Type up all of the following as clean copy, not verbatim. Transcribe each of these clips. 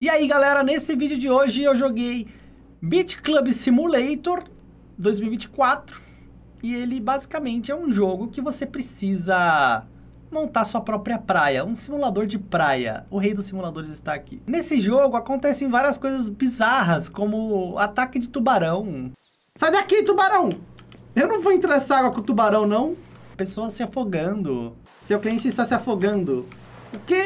E aí galera, nesse vídeo de hoje eu joguei Beach Club Simulator 2024 e ele basicamente é um jogo que você precisa montar sua própria praia, um simulador de praia. O rei dos simuladores está aqui. Nesse jogo acontecem várias coisas bizarras, como ataque de tubarão. Sai daqui, tubarão! Eu não vou entrar nessa água com o tubarão, não. Pessoas se afogando. Seu cliente está se afogando. O quê?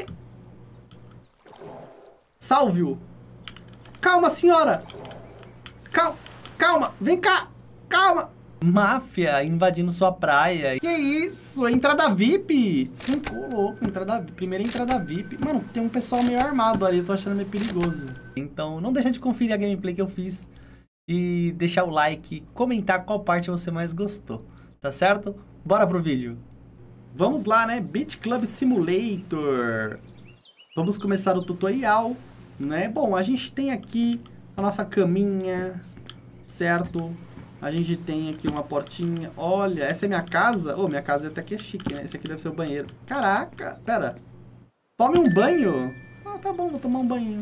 Salve-o. Calma, senhora. Calma. Vem cá. Calma. Máfia invadindo sua praia. Que isso? Entrada VIP. Sim, louco. Primeira entrada VIP. Mano, tem um pessoal meio armado ali. Eu tô achando meio perigoso. Então, não deixa de conferir a gameplay que eu fiz. E deixar o like, comentar qual parte você mais gostou. Tá certo? Bora pro vídeo. Vamos lá, né? Beach Club Simulator. Vamos começar o tutorial, né? Bom, a gente tem aqui a nossa caminha, certo? A gente tem aqui uma portinha. Olha, essa é minha casa? Oh, minha casa até que é chique, né? Esse aqui deve ser o banheiro. Caraca, pera. Tome um banho? Ah, tá bom, vou tomar um banho.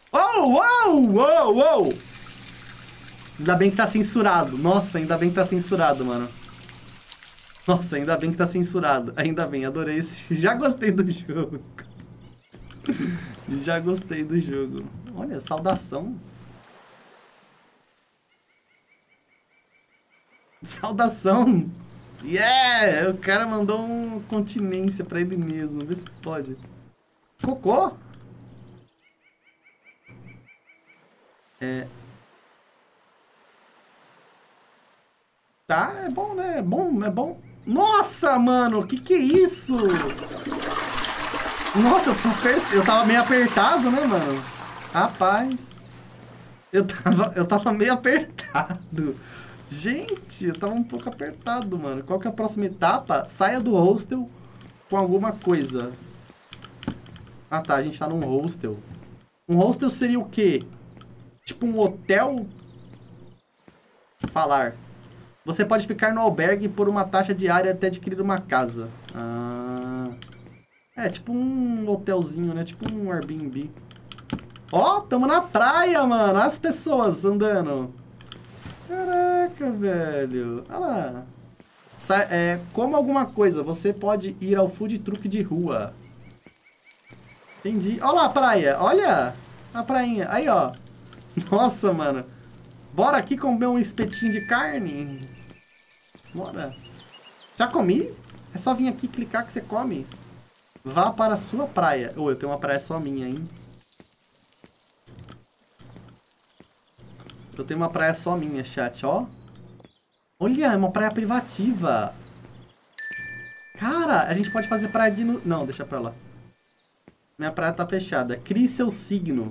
Oh! Ainda bem que tá censurado. Nossa, ainda bem que tá censurado, mano. Nossa, ainda bem que tá censurado. Ainda bem, adorei esse. Já gostei do jogo. Já gostei do jogo. Olha, saudação. Saudação. Yeah! O cara mandou uma continência pra ele mesmo. Vê se pode. Cocô? Tá, é bom, né? É bom. Nossa, mano, que é isso? Nossa, eu tava meio apertado, né, mano? Rapaz. Eu tava meio apertado. Gente, eu tava um pouco apertado, mano. Qual que é a próxima etapa? Saia do hostel com alguma coisa. Ah, tá, a gente tá num hostel. Um hostel seria o quê? Tipo um hotel? Falar. Você pode ficar no albergue por uma taxa diária até adquirir uma casa. Ah... É, tipo um hotelzinho, né? Tipo um Airbnb. Ó, tamo na praia, mano. As pessoas andando. Caraca, velho. Olha lá. Como alguma coisa, você pode ir ao food truck de rua. Entendi. Olha lá a praia. Olha a prainha. Aí, ó. Nossa, mano. Bora aqui comer um espetinho de carne. Bora. Já comi? É só vir aqui clicar que você come. Vá para a sua praia. Eu tenho uma praia só minha, hein? Eu tenho uma praia só minha, chat, ó. Olha, é uma praia privativa. Cara, a gente pode fazer praia de... Não, deixa pra lá. Minha praia tá fechada. Crie seu signo.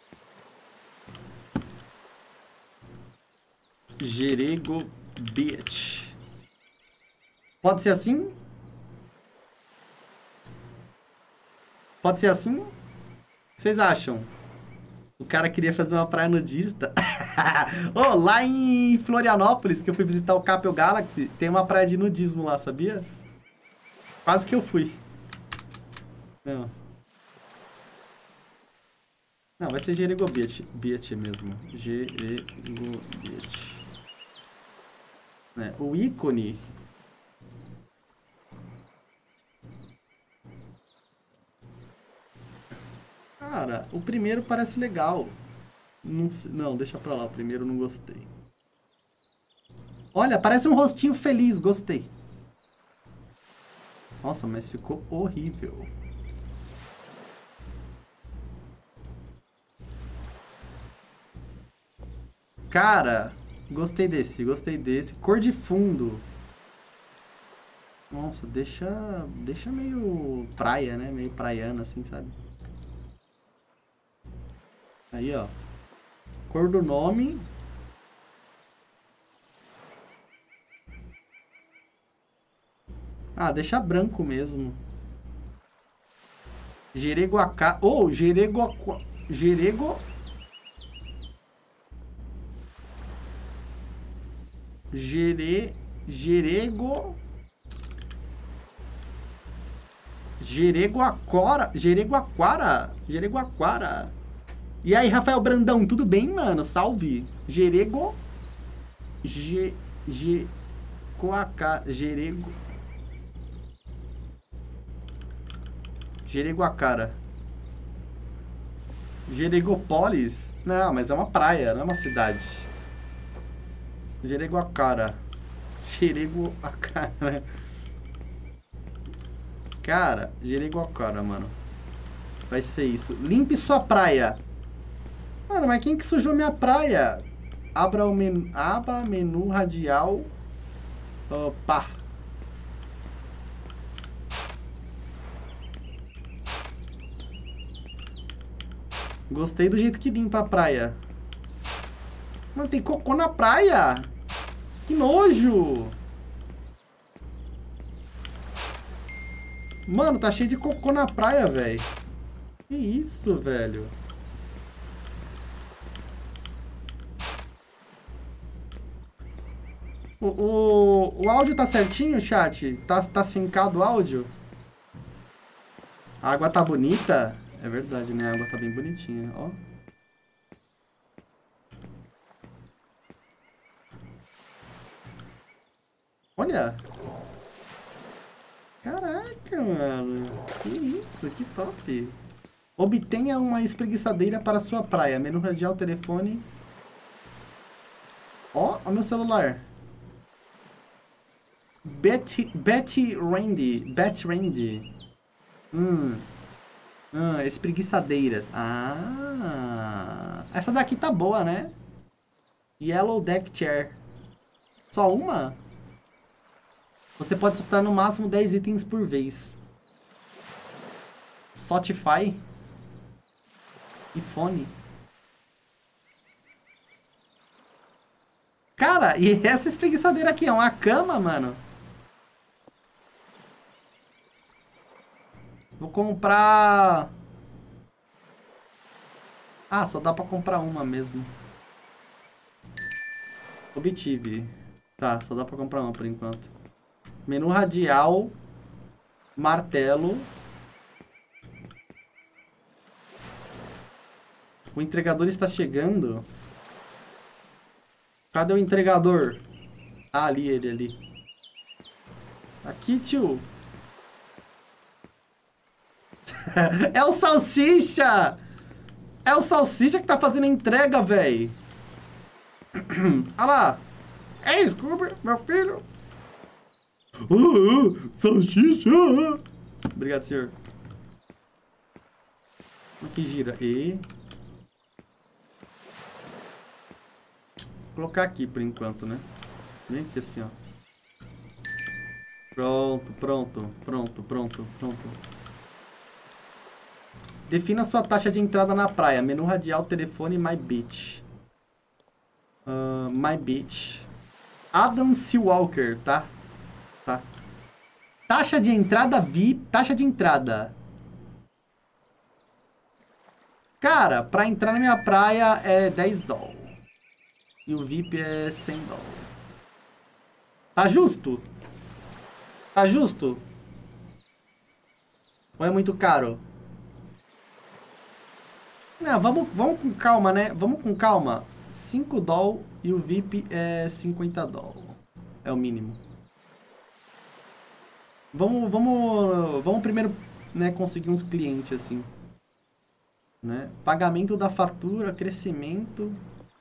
Jerego Beach. Pode ser assim? Pode ser assim? O que vocês acham? O cara queria fazer uma praia nudista. Oh, lá em Florianópolis, que eu fui visitar o Capel Galaxy, tem uma praia de nudismo lá, sabia? Quase que eu fui. Não, vai ser Jerego Beach. Beach mesmo. Jerego Beach. O ícone... Cara, o primeiro parece legal. Não, deixa pra lá. O primeiro não gostei. Olha, parece um rostinho feliz. Gostei. Nossa, mas ficou horrível. Cara, gostei desse. Cor de fundo. Nossa, deixa meio praia, né? Meio praiana, assim, sabe? Aí, ó. Cor do nome. Ah, deixa branco mesmo. Jereguacá. Oh, Jereguacá. Jerego. Jereguaquara. E aí, Rafael Brandão, tudo bem, mano? Salve. Jerego... Jerego... Jereguacara. Jeregopolis? Não, mas é uma praia, não é uma cidade. Jereguacara. Jereguacara. Cara, Jereguacara, mano. Vai ser isso. Limpe sua praia. Mano, mas quem que sujou minha praia? Abra o menu, aba, menu radial. Opa. Gostei do jeito que limpa a praia. Mano, tem cocô na praia. Que nojo. Mano, tá cheio de cocô na praia, velho. Que isso, velho? O áudio tá certinho, chat? Tá sincado o áudio? A água tá bonita? É verdade, né? A água tá bem bonitinha, ó. Olha. Caraca, mano. Que isso, que top. Obtenha uma espreguiçadeira para sua praia. Menu radial, telefone. Ó, o meu celular. Betty Randy. Espreguiçadeiras. Ah. Essa daqui tá boa, né? Yellow Deck Chair. Só uma? Você pode soltar no máximo 10 itens por vez. Spotify. E fone. Cara, e essa espreguiçadeira aqui é uma cama, mano? Vou comprar... Ah, só dá pra comprar uma mesmo. Obtive. Tá, só dá pra comprar uma por enquanto. Menu radial. Martelo. O entregador está chegando. Cadê o entregador? Ah, ali, ele ali. Aqui, tio. É o Salsicha! É o Salsicha que tá fazendo a entrega, véi. Olha lá. Ei, Scooby, meu filho. Salsicha. Obrigado, senhor. Aqui gira. E... Vou colocar aqui por enquanto, né? Vem aqui assim, ó. Pronto. Defina sua taxa de entrada na praia. Menu radial, telefone, My Beach. My Beach. Adam Seawalker, tá? Tá. Taxa de entrada VIP. Taxa de entrada. Cara, pra entrar na minha praia é 10 dólares. E o VIP é 100 dólares. Tá justo? Tá justo? Ou é muito caro? Não, vamos com calma, né? Vamos com calma. 5 dólares e o VIP é 50 dólares. É o mínimo. Vamos primeiro, né, conseguir uns clientes, assim. Né? Pagamento da fatura, crescimento.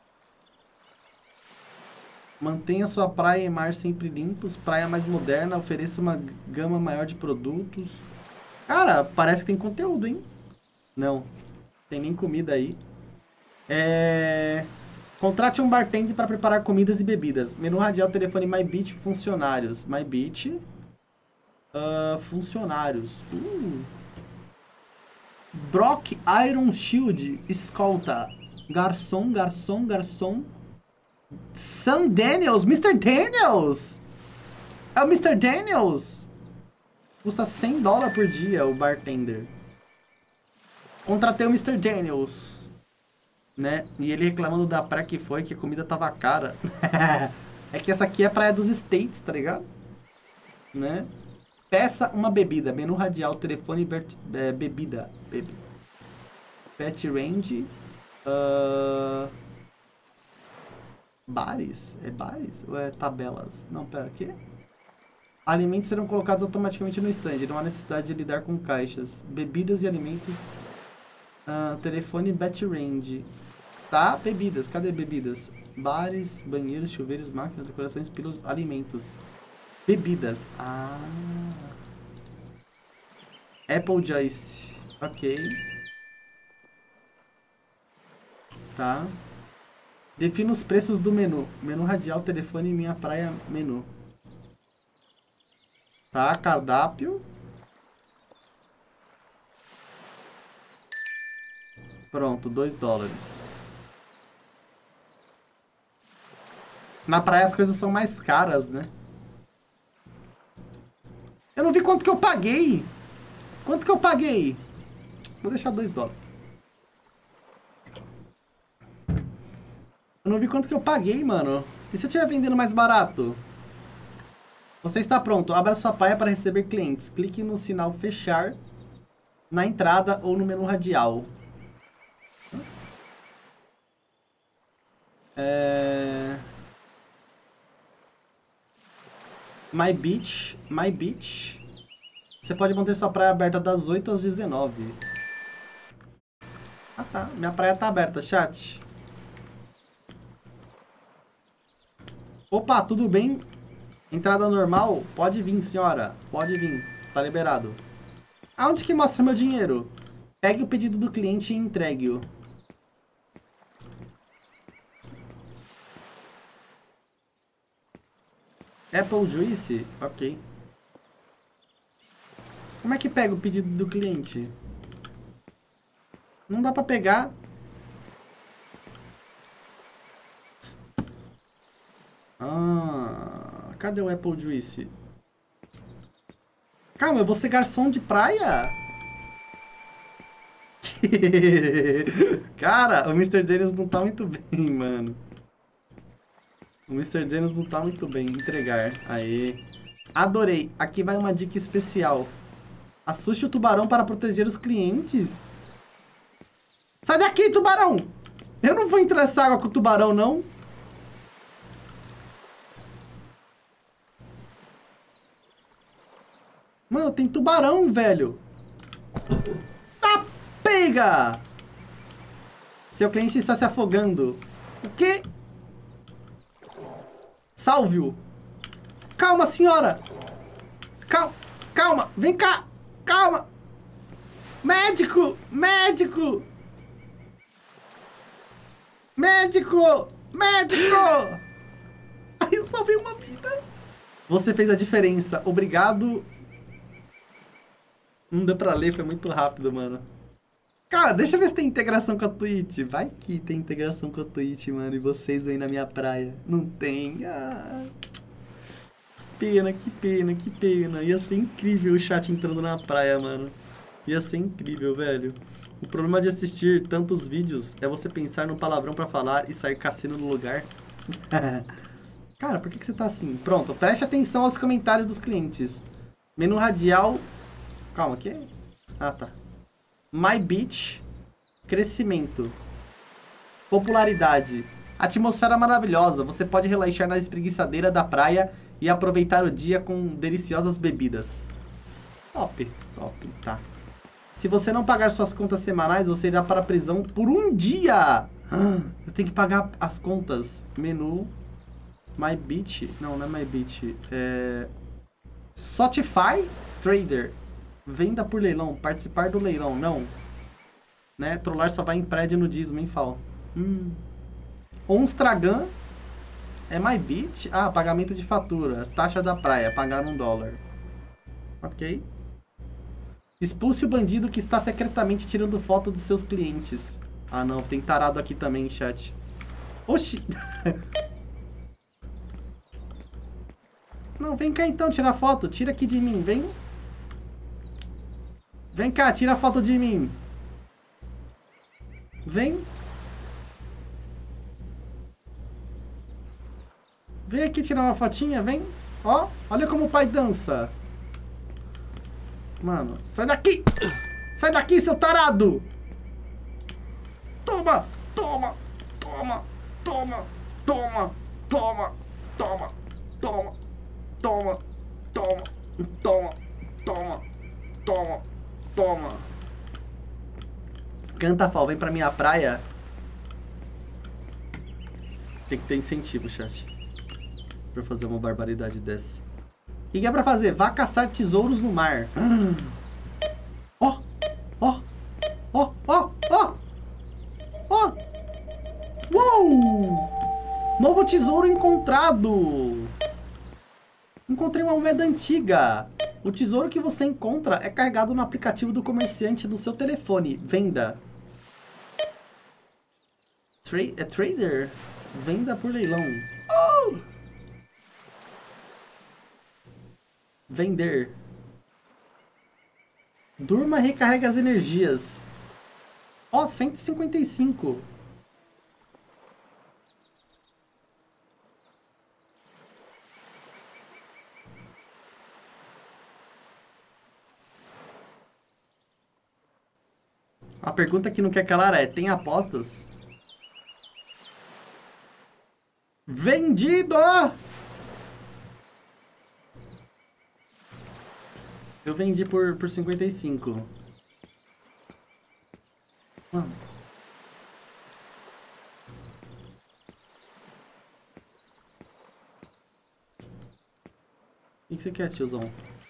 Mantenha sua praia e mar sempre limpos. Praia mais moderna, ofereça uma gama maior de produtos. Cara, parece que tem conteúdo, hein? Não. Tem nem comida aí. Contrate um bartender para preparar comidas e bebidas. Menu radial, telefone, My Beach, funcionários. My Beach. Funcionários. Brock Iron Shield. Escolta. Garçom. Sam Daniels. Mr. Daniels. É o Mr. Daniels. Custa 100 dólares por dia o bartender. Contratei o Mr. Daniels. Né? E ele reclamando da praia que foi, que a comida tava cara. É que essa aqui é a praia dos States, tá ligado? Né? Peça uma bebida. Menu radial, telefone, bebida. Pet range. Bares? É bares? Ou é tabelas? Não, pera, o quê? Alimentos serão colocados automaticamente no stand. Não há necessidade de lidar com caixas. Bebidas e alimentos. Telefone batch range. Tá, bebidas. Cadê bebidas? Bares, banheiros, chuveiros, máquinas, decorações, pílulas, alimentos. Bebidas. Apple Juice. Ok. Tá. Defina os preços do menu. Menu radial, telefone, minha praia, menu. Tá, cardápio. Pronto, $2. Na praia as coisas são mais caras, né? Eu não vi quanto que eu paguei. Quanto que eu paguei? Vou deixar $2. Eu não vi quanto que eu paguei, mano. E se eu estiver vendendo mais barato? Você está pronto. Abra sua praia para receber clientes. Clique no sinal fechar na entrada ou no menu radial. My Beach. My Beach. Você pode manter sua praia aberta das 8 às 19. Ah, tá. Minha praia tá aberta, chat. Opa, tudo bem? Entrada normal? Pode vir, senhora. Pode vir. Tá liberado. Aonde que mostra meu dinheiro? Pegue o pedido do cliente e entregue-o. Apple Juice? Ok. Como é que pega o pedido do cliente? Não dá pra pegar. Cadê o Apple Juice? Calma, eu vou ser garçom de praia? Cara, o Mr. Dennis não tá muito bem, mano. O Mr. Dennis não tá muito bem. Entregar. Aê. Adorei. Aqui vai uma dica especial. Assuste o tubarão para proteger os clientes. Sai daqui, tubarão! Eu não vou entrar nessa água com o tubarão, não. Mano, tem tubarão, velho. Tá, pega! Seu cliente está se afogando. O quê? Salve-o. Calma, senhora. Calma, calma. Vem cá. Calma. Médico, médico. Médico, médico. Ai, eu salvei uma vida. Você fez a diferença. Obrigado. Não deu pra ler, foi muito rápido, mano. Cara, deixa eu ver se tem integração com a Twitch. Vai que tem integração com a Twitch, mano. E vocês vêm na minha praia. Não tem. Pena, que pena, que pena. Ia ser incrível o chat entrando na praia, mano. Ia ser incrível, velho. O problema de assistir tantos vídeos é você pensar no palavrão pra falar e sair cassino no lugar. Cara, por que você tá assim? Pronto, preste atenção aos comentários dos clientes. Menu radial... Calma, aqui? Ah, tá. My Beach. Crescimento. Popularidade. Atmosfera maravilhosa. Você pode relaxar na espreguiçadeira da praia e aproveitar o dia com deliciosas bebidas. Top, top, tá. Se você não pagar suas contas semanais, você irá para a prisão por um dia. Eu tenho que pagar as contas. Menu. My Beach. Não, não é My Beach. Spotify Trader. Venda por leilão. Participar do leilão. Não. Né? Trollar só vai em prédio nudismo, hein, Fal? Onstragan. É My Beach? Ah, pagamento de fatura. Taxa da praia. Pagar $1. Ok. Expulse o bandido que está secretamente tirando foto dos seus clientes. Ah, não. Tem tarado aqui também, chat. Oxi. Não, vem cá então tirar foto. Tira aqui de mim, vem. Vem cá, tira a foto de mim. Vem. Vem aqui tirar uma fotinha, vem. Ó, olha como o pai dança. Mano, sai daqui. Sai daqui, seu tarado. Toma, Toma, toma, toma, toma, toma, toma, toma, toma, toma, toma, toma, toma, toma. Cantafal, vem pra minha praia. Tem que ter incentivo, chat. Pra fazer uma barbaridade dessa. O que é pra fazer? Vá caçar tesouros no mar. Ó, ó, ó, ó, ó. Ó. Uou! Novo tesouro encontrado. Encontrei uma moeda antiga. O tesouro que você encontra é carregado no aplicativo do comerciante do seu telefone. Venda. É trader? Venda por leilão. Oh! Vender. Durma e recarrega as energias. Ó, 155. A pergunta que não quer calar é: tem apostas? Vendido! Eu vendi por 55. Mano. O que você quer, tiozão?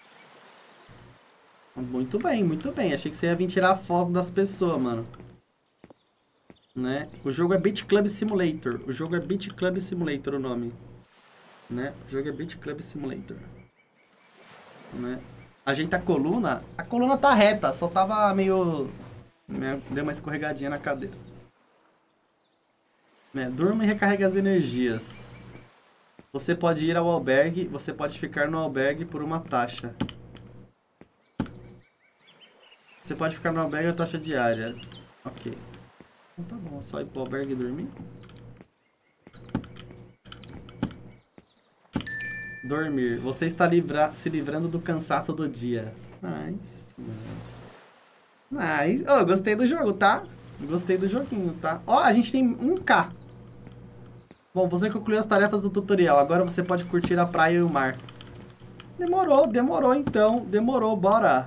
Muito bem, muito bem. Achei que você ia vir tirar foto das pessoas, mano. Né? O jogo é Beach Club Simulator. O jogo é Beach Club Simulator o nome. Né? O jogo é Beach Club Simulator. Né? Ajeita a coluna. A coluna tá reta, só tava meio... Deu uma escorregadinha na cadeira. Né? Durma e recarrega as energias. Você pode ir ao albergue. Você pode ficar no albergue por uma taxa. Você pode ficar no albergue a taxa diária. Ok. Então tá bom, é só ir pro albergue e dormir. Dormir. Você está se livrando do cansaço do dia. Nice. Nice. Oh, gostei do jogo, tá? Gostei do joguinho, tá? Ó, a gente tem 1K. Bom, você concluiu as tarefas do tutorial. Agora você pode curtir a praia e o mar. Demorou então. Demorou, bora.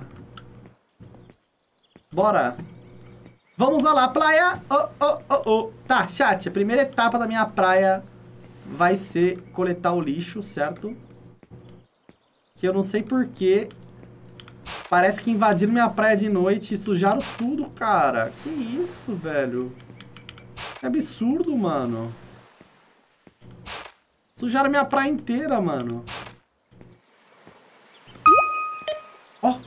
Bora. Vamos lá, praia. Tá, chat. A primeira etapa da minha praia vai ser coletar o lixo, certo? Que eu não sei porquê. Parece que invadiram minha praia de noite e sujaram tudo, cara. Que isso, velho? Que absurdo, mano. Sujaram minha praia inteira, mano. Ó.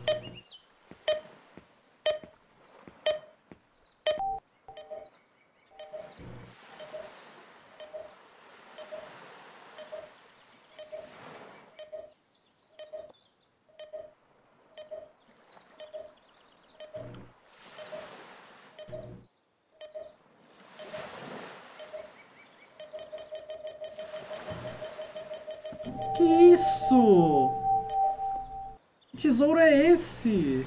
Que isso? Que tesouro é esse?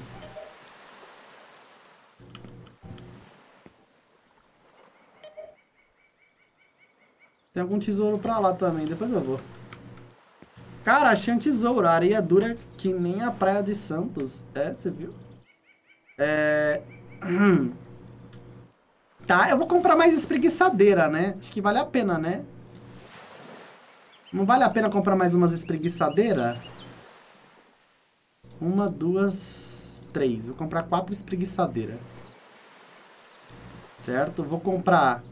Tem algum tesouro pra lá também, depois eu vou. Cara, achei um tesouro, areia dura que nem a praia de Santos. É, você viu? Tá, eu vou comprar mais espreguiçadeira, né? Acho que vale a pena, né? Não vale a pena comprar mais umas espreguiçadeiras? 1, 2, 3. Vou comprar 4 espreguiçadeiras. Certo? Vou comprar...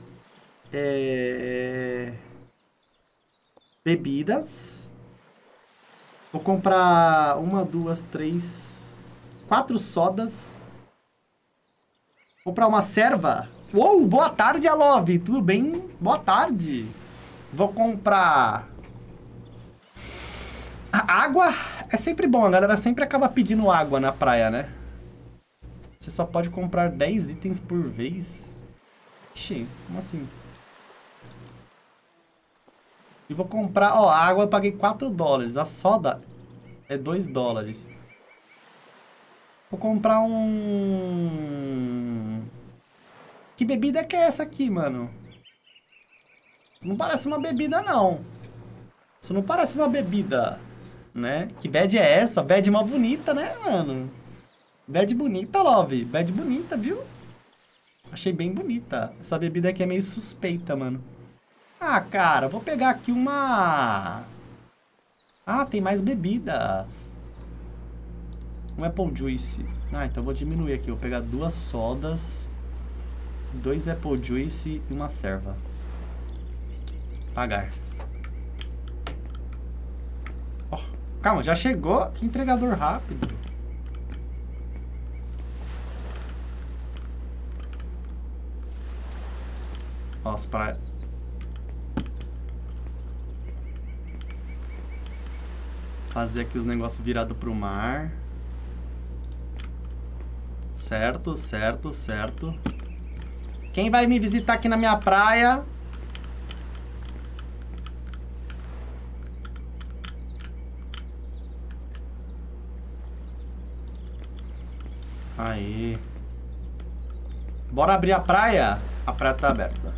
bebidas. Vou comprar 1, 2, 3... 4 sodas. Vou comprar uma serva. Uou, boa tarde, Alove. Tudo bem? Boa tarde. Vou comprar... água. É sempre bom, a galera sempre acaba pedindo água na praia, né? Você só pode comprar 10 itens por vez. Ixi, como assim? E vou comprar... Ó, a água eu paguei 4 dólares. A soda é 2 dólares. Vou comprar um... Que bebida que é essa aqui, mano? Não parece uma bebida, não. Isso não parece uma bebida, né? Que bad é essa? Bad uma bonita, né, mano? Bad bonita, Love. Bad bonita, viu? Achei bem bonita. Essa bebida aqui é meio suspeita, mano. Ah, cara, vou pegar aqui uma... Ah, tem mais bebidas. Um Apple Juice. Ah, então eu vou diminuir aqui. Vou pegar 2 sodas, 2 Apple Juice e uma serva. Pagar. Oh, calma, já chegou? Que entregador rápido. Nossa, pra... Fazer aqui os negócios virados pro mar. Certo, certo, certo. Quem vai me visitar aqui na minha praia? Aí. Bora abrir a praia? A praia tá aberta.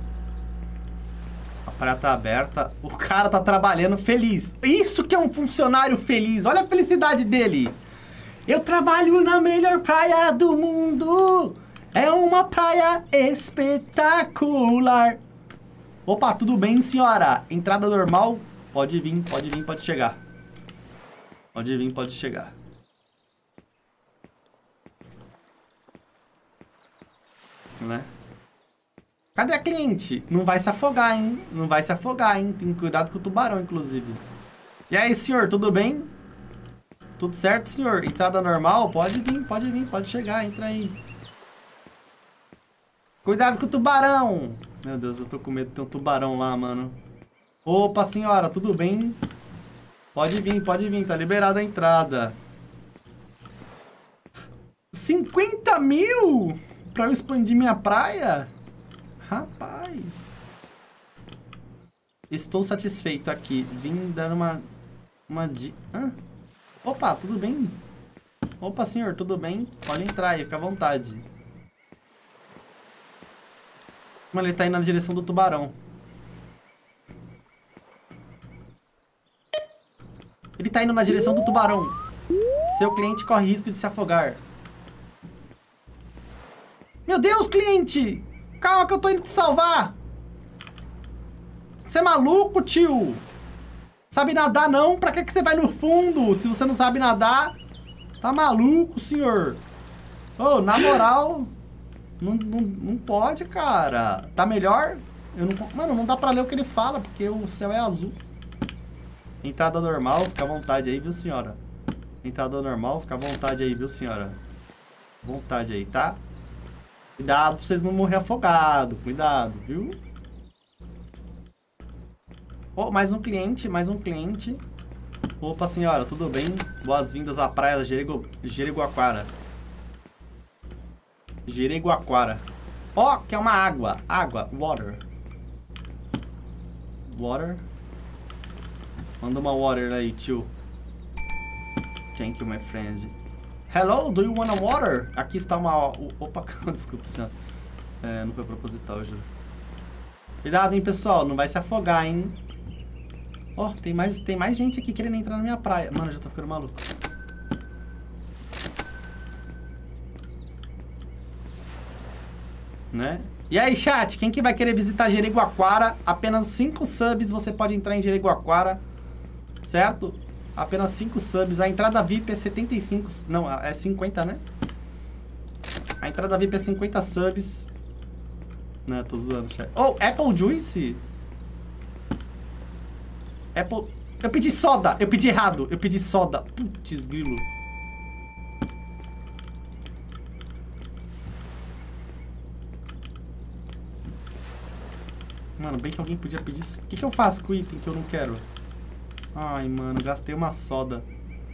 A praia tá aberta. O cara tá trabalhando feliz. Isso que é um funcionário feliz. Olha a felicidade dele. Eu trabalho na melhor praia do mundo. É uma praia espetacular. Opa, tudo bem, senhora? Entrada normal? Pode vir, pode chegar. Pode vir, pode chegar. Né? Cadê a cliente? Não vai se afogar, hein? Não vai se afogar, hein? Tem cuidado com o tubarão, inclusive. E aí, senhor, tudo bem? Tudo certo, senhor? Entrada normal? Pode vir, pode chegar, entra aí. Cuidado com o tubarão! Meu Deus, eu tô com medo de ter um tubarão lá, mano. Opa, senhora, tudo bem? Pode vir, tá liberada a entrada. 50 mil? Pra eu expandir minha praia? Rapaz. Estou satisfeito aqui. Vim dar uma Hã? Opa, tudo bem? Opa, senhor, tudo bem? Pode entrar aí, fica à vontade. Mas ele tá indo na direção do tubarão. Ele tá indo na direção do tubarão. Seu cliente corre risco de se afogar. Meu Deus, cliente! Calma que eu tô indo te salvar! Você é maluco, tio? Sabe nadar não? Pra que você vai no fundo? Se você não sabe nadar... Tá maluco, senhor? Ô, na moral... Não pode, cara. Tá melhor? Mano, não dá pra ler o que ele fala, porque o céu é azul. Entrada normal, fica à vontade aí, viu, senhora? Entrada normal, fica à vontade aí, viu, senhora? Vontade aí, tá? Cuidado pra vocês não morrer afogados. Cuidado, viu? Oh, mais um cliente, mais um cliente. Opa, senhora, tudo bem? Boas-vindas à praia da Jericoacoara. Jericoacoara. Ó, que é uma água. Água, water. Water. Manda uma water aí, tio. Thank you, my friend. Hello, do you want a water? Aqui está uma... Opa, desculpa, senhora. É, não foi proposital, eu juro. Cuidado, hein, pessoal. Não vai se afogar, hein. Ó, tem mais gente aqui querendo entrar na minha praia. Mano, eu já tô ficando maluco. Né? E aí, chat, quem que vai querer visitar Jericoacoara? Apenas 5 subs você pode entrar em Jericoacoara, certo? Apenas 5 subs. A entrada VIP é 75... Não, é 50, né? A entrada VIP é 50 subs. Não, tô zoando, chat. Oh, Apple Juice? Apple... Eu pedi soda! Eu pedi errado! Eu pedi soda! Putz, grilo. Mano, bem que alguém podia pedir... O que eu faço com o item que eu não quero? Ai, mano, gastei uma soda.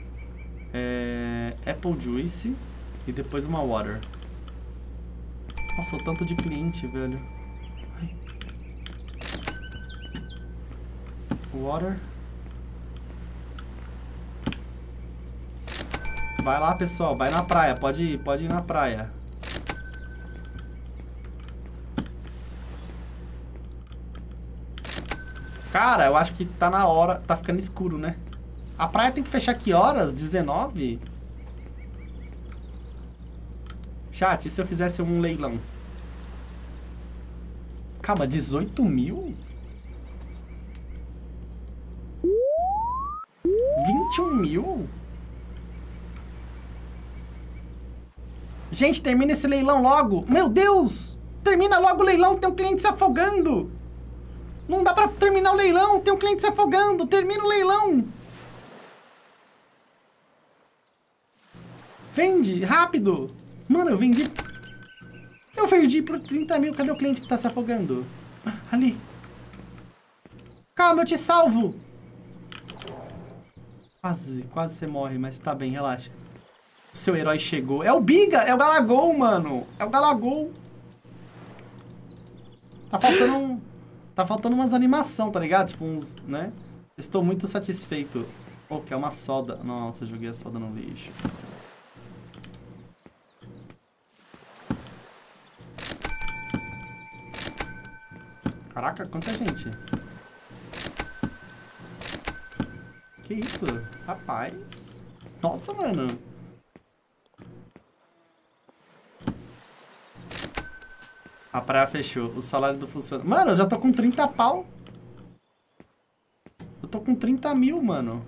Apple Juice e depois uma water. Nossa, o tanto de cliente, velho. Ai. Water. Vai lá, pessoal. Vai na praia. Pode ir na praia. Cara, eu acho que tá na hora... Tá ficando escuro, né? A praia tem que fechar que horas? 19? Chat, e se eu fizesse um leilão? Calma, 18 mil? 21 mil? Gente, termina esse leilão logo. Meu Deus! Termina logo o leilão, tem um cliente se afogando. Não dá pra terminar o leilão, tem um cliente se afogando. Termina o leilão. Vende, rápido. Mano, eu vendi... Eu vendi por 30 mil. Cadê o cliente que tá se afogando? Ali. Calma, eu te salvo. Quase você morre, mas tá bem, relaxa. O seu herói chegou. É o Biga, é o Galagol, mano. É o Galagol. Tá faltando umas animação, tá ligado? Tipo uns, né? Estou muito satisfeito. Oh, que é uma soda. Nossa, eu joguei a soda no lixo. Caraca, quanta gente. Que isso? Rapaz. Nossa, mano. A praia fechou. O salário do funcionário... Mano, eu já tô com 30 pau. Eu tô com 30 mil, mano.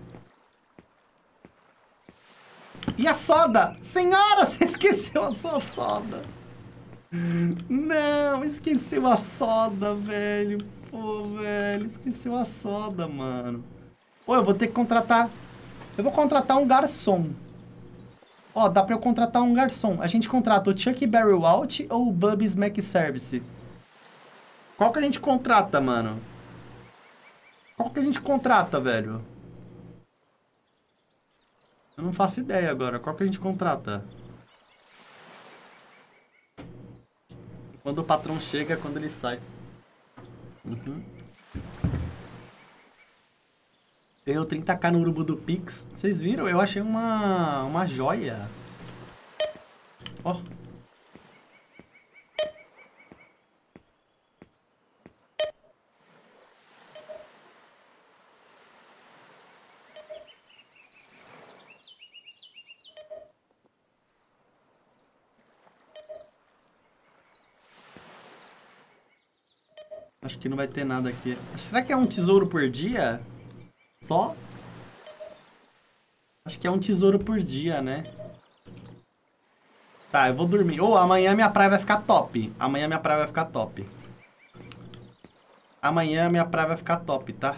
E a soda? Senhora, você esqueceu a sua soda. Não, esqueceu a soda, velho. Pô, velho, esqueceu a soda, mano. Pô, eu vou ter que contratar... Eu vou contratar um garçom. Ó, dá pra eu contratar um garçom. A gente contrata o Chuck Berry Walt ou o Bubby's McService? Qual que a gente contrata, mano? Qual que a gente contrata, velho? Eu não faço ideia agora. Qual que a gente contrata? Quando o patrão chega é quando ele sai. Uhum. Deu 30k no urubu do Pix. Vocês viram? Eu achei uma joia. Ó. Acho que não vai ter nada aqui. Será que é um tesouro por dia? Só? Acho que é um tesouro por dia, né? Tá, eu vou dormir. Ô, amanhã minha praia vai ficar top. Amanhã minha praia vai ficar top. Amanhã minha praia vai ficar top, tá?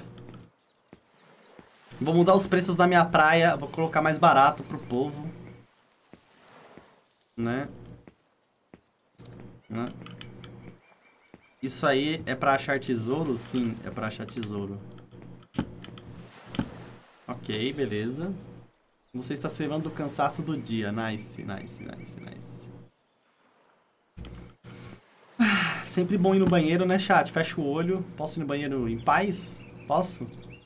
Vou mudar os preços da minha praia. Vou colocar mais barato pro povo. Né? Isso aí é pra achar tesouro? Sim, é pra achar tesouro. Ok, beleza. Você está se lembrando do cansaço do dia. Nice, nice, nice, nice. Sempre bom ir no banheiro, né, chat? Fecha o olho. Posso ir no banheiro em paz? Posso?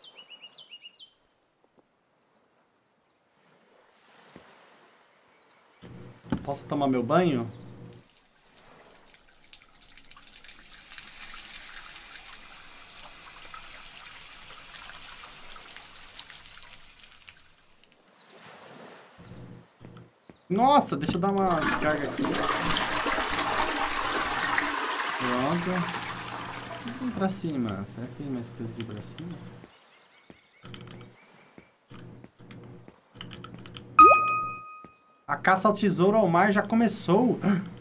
Posso tomar meu banho? Nossa, deixa eu dar uma descarga aqui. Pronto. Vamos pra cima. Será que tem mais coisa aqui pra cima? A caça ao tesouro ao mar já começou.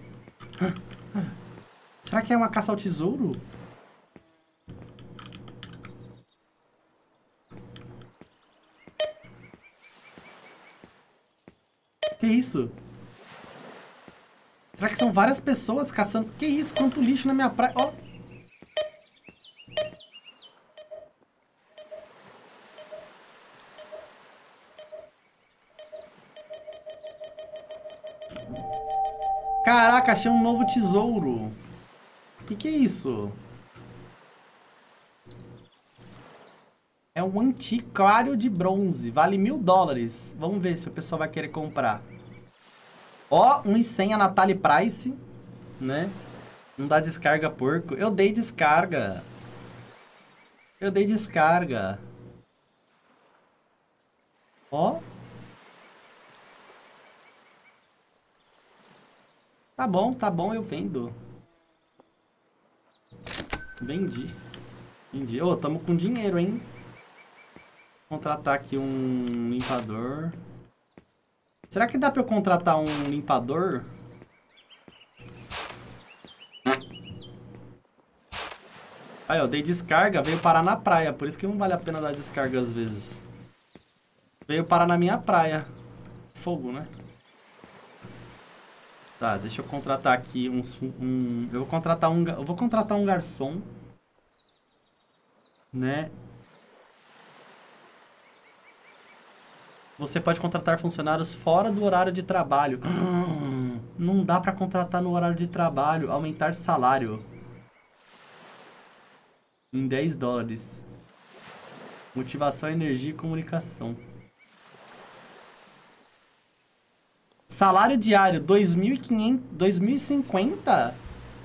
Será que é uma caça ao tesouro? Que isso? Será que são várias pessoas caçando? Que isso? Quanto lixo na minha praia. Ó. Caraca, achei um novo tesouro. Que é isso? É um antiquário de bronze. Vale $1000. Vamos ver se o pessoal vai querer comprar. Ó, 1.100 a Natalie Price, né? Não dá descarga, porco. Eu dei descarga. Eu dei descarga. Ó. Tá bom, eu vendo. Vendi. Vendi. Ô, tamo com dinheiro, hein? Contratar aqui um limpador. Será que dá pra eu contratar um limpador? Aí, eu dei descarga, veio parar na praia. Por isso que não vale a pena dar descarga às vezes. Veio parar na minha praia. Fogo, né? Tá, deixa eu contratar aqui eu vou contratar um garçom. Né? Você pode contratar funcionários fora do horário de trabalho. Não dá pra contratar no horário de trabalho. Aumentar salário. Em 10 dólares. Motivação, energia e comunicação. Salário diário, 2.500, 2.050?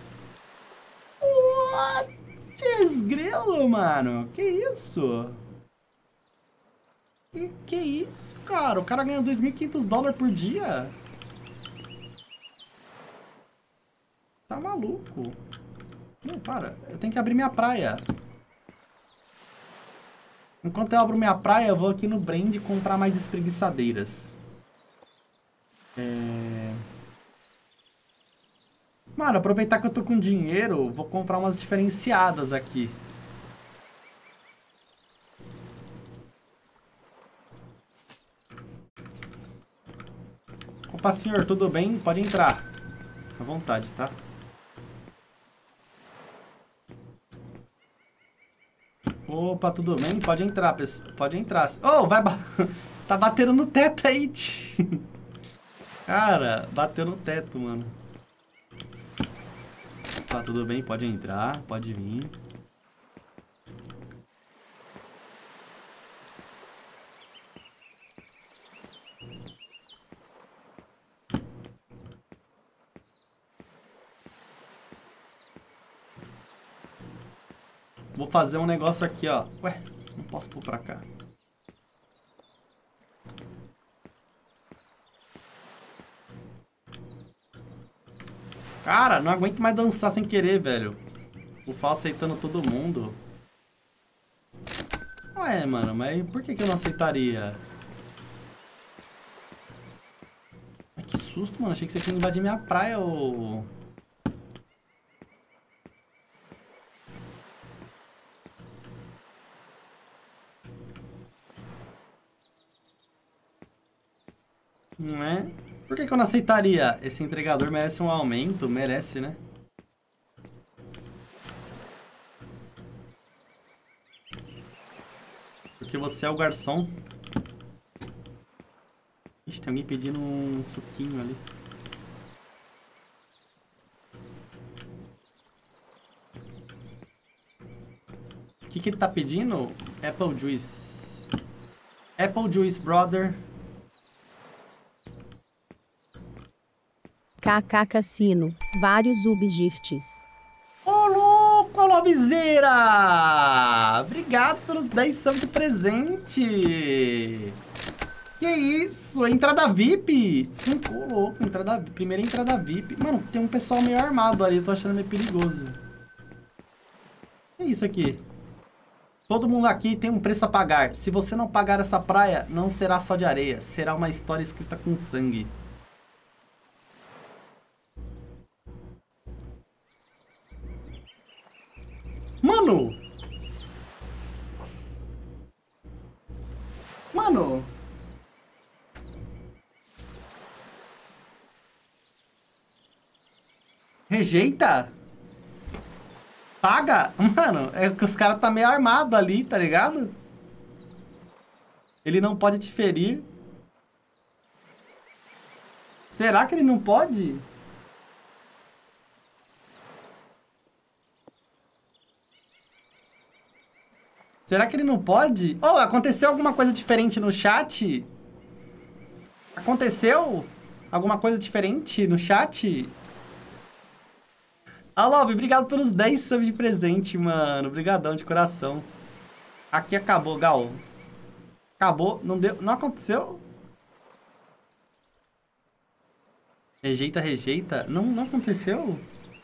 What? Grilo, mano. Que isso? Que isso, cara? O cara ganha 2.500 dólares por dia? Tá maluco? Não, para. Eu tenho que abrir minha praia. Enquanto eu abro minha praia, eu vou aqui no Brand comprar mais espreguiçadeiras. Mano, aproveitar que eu tô com dinheiro, vou comprar umas diferenciadas aqui. Opa, senhor, tudo bem? Pode entrar. À vontade, tá? Opa, tudo bem? Pode entrar, pessoal. Pode entrar. Oh, vai... Tá batendo no teto aí, Cara, bateu no teto, mano. Tá, tudo bem? Pode entrar. Pode vir. Vou fazer um negócio aqui, ó. Ué, não posso pôr pra cá. Cara, não aguento mais dançar sem querer, velho. O Fal aceitando todo mundo. Ué, mano, mas por que eu não aceitaria? Ai, que susto, mano. Achei que você queria invadir minha praia, ô... Não é? Por que eu não aceitaria? Esse entregador merece um aumento? Merece, né? Porque você é o garçom. Ixi, tem alguém pedindo um suquinho ali. O que ele tá pedindo? Apple Juice. Apple Juice, brother. KK Cassino, vários subgifts. Ô, louco, Lobzeira! Obrigado pelos 10 subs de presente! Que isso? Entrada VIP? Sim, ô, louco, primeira entrada VIP. Mano, tem um pessoal meio armado ali, eu tô achando meio perigoso. Que isso aqui? Todo mundo aqui tem um preço a pagar. Se você não pagar essa praia, não será só de areia, será uma história escrita com sangue. Mano! Mano! Rejeita? Paga? Mano, é que os caras tá meio armado ali, tá ligado? Ele não pode te ferir. Será que ele não pode? Será que ele não pode? Oh, aconteceu alguma coisa diferente no chat? Aconteceu alguma coisa diferente no chat? Alô, obrigado pelos 10 subs de presente, mano. Obrigadão de coração. Aqui acabou, Gal. Acabou, não deu, não aconteceu. Rejeita, rejeita. Não aconteceu.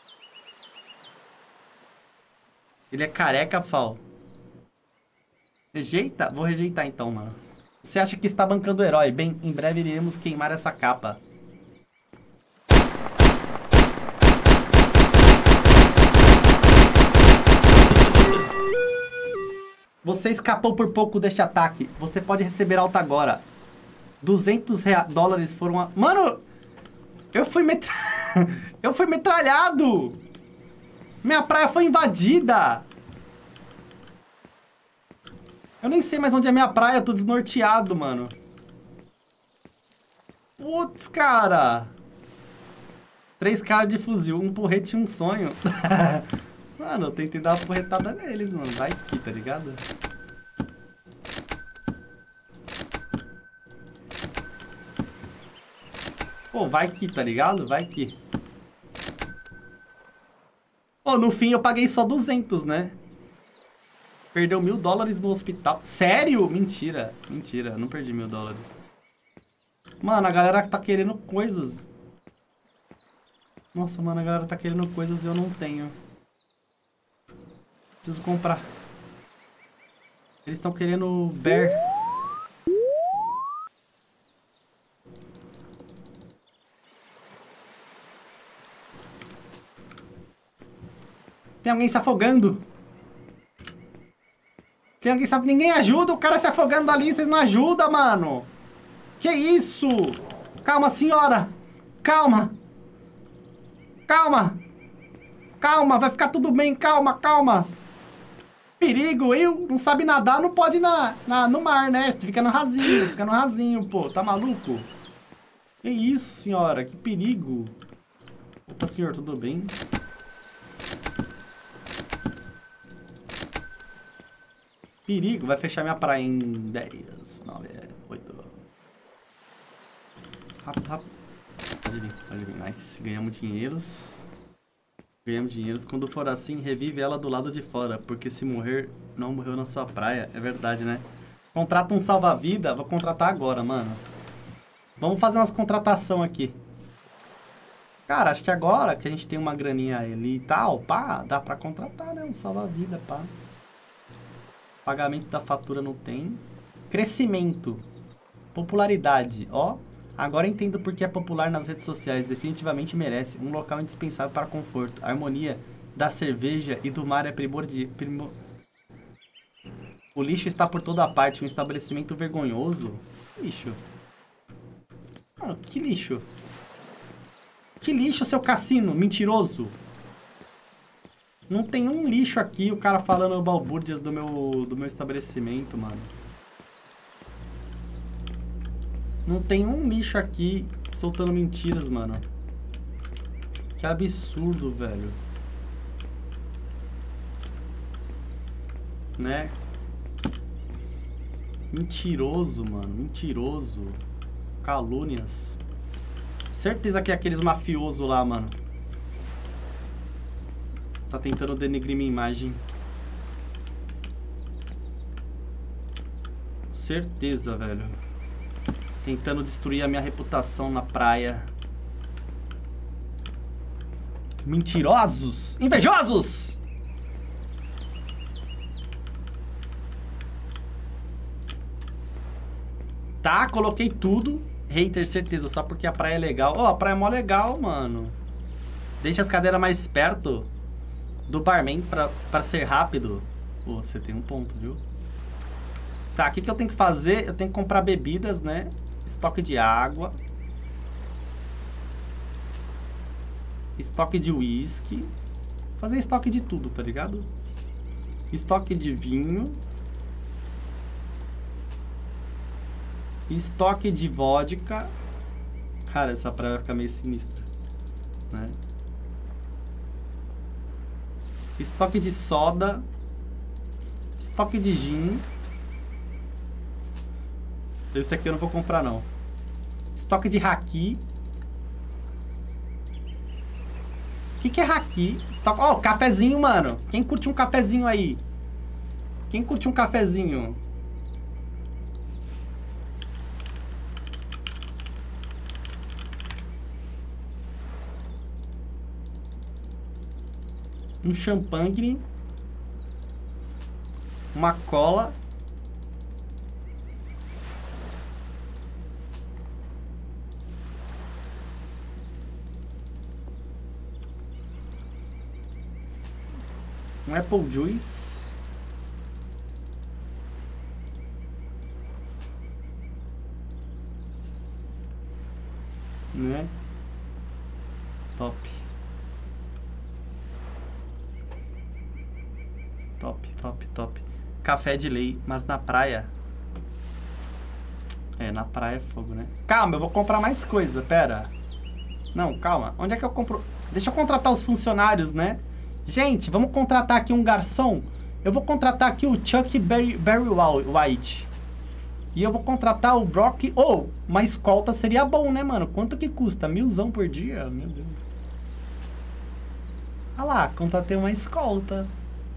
Ele é careca, Fal. Rejeita? Vou rejeitar então, mano. Você acha que está bancando o herói? Bem, em breve iremos queimar essa capa. Você escapou por pouco deste ataque. Você pode receber alta agora. 200 dólares foram... Mano! Eu fui Eu fui metralhado! Minha praia foi invadida! Eu nem sei mais onde é minha praia, eu tô desnorteado, mano. Putz, cara! 3 caras de fuzil, um porrete e um sonho. Mano, eu tentei dar uma porretada neles, mano. Vai aqui, tá ligado? Pô, vai aqui, tá ligado? Vai aqui. Pô, no fim eu paguei só 200, né? Perdeu 1.000 dólares no hospital. Sério? Mentira. Mentira, eu não perdi 1.000 dólares. Mano, a galera tá querendo coisas. Nossa, mano, a galera tá querendo coisas e eu não tenho. Preciso comprar. Eles estão querendo bear. Tem alguém se afogando. Tem alguém se afogando. Ninguém ajuda o cara se afogando ali. Vocês não ajudam, mano. Que isso? Calma, senhora. Calma. Calma. Calma, vai ficar tudo bem. Calma, calma. Perigo, eu não sabe nadar, não pode ir no mar, né? Fica no rasinho, pô. Tá maluco? Que isso, senhora? Que perigo. Opa, senhor, tudo bem? Perigo, vai fechar minha praia em 10, 9, 8. Rápido, rápido. Pode vir. Nice. Ganhamos dinheiros. Ganhamos dinheiros. Quando for assim, revive ela do lado de fora. Porque se morrer, não morreu na sua praia. É verdade, né? Contrata um salva-vida. Vou contratar agora, mano. Vamos fazer umas contratação aqui. Cara, acho que agora que a gente tem uma graninha ali e tal, pá, dá pra contratar, né? Um salva-vida, pá. Pagamento da fatura não tem. Crescimento. Popularidade, ó. Agora entendo por que é popular nas redes sociais. Definitivamente merece. Um local indispensável para conforto. A harmonia da cerveja e do mar é primordial. O lixo está por toda parte. Um estabelecimento vergonhoso. Lixo. Mano, que lixo? Que lixo, seu cassino mentiroso? Não tem um lixo aqui, o cara falando balbúrdias do meu estabelecimento, mano. Não tem um lixo aqui soltando mentiras, mano. Que absurdo, velho. Né? Mentiroso, mano. Mentiroso. Calúnias. Certeza que é aqueles mafiosos lá, mano. Tá tentando denegrir minha imagem. Certeza, velho. Tentando destruir a minha reputação na praia. Mentirosos! Invejosos! Tá, coloquei tudo. Hater, certeza, só porque a praia é legal. Ó, a praia é mó legal, mano. Deixa as cadeiras mais perto do barman pra ser rápido. Pô, você tem um ponto, viu? Tá, o que eu tenho que fazer? Eu tenho que comprar bebidas, né? Estoque de água. Estoque de uísque. Fazer estoque de tudo, tá ligado? Estoque de vinho. Estoque de vodka. Cara, essa praia vai ficar meio sinistra, né? Estoque de soda. Estoque de gin. Esse aqui eu não vou comprar, não. Estoque de haki. O que é haki? Estoque... Ó, cafezinho, mano. Quem curte um cafezinho aí? Quem curte um cafezinho? Um champanhe. Uma cola. Um apple juice. Né? Top. Top, top, top. Café de lei, mas na praia... É, na praia é fogo, né? Calma, eu vou comprar mais coisa, pera. Não, calma. Onde é que eu compro? Deixa eu contratar os funcionários, né? Gente, vamos contratar aqui um garçom. Eu vou contratar aqui o Chuck Berry White. E eu vou contratar o Brock... Oh, uma escolta seria bom, né, mano? Quanto que custa? 1000 por dia? Meu Deus. Ah lá, contratei uma escolta.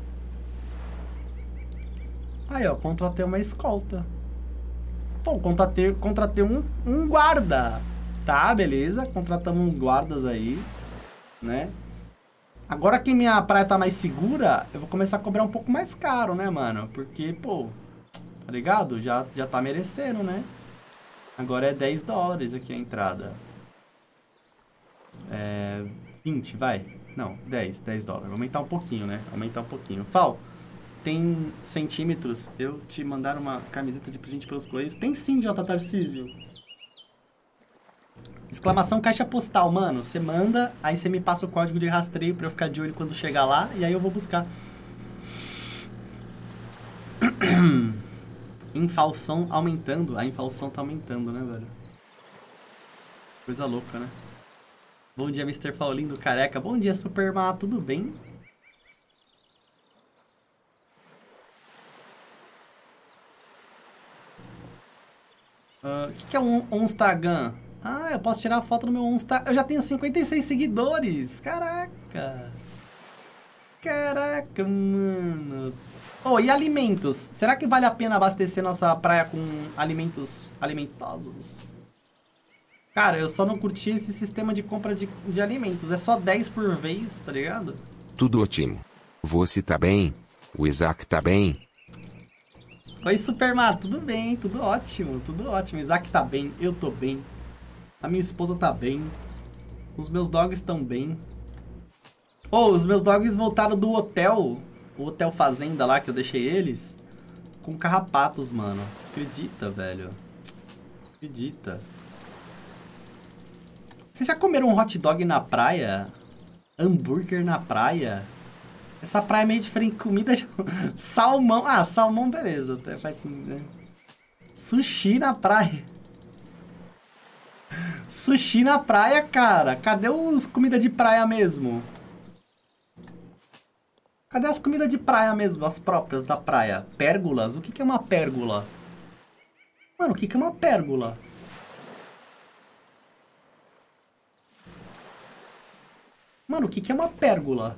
Aí, ó, contratei uma escolta. Pô, contratei um guarda. Tá, beleza. Contratamos uns guardas aí, né? Agora que minha praia tá mais segura, eu vou começar a cobrar um pouco mais caro, né, mano? Porque, pô, tá ligado? Já tá merecendo, né? Agora é 10 dólares aqui a entrada. 20, vai. Não, 10 dólares. Vou aumentar um pouquinho, né? Aumentar um pouquinho. Fal, tem centímetros? Eu te mandar uma camiseta de presente pelos correios? Tem sim, J. Tarcísio. Exclamação caixa postal, mano. Você manda, aí você me passa o código de rastreio pra eu ficar de olho quando chegar lá, e aí eu vou buscar. Inflação aumentando. A inflação tá aumentando, né, velho? Coisa louca, né? Bom dia, Mr. Paulinho do Careca. Bom dia, Superma. Tudo bem? O que é um Instagram? Ah, eu posso tirar a foto do meu Instagram. Eu já tenho 56 seguidores. Caraca. Caraca, mano. Oh, e alimentos? Será que vale a pena abastecer nossa praia com alimentos alimentosos? Cara, eu só não curti esse sistema de compra de alimentos. É só 10 por vez, tá ligado? Tudo ótimo. Você tá bem? O Isaac tá bem? Oi, Supermar. Tudo bem, tudo ótimo, tudo ótimo. Isaac tá bem, eu tô bem. A minha esposa tá bem. Os meus dogs estão bem. Oh, os meus dogs voltaram do hotel. O hotel fazenda lá que eu deixei eles. Com carrapatos, mano. Acredita, velho. Acredita. Vocês já comeram um hot dog na praia? Hambúrguer na praia? Essa praia é meio diferente. Comida de... Salmão. Ah, salmão, beleza. Até faz assim, né? Sushi na praia. Sushi na praia, cara. Cadê os comida de praia mesmo? Cadê as comidas de praia mesmo? As próprias da praia? Pérgolas? O que é uma pérgola? Mano, o que é uma pérgola? Mano, o que é uma pérgola?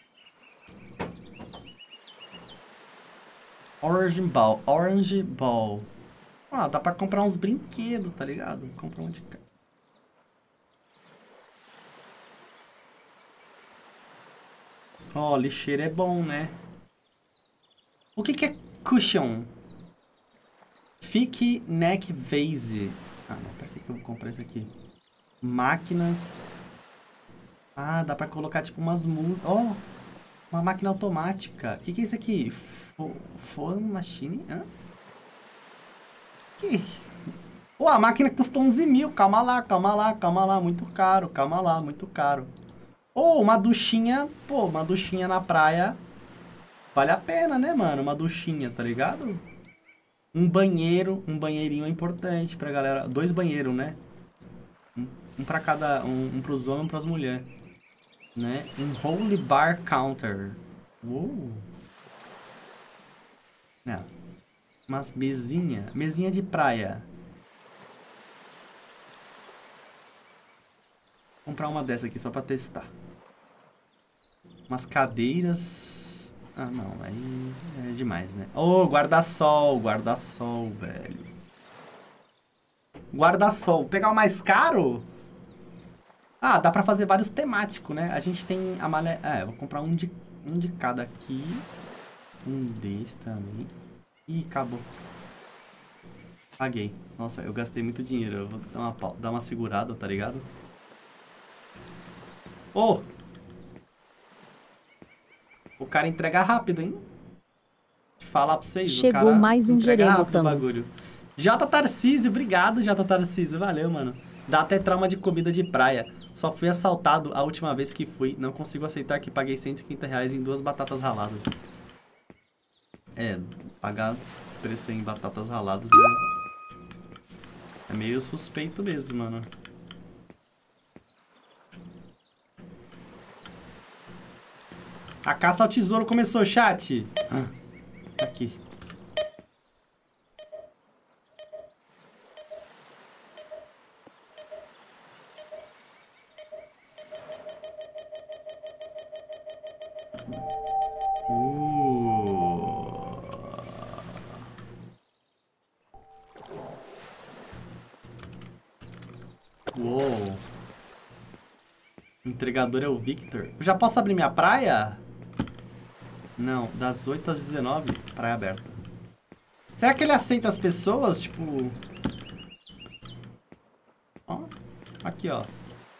Orange Ball. Orange Ball. Ah, dá pra comprar uns brinquedos, tá ligado? Comprar um de... Ó, lixeira é bom, né? O que é cushion? Fique neck vase. Ah, mas pra que eu vou comprar isso aqui? Máquinas. Ah, dá pra colocar tipo umas músicas. Ó, uma máquina automática. O que é isso aqui? Phone machine? Hã? Que? Pô, a máquina custa 11 mil. Calma lá, calma lá, calma lá. Muito caro, calma lá, muito caro. Ou uma duchinha, pô, uma duchinha na praia. Vale a pena, né, mano? Uma duchinha, tá ligado? Um banheiro, um banheirinho é importante pra galera. 2 banheiros, né? Um pra cada, um pros homens e um pras mulheres. Né? Um holy bar counter. Uou. Não. Umas mesinha de praia. Vou comprar uma dessa aqui só pra testar. Umas cadeiras. Ah, não, aí é demais, né? Ô, guarda-sol, guarda-sol, velho. Guarda-sol. Pegar o mais caro? Ah, dá pra fazer vários temáticos, né? A gente tem a malha... É, eu vou comprar um de cada aqui. Um desse também. Ih, acabou. Paguei. Nossa, eu gastei muito dinheiro. Eu vou dar uma segurada, tá ligado? Ô! O cara entrega rápido, hein? Vou falar pra vocês. Chegou o cara mais um entrega rápido o Jeremotão. bagulho. J Tarcísio, obrigado, J Tarcísio. Valeu, mano. Dá até trauma de comida de praia. Só fui assaltado a última vez que fui. Não consigo aceitar que paguei R$150 em 2 batatas raladas. É, pagar esse preço em batatas raladas é meio suspeito mesmo, mano. A caça ao tesouro começou, chat. Aqui. Uou. O entregador é o Victor. Eu já posso abrir minha praia? Não, das 8 às 19, praia aberta. Será que ele aceita as pessoas? Tipo... Ó, aqui, ó.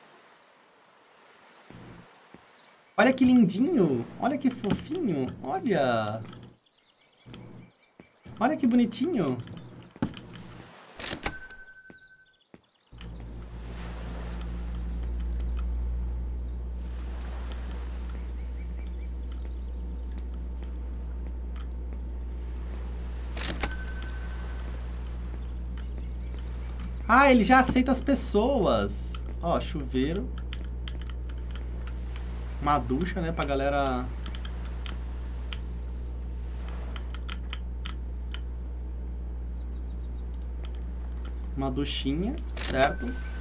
Olha que lindinho. Olha que fofinho. Olha. Olha que bonitinho. Ah, ele já aceita as pessoas. Ó, chuveiro. Uma ducha, né, pra galera... Uma duchinha, certo?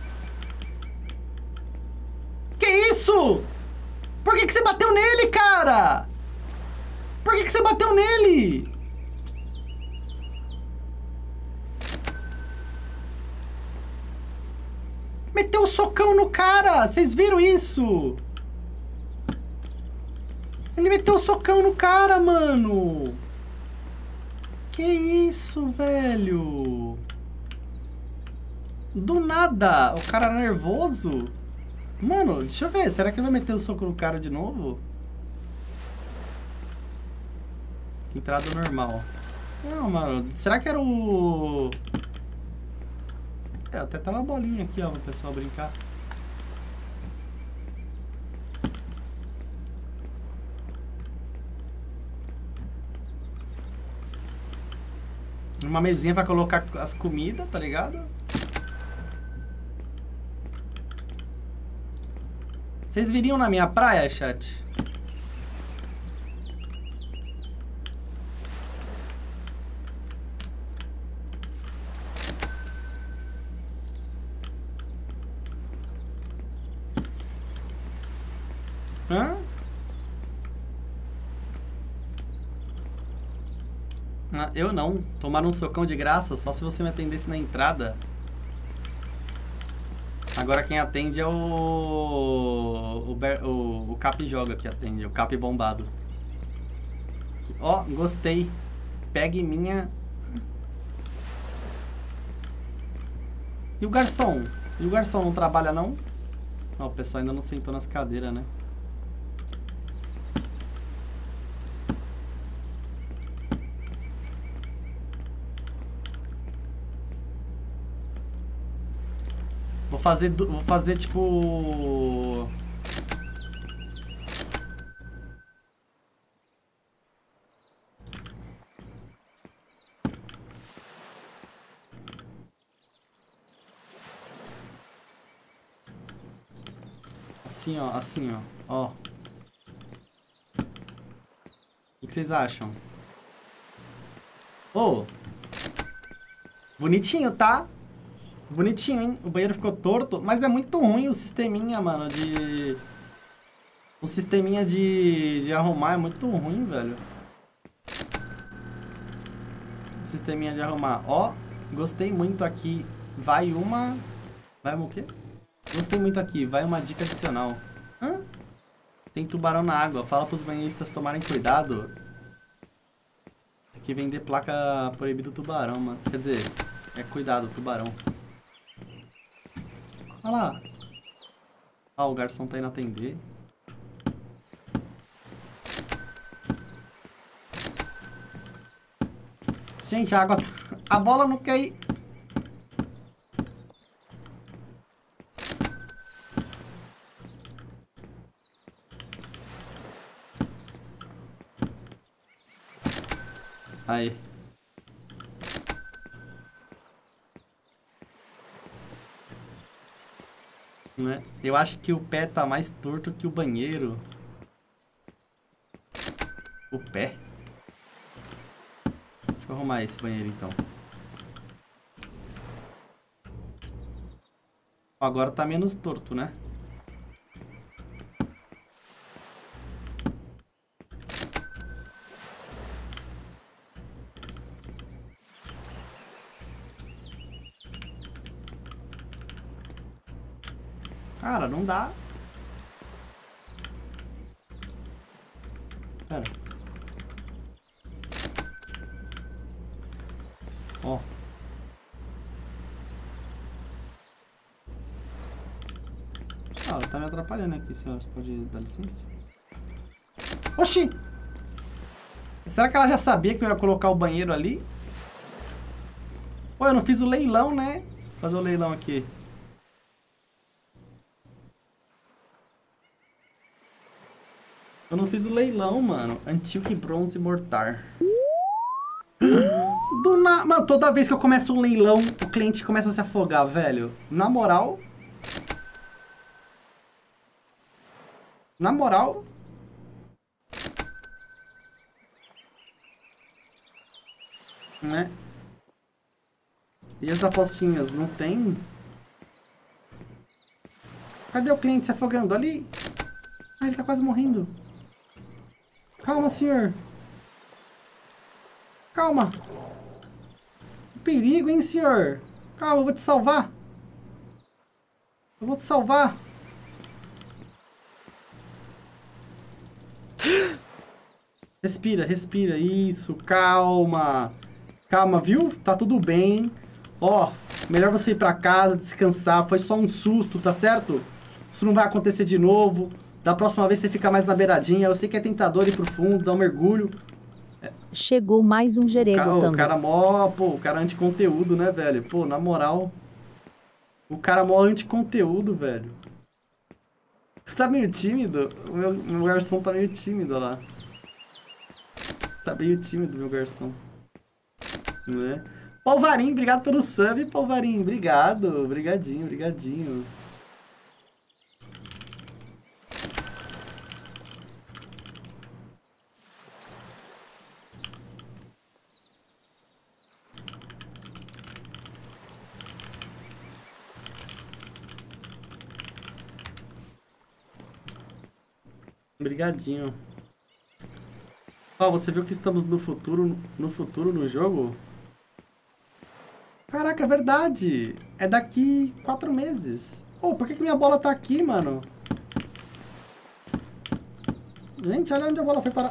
Que isso? Por que você bateu nele, cara? Por que você bateu nele? Meteu um socão no cara! Vocês viram isso? Ele meteu um socão no cara, mano! Que isso, velho? Do nada! O cara nervoso? Mano, deixa eu ver. Será que ele vai meter o soco no cara de novo? Entrada normal. Não, mano. Será que era o... É, até tá uma bolinha aqui, ó, pro pessoal brincar. Uma mesinha pra colocar as comidas, tá ligado? Vocês viriam na minha praia, chat? Hã? Ah, eu não. Tomaram um socão de graça só se você me atendesse na entrada. Agora quem atende é o Cap Joga que atende, o Cap bombado. Ó, gostei. Pegue minha... E o garçom? E o garçom não trabalha não? Ó, o pessoal ainda não sentou nas cadeiras, né? Vou fazer tipo... Assim, ó, assim, ó. Ó. O que vocês acham? Ô! Bonitinho, tá? Bonitinho, hein? O banheiro ficou torto, mas é muito ruim o sisteminha, mano, O sisteminha de arrumar é muito ruim, velho. O sisteminha de arrumar. Ó, gostei muito aqui. Vai uma... Vai o quê? Gostei muito aqui. Vai uma dica adicional. Hã? Tem tubarão na água. Fala pros banhistas tomarem cuidado. Tem que vender placa proibido tubarão, mano. Quer dizer, é cuidado, tubarão. Olha lá. Ah, o garçom tá indo atender. Gente, a água... A bola não quer ir... Aí. Né? Eu acho que o pé tá mais torto que o banheiro. O pé? Deixa eu arrumar esse banheiro então. Agora tá menos torto, né? Cara, não dá. Pera. Ó. Ah, tá me atrapalhando aqui, senhora. Você pode dar licença? Oxi! Será que ela já sabia que eu ia colocar o banheiro ali? Pô, eu não fiz o leilão, né? Vou fazer o leilão aqui. Eu não fiz o leilão, mano. Antique Bronze Mortar. Mano, toda vez que eu começo um leilão, o cliente começa a se afogar, velho. Na moral... Na moral... Né? E as apostinhas, não tem? Cadê o cliente se afogando? Ali? Ah, ele tá quase morrendo. Calma, senhor. Calma. Perigo, hein, senhor? Calma, eu vou te salvar. Eu vou te salvar. Respira, respira. Isso, calma. Calma, viu? Tá tudo bem. Ó, melhor você ir pra casa, descansar. Foi só um susto, tá certo? Isso não vai acontecer de novo. Da próxima vez você fica mais na beiradinha. Eu sei que é tentador ir pro fundo, dar um mergulho. Chegou mais um Jerego O cara mó... Pô, o cara anti-conteúdo, né, velho? Pô, na moral... O cara mó anti-conteúdo, velho. Você tá meio tímido? O meu garçom tá meio tímido lá. Tá meio tímido, meu garçom. Né? Polvarim, obrigado pelo sub, Polvarim. Obrigado. Obrigadinho, obrigadinho. Obrigadinho. Ó, você viu que estamos no futuro no jogo? Caraca, é verdade. É daqui 4 meses. Oh, por que minha bola tá aqui, mano? Gente, olha onde a bola foi parar.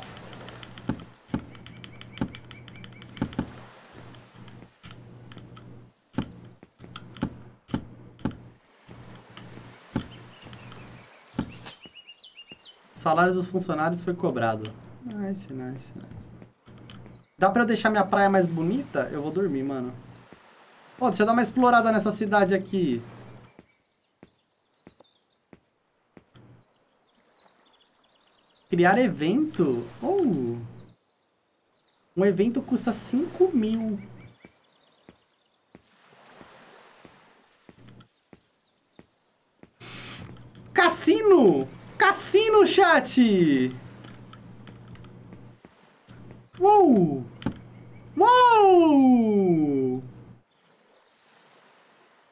Salários dos funcionários foi cobrado. Nice, nice, nice. Dá pra eu deixar minha praia mais bonita? Eu vou dormir, mano. Ó, deixa eu dar uma explorada nessa cidade aqui. Criar evento? Oh. Um evento custa 5.000. Cassino! Cassino, chat! Uou! Uou!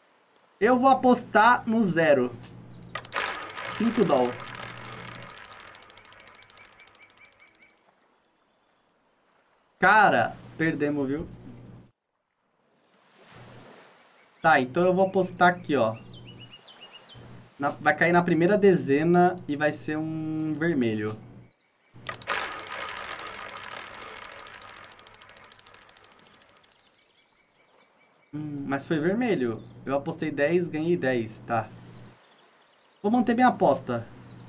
Eu vou apostar no 0. 5 dólares. Cara, perdemos, viu? Tá, então eu vou apostar aqui, ó. Vai cair na primeira dezena e vai ser um vermelho. Mas foi vermelho. Eu apostei 10, ganhei 10, tá. Vou manter minha aposta.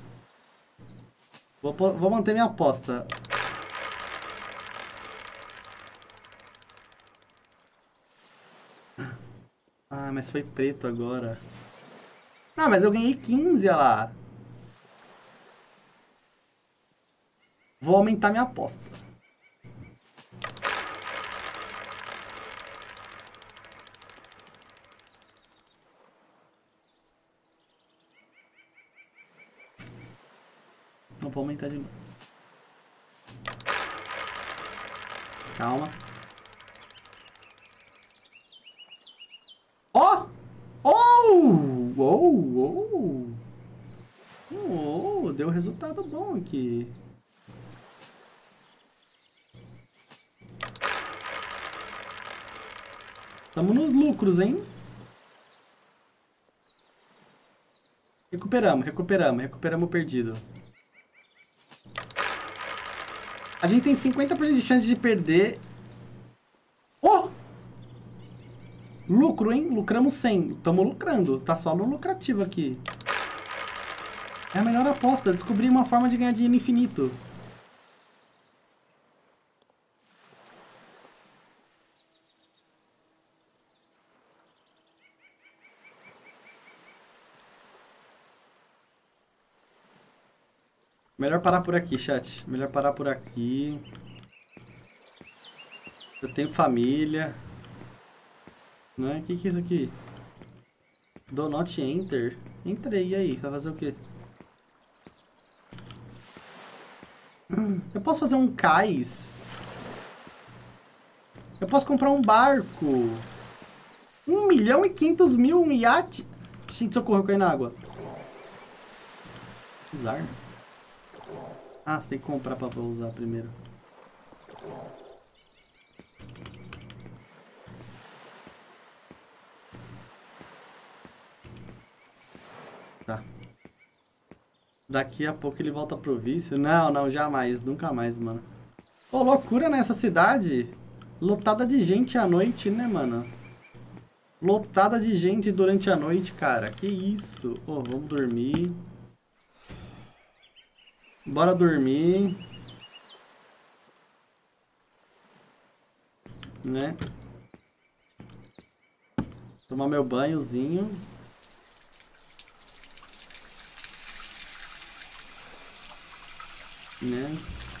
Vou manter minha aposta. Ah, mas foi preto agora. Ah, mas eu ganhei 15, olha lá. Vou aumentar minha aposta. Não vou aumentar de novo. Calma. Ó! Oh! Oh! Oh! Deu resultado bom aqui. Tamo nos lucros, hein? Recuperamos o perdido. A gente tem 50% de chance de perder. Oh! Lucro, hein? Lucramos 100. Tamo lucrando. Tá só no lucrativo aqui. É a melhor aposta. Descobri uma forma de ganhar dinheiro infinito. Melhor parar por aqui, chat. Melhor parar por aqui. Eu tenho família. Não é? O que é isso aqui? Do not enter. Entrei, e aí? Vai fazer o quê? Eu posso fazer um cais. Eu posso comprar um barco. 1.500.000 um iate. Gente, socorro, eu caí na água. Bizarro. Ah, você tem que comprar pra usar primeiro. Tá. Daqui a pouco ele volta pro vício. Não, não, jamais. Nunca mais, mano. Pô, loucura nessa cidade. Lotada de gente à noite, né, mano? Lotada de gente durante a noite, cara. Que isso? Ô, vamos dormir. Bora dormir. Né? Tomar meu banhozinho. Né?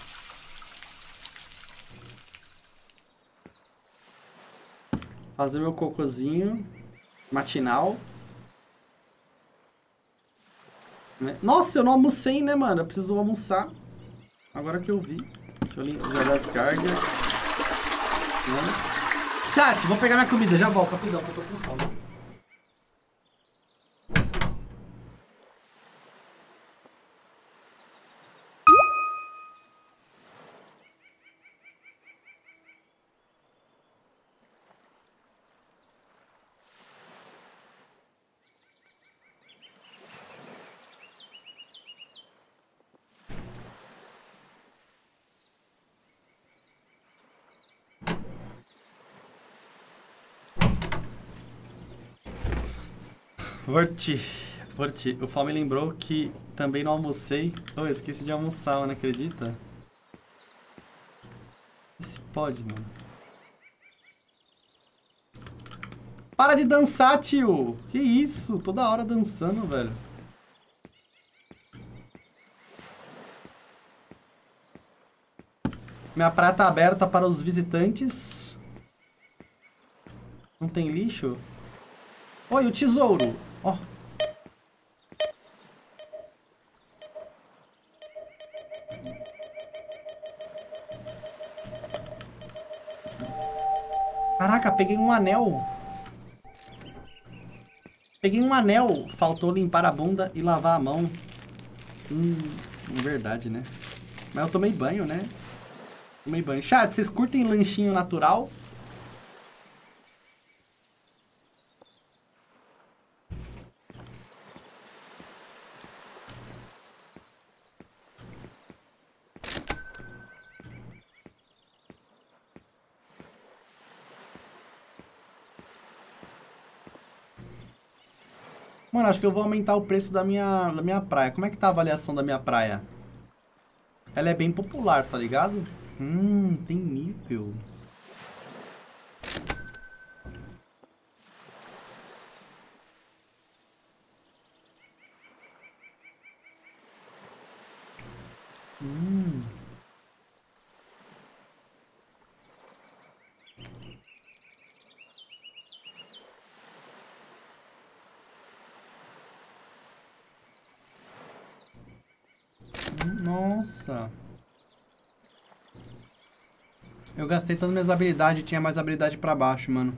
Fazer meu cocôzinho matinal. Né? Nossa, eu não almocei, né, mano? Eu preciso almoçar. Agora que eu vi. Deixa eu jogar a descarga. Né? Chat, vou pegar minha comida. Já volto, rapidão, que eu tô com fome. Vorti, o Fal me lembrou que também não almocei. Oh, eu esqueci de almoçar, mano, acredita? Se pode, mano. Para de dançar, tio! Que isso? Toda hora dançando, velho. Minha praia tá aberta para os visitantes. Não tem lixo? Oi, o tesouro. Ó. Oh. Caraca, peguei um anel. Peguei um anel. Faltou limpar a bunda e lavar a mão. Verdade, né? Mas eu tomei banho, né? Tomei banho. Chat, vocês curtem lanchinho natural? Mano, acho que eu vou aumentar o preço da minha praia. Como é que tá a avaliação da minha praia? Ela é bem popular, tá ligado? Tem nível. Nossa. Eu gastei todas as minhas habilidades e tinha mais habilidade pra baixo, mano.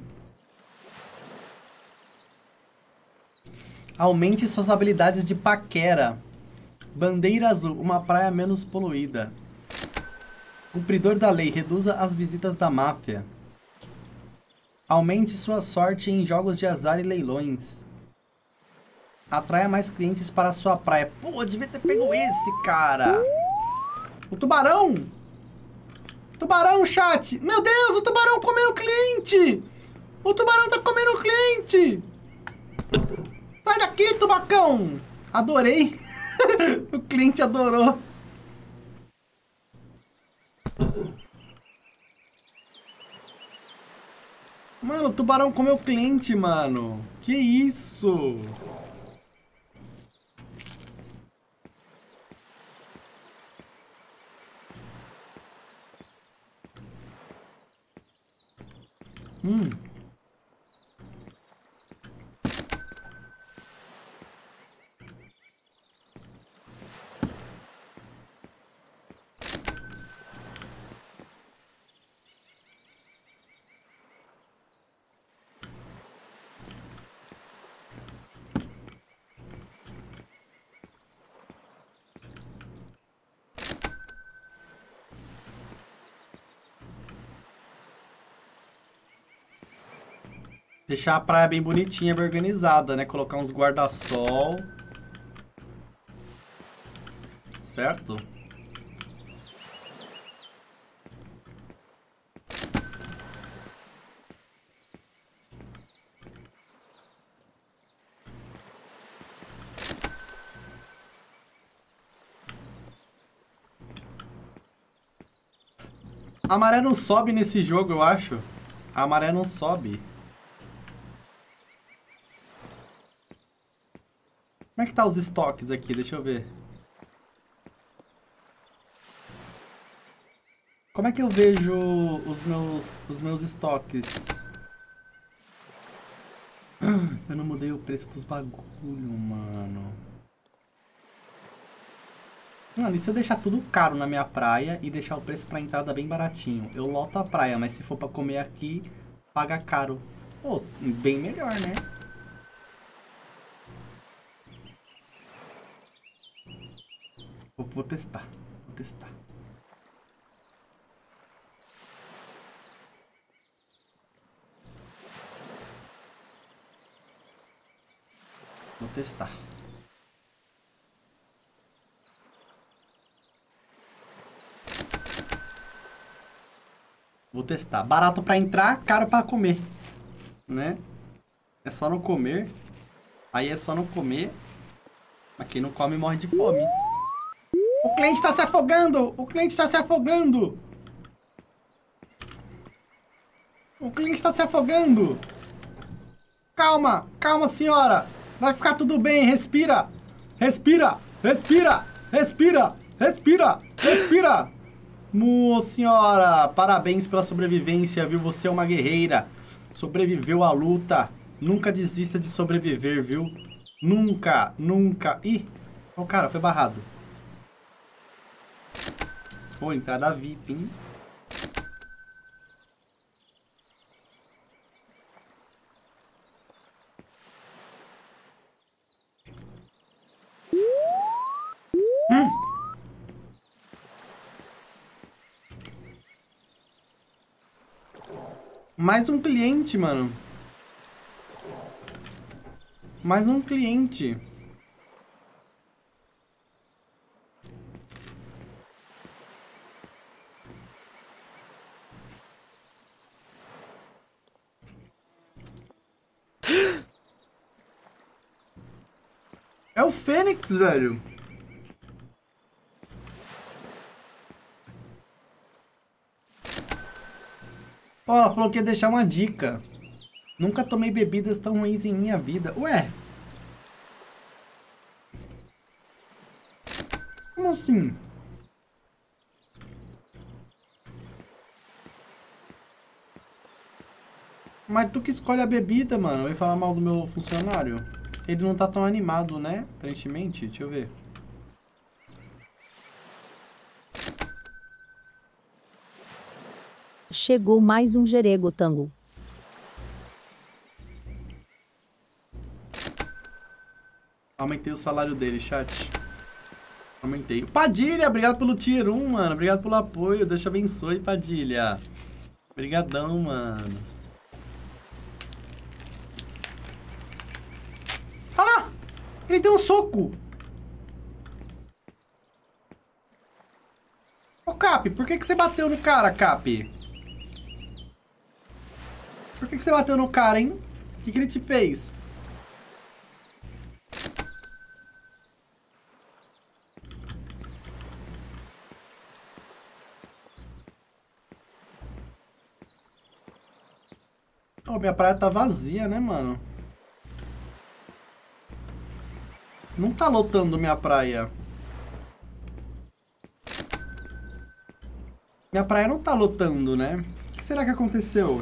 Aumente suas habilidades de paquera. Bandeira azul, uma praia menos poluída. Cumpridor da lei, reduza as visitas da máfia. Aumente sua sorte em jogos de azar e leilões. Atraia mais clientes para sua praia. Pô, devia ter pego esse, cara. O tubarão! Tubarão, chat! Meu Deus, o tubarão comendo o cliente! O tubarão tá comendo o cliente! Sai daqui, tubacão! Adorei! O cliente adorou. Mano, o tubarão comeu o cliente, mano. Que isso? Deixar a praia bem bonitinha, bem organizada, né? Colocar uns guarda-sol. Certo? A maré não sobe nesse jogo, eu acho. A maré não sobe. Como é que tá os estoques aqui? Deixa eu ver. Como é que eu vejo os meus estoques? Eu não mudei o preço dos bagulho, mano. Mano, e se eu deixar tudo caro na minha praia e deixar o preço pra entrada bem baratinho? Eu loto a praia, mas se for pra comer aqui, paga caro. Pô, bem melhor, né? Vou testar. Vou testar. Vou testar. Vou testar. Barato pra entrar, caro pra comer. Né? É só não comer. Aí é só não comer. Mas quem não come morre de fome. O cliente tá se afogando! O cliente tá se afogando! O cliente tá se afogando! Calma! Calma, senhora! Vai ficar tudo bem, respira! Respira! Respira! Respira! Respira! Respira! Senhora! Parabéns pela sobrevivência, viu? Você é uma guerreira. Sobreviveu à luta. Nunca desista de sobreviver, viu? Nunca, nunca. Ih! O cara foi barrado. Pô, entrada VIP, hein? Mais um cliente, mano. Mais um cliente. É o Fênix, velho. Ó, ela falou que ia deixar uma dica. Nunca tomei bebidas tão ruins em minha vida. Ué? Como assim? Mas tu que escolhe a bebida, mano. Vai falar mal do meu funcionário? Ele não tá tão animado, né? Aparentemente. Deixa eu ver. Chegou mais um Jerego Tango. Aumentei o salário dele, chat. Aumentei. Padilha, obrigado pelo tier 1, mano. Obrigado pelo apoio. Deus te abençoe, Padilha. Obrigadão, mano. Olha lá! Ele deu um soco! Ô, Cap, por que você bateu no cara, Cap? Por que você bateu no cara, hein? O que ele te fez? Oh, minha praia tá vazia, né, mano? Não tá lotando minha praia. Minha praia não tá lotando, né? O que será que aconteceu?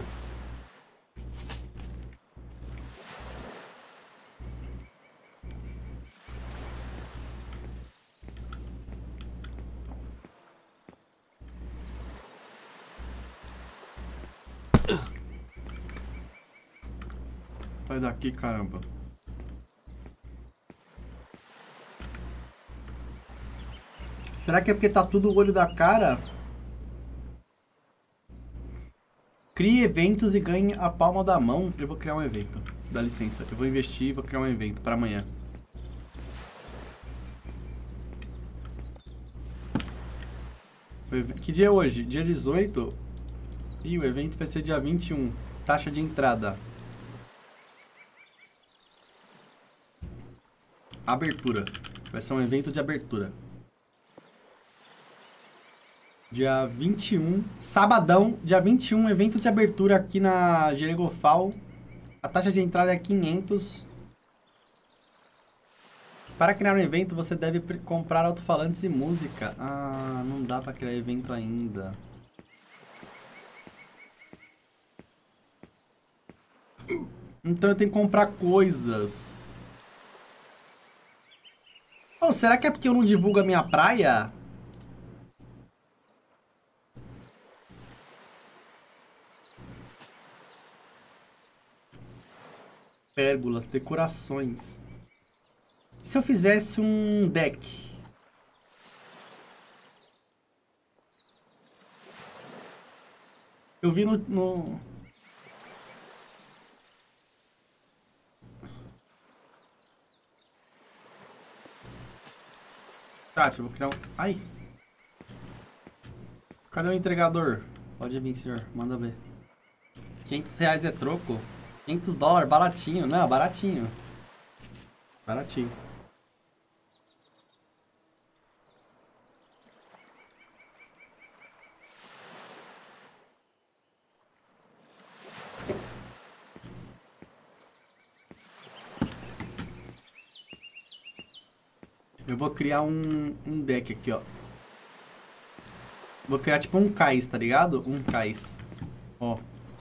Sai daqui, caramba. Será que é porque tá tudo o olho da cara? Crie eventos e ganhe a palma da mão. Eu vou criar um evento. Dá licença. Eu vou investir e vou criar um evento para amanhã. Que dia é hoje? Dia 18? E o evento vai ser dia 21. Taxa de entrada. Abertura. Vai ser um evento de abertura. Dia 21, sabadão, dia 21, evento de abertura aqui na Jeregofal. A taxa de entrada é 500. Para criar um evento, você deve comprar alto-falantes e música. Ah, não dá para criar evento ainda. Então eu tenho que comprar coisas. Oh, será que é porque eu não divulgo a minha praia? Pérgolas, decorações. E se eu fizesse um deck? Eu vi no... Tá, eu vou criar um... Ai! Cadê o entregador? Pode vir, senhor. Manda ver. R$500 é troco? $500, baratinho. Não, baratinho. Baratinho. Eu vou criar um deck aqui, ó. Vou criar tipo um cais, tá ligado? Um cais. Ó.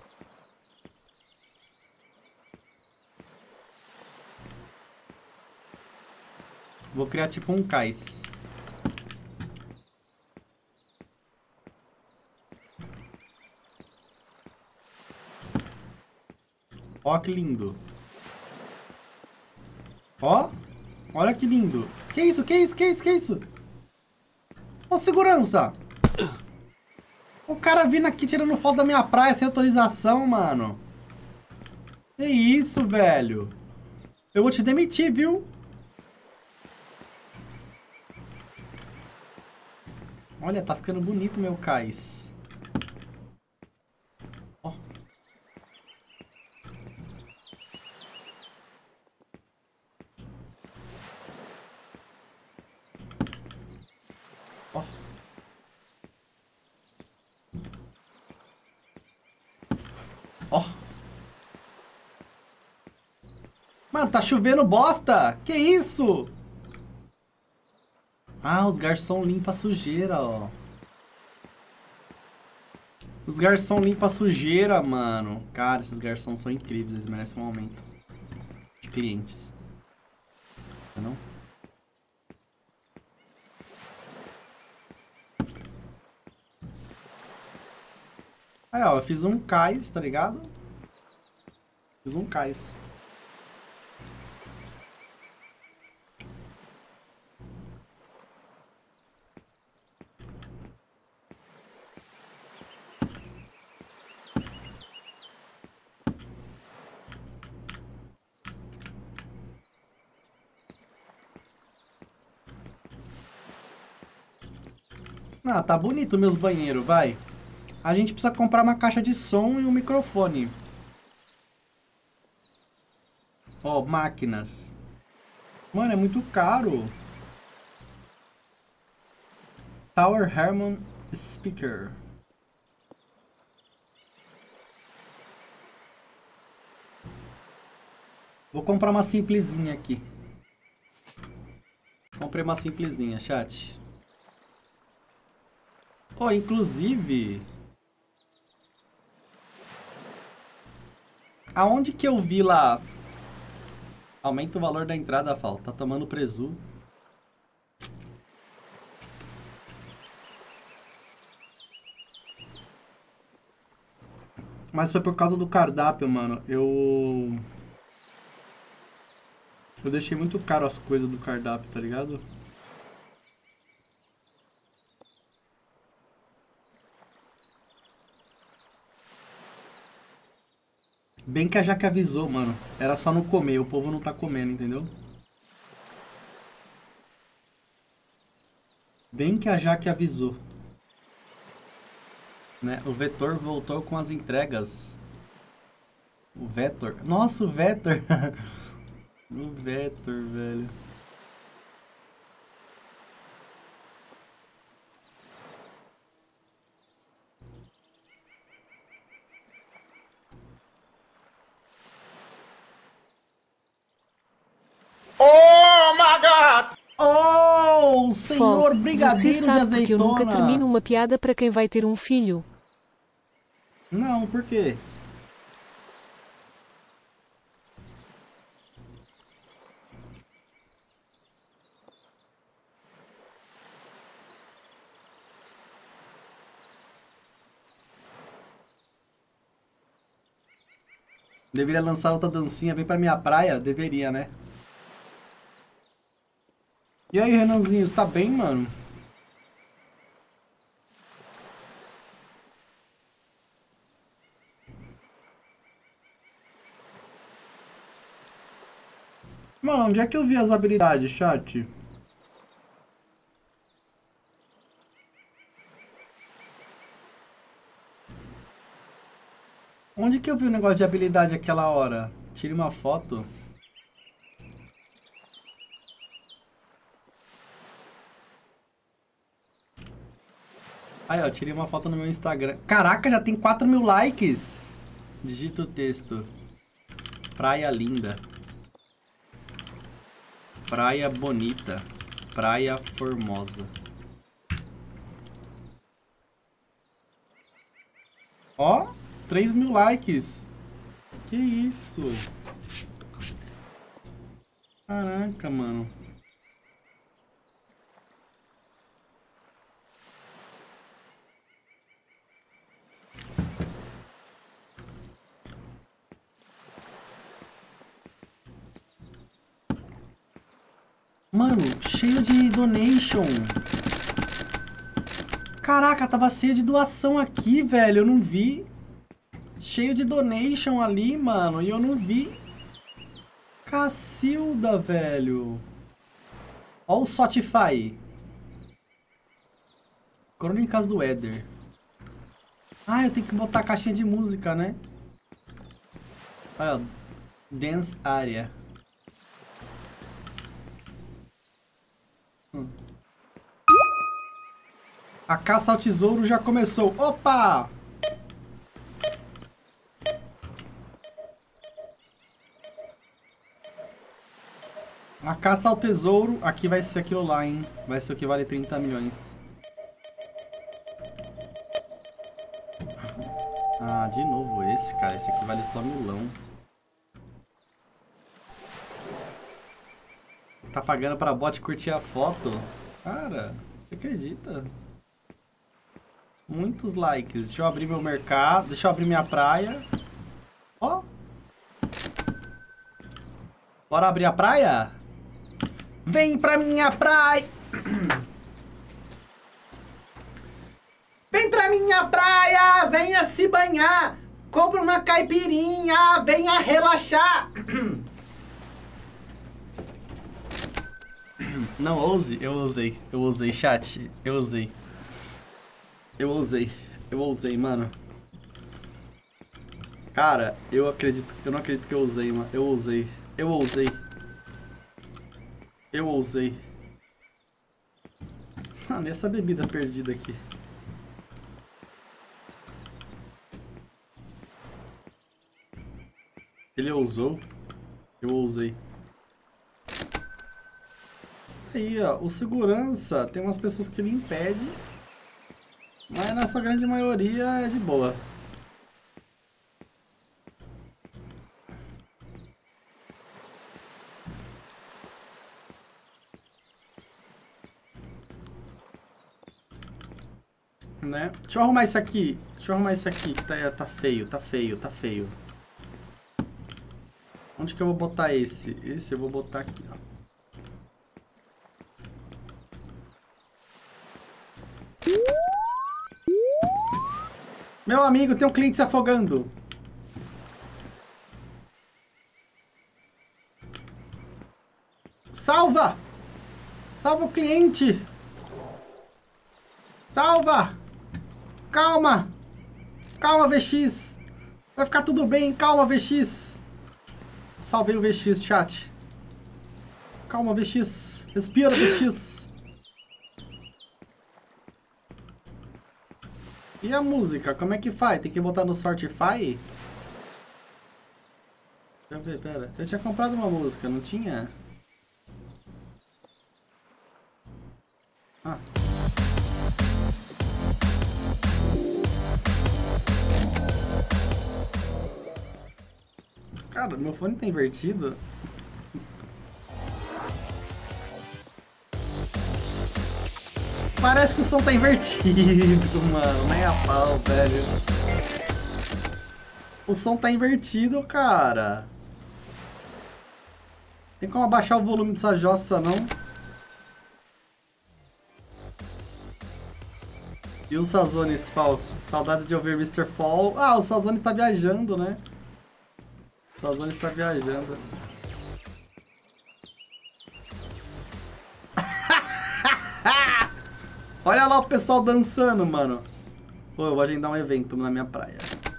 Vou criar tipo um cais. Ó que lindo. Ó. Olha que lindo. Que isso? Que isso? Que isso? Que isso? Ô, segurança! Ô, O cara vindo aqui tirando foto da minha praia sem autorização, mano. Que isso, velho? Eu vou te demitir, viu? Olha, tá ficando bonito meu cais. Ó. Ó. Ó. Mano, tá chovendo bosta! Que isso? Ah, os garçom limpam a sujeira, ó. Os garçom limpam a sujeira, mano. Cara, esses garçons são incríveis. Eles merecem um aumento de clientes. Não? Aí, ó, eu fiz um cais, tá ligado? Fiz um cais. Ah, tá bonito meus banheiros, vai. A gente precisa comprar uma caixa de som e um microfone. Ó, máquinas. Mano, é muito caro. Tower Harmon Speaker. Vou comprar uma simplesinha aqui. Comprei uma simplesinha, chat. Oh, inclusive... Aonde que eu vi lá? Aumenta o valor da entrada, fala. Tá tomando presu. Mas foi por causa do cardápio, mano. Eu deixei muito caro as coisas do cardápio, tá ligado? Bem que a Jaque avisou, mano. Era só não comer, o povo não tá comendo, entendeu? Bem que a Jaque avisou. Né? O Vetor voltou com as entregas. O Vetor. Nossa, o Vetor. O Vetor, velho. Oh my God! Oh, senhor Fol, brigadeiro você de sabe azeitona. que eu nunca termino uma piada para quem vai ter um filho. Não, por quê? Deveria lançar outra dancinha bem pra minha praia? Deveria, né? E aí, Renanzinho, tá bem, mano? Mano, onde é que eu vi as habilidades, chat? Onde que eu vi o negócio de habilidade aquela hora? Tire uma foto. Aí, ó, tirei uma foto no meu Instagram. Caraca, já tem 4.000 likes. Digita o texto. Praia linda. Praia bonita. Praia formosa. Ó, 3.000 likes. Que isso? Caraca, mano. Mano, cheio de donation. Caraca, tava cheio de doação aqui, velho. Eu não vi. Cheio de donation ali, mano. E eu não vi. Cacilda, velho. Ó o Spotify. Crônicas do Éder. Ah, eu tenho que botar a caixinha de música, né? Olha, ó. Dance Area. A caça ao tesouro já começou. Opa! A caça ao tesouro. Aqui vai ser aquilo lá, hein? Vai ser o que vale 30 milhões. Ah, de novo esse, cara. Esse aqui vale só milão. Tá pagando pra bot curtir a foto? Cara, você acredita? Muitos likes. Deixa eu abrir meu mercado. Deixa eu abrir minha praia. Ó. Bora abrir a praia? Vem pra minha praia! Vem pra minha praia! Venha se banhar! Compra uma caipirinha! Venha relaxar! Não ouse, eu ousei. Eu ousei, chat. Eu ousei. Eu ousei. Eu ousei, mano. Cara, eu não acredito que eu ousei, mano. Eu ousei. Eu ousei. Eu ousei. Mano, e essa bebida perdida aqui? Ele ousou? Eu ousei. Isso aí, ó. O segurança, tem umas pessoas que ele impede. Mas na sua grande maioria é de boa. Né? Deixa eu arrumar isso aqui. Deixa eu arrumar isso aqui que tá feio, tá feio, tá feio. Onde que eu vou botar esse? Esse eu vou botar aqui, ó. Meu amigo, tem um cliente se afogando. Salva! Salva o cliente! Salva! Calma! Calma, VX! Vai ficar tudo bem, calma, VX! Salvei o VX, chat. Calma, VX. Respira, VX. E a música, como é que faz? Tem que botar no Spotify? Deixa eu ver, pera. Eu tinha comprado uma música, não tinha? Ah. Cara, meu fone tá invertido. Parece que o som tá invertido, mano. Nem a pau, velho. O som tá invertido, cara. Tem como abaixar o volume dessa jossa, não? E o Sazones, Fall? Saudades de ouvir Mr. Fall. Ah, o Sazones tá viajando, né? O Sazones tá viajando. Olha lá o pessoal dançando, mano. Pô, eu vou agendar um evento na minha praia.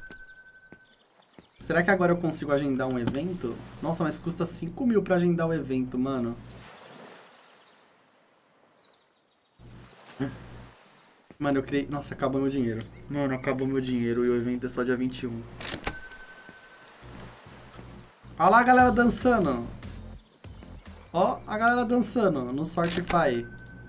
Será que agora eu consigo agendar um evento? Nossa, mas custa 5 mil pra agendar o evento, mano. Mano, eu criei... Nossa, acabou meu dinheiro. Mano, acabou meu dinheiro e o evento é só dia 21. Olha lá a galera dançando. Ó, a galera dançando no Spotify.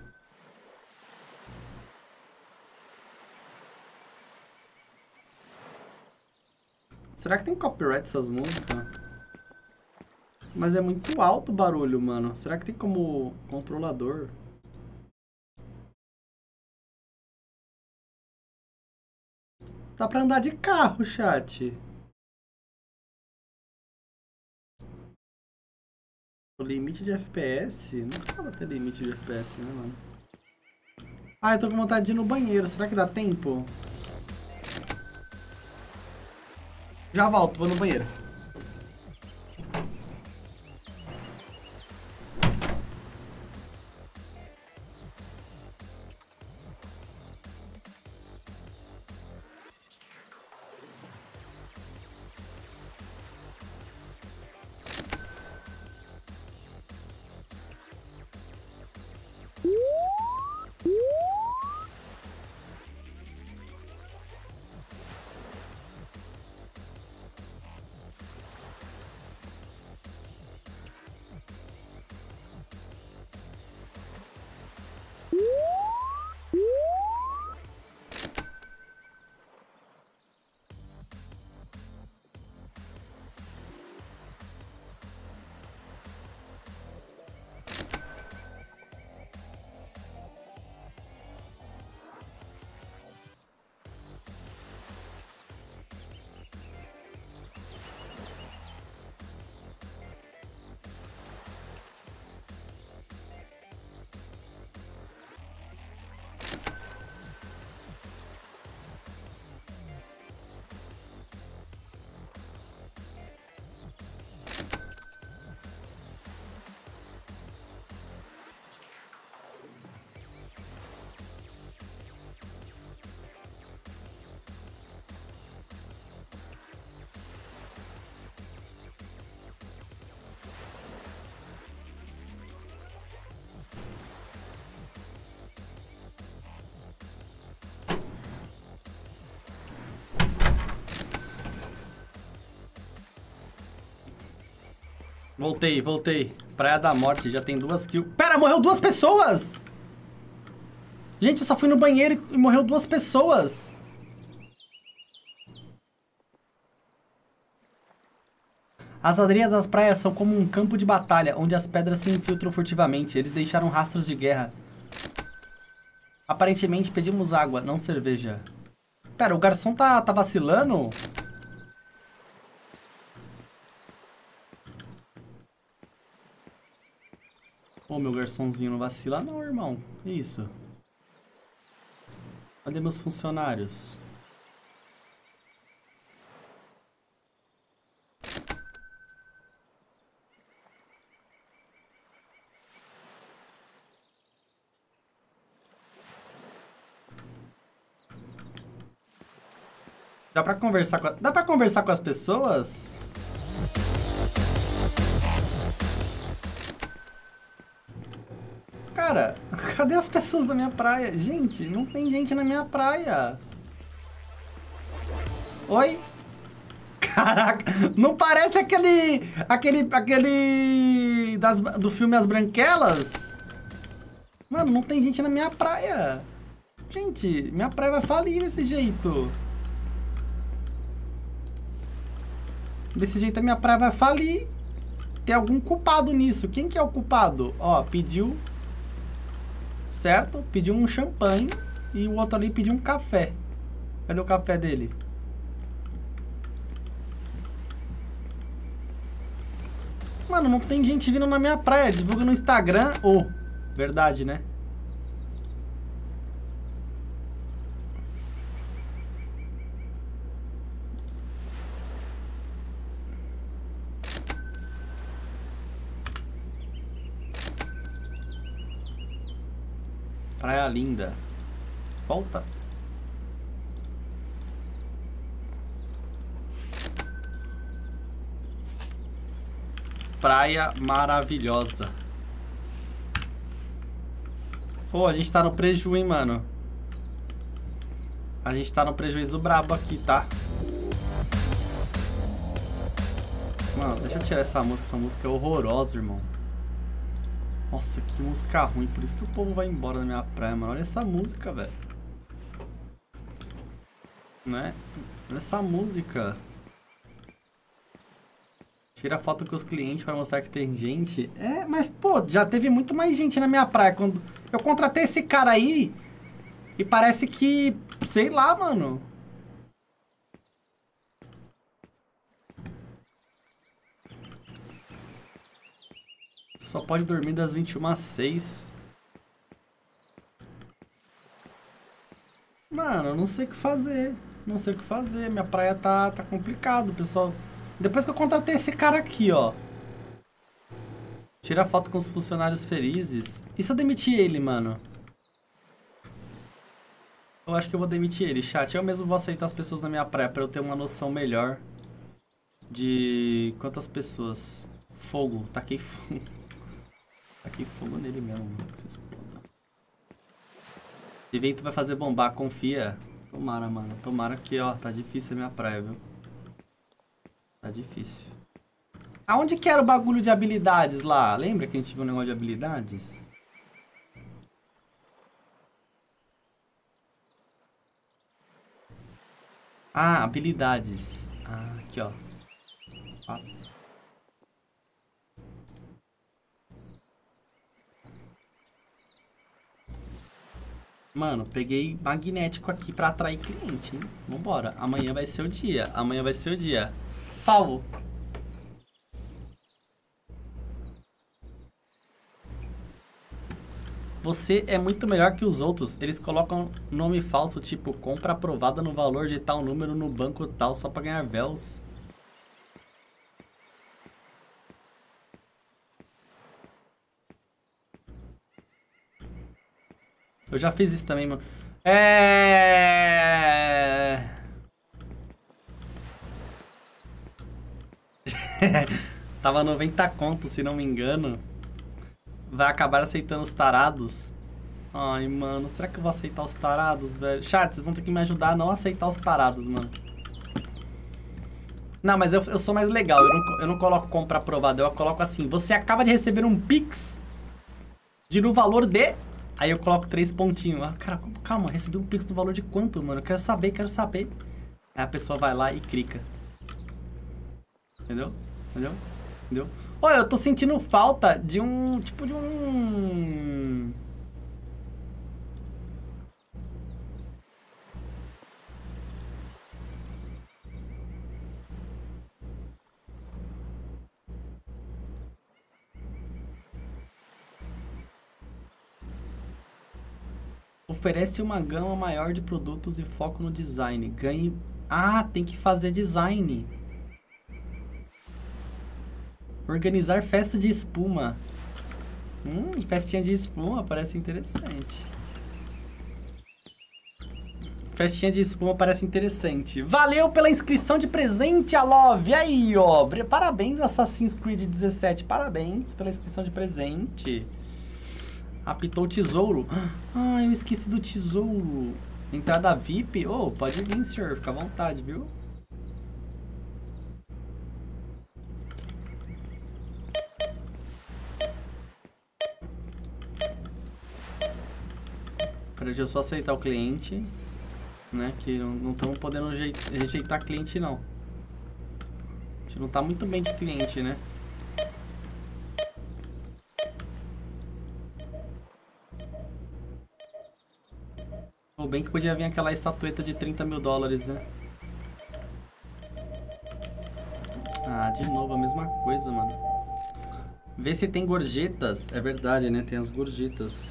Será que tem copyright essas músicas? Mas é muito alto o barulho, mano. Será que tem como controlador? Dá pra andar de carro, chat. O limite de FPS? Não precisava ter limite de FPS, né, mano? Ah, eu tô com vontade de ir no banheiro. Será que dá tempo? Já volto, vou no banheiro. Voltei, voltei. Praia da Morte, já tem 2 kills. Pera, morreu 2 pessoas! Gente, eu só fui no banheiro e morreu 2 pessoas. As areias das praias são como um campo de batalha, onde as pedras se infiltram furtivamente. Eles deixaram rastros de guerra. Aparentemente pedimos água, não cerveja. Pera, o garçom tá vacilando? Ô, meu garçomzinho, não vacila não, irmão. Que isso? Cadê meus funcionários? Dá pra conversar com Dá pra conversar com as pessoas? Cara, cadê as pessoas da minha praia? Gente, não tem gente na minha praia. Oi? Caraca, não parece aquele do filme As Branquelas? Mano, não tem gente na minha praia. Gente, minha praia vai falir desse jeito. Desse jeito a minha praia vai falir. Tem algum culpado nisso. Quem que é o culpado? Ó, pediu... Certo? Pediu um champanhe. E o outro ali pediu um café. Cadê o café dele? Mano, não tem gente vindo na minha praia. Divulga no Instagram. Oh, verdade, né? Praia linda. Volta. Praia maravilhosa. Pô, a gente tá no prejuízo, hein, mano. A gente tá no prejuízo brabo aqui, tá? Mano, deixa eu tirar essa música. Essa música é horrorosa, irmão. Nossa, que música ruim. Por isso que o povo vai embora da minha praia, mano. Olha essa música, velho. Né? Olha essa música. Tira foto com os clientes pra mostrar que tem gente. É, mas, pô, já teve muito mais gente na minha praia. Quando eu contratei esse cara aí e parece que... Sei lá, mano. Só pode dormir das 21 às 6. mano, eu não sei o que fazer. Não sei o que fazer. Minha praia tá complicado, pessoal. Depois que eu contratei esse cara aqui, ó. Tira foto com os funcionários felizes. E se eu demitir ele, mano? Eu acho que eu vou demitir ele, chat. Eu mesmo vou aceitar as pessoas na minha praia pra eu ter uma noção melhor de quantas pessoas. Fogo. Taquei fogo. Taquei fogo nele mesmo, mano. Se exploda. Evento vai fazer bombar, confia. Tomara, mano. Tomara que, ó, tá difícil a minha praia, viu? Tá difícil. Aonde que era o bagulho de habilidades lá? Lembra que a gente viu um negócio de habilidades? Ah, habilidades. Ah, aqui, ó. Mano, peguei magnético aqui pra atrair cliente, hein? Vambora. Amanhã vai ser o dia. Amanhã vai ser o dia. Paulo. Você é muito melhor que os outros. Eles colocam nome falso, tipo, compra aprovada no valor de tal número no banco tal, só pra ganhar véus. Eu já fiz isso também, mano. Tava 90 conto, se não me engano. Vai acabar aceitando os tarados. Ai, mano, será que eu vou aceitar os tarados, velho? Chat, vocês vão ter que me ajudar a não aceitar os tarados, mano. Não, mas eu sou mais legal. Eu não coloco compra aprovada. Eu coloco assim, você acaba de receber um Pix no valor de... Aí eu coloco 3 pontinhos. Ah, cara, calma, recebi um Pix no valor de quanto, mano? Eu quero saber, quero saber. Aí a pessoa vai lá e clica. Entendeu? Entendeu? Entendeu? Olha, eu tô sentindo falta de um... Tipo de um... Oferece uma gama maior de produtos e foco no design. Ganhe... Ah, tem que fazer design. Organizar festa de espuma. Festinha de espuma parece interessante. Festinha de espuma parece interessante. Valeu pela inscrição de presente, Alove. Aí, ó. Parabéns, Assassin's Creed 17. Parabéns pela inscrição de presente. Apitou o tesouro. Ah, eu esqueci do tesouro. Entrada VIP. Oh, pode vir, senhor. Fica à vontade, viu? Deixa eu só aceitar o cliente, né? Que não estamos podendo rejeitar cliente, não. A gente não tá muito bem de cliente, né? Ou bem que podia vir aquela estatueta de 30 mil dólares, né? Ah, de novo a mesma coisa, mano. Vê se tem gorjetas. É verdade, né? Tem as gorjetas.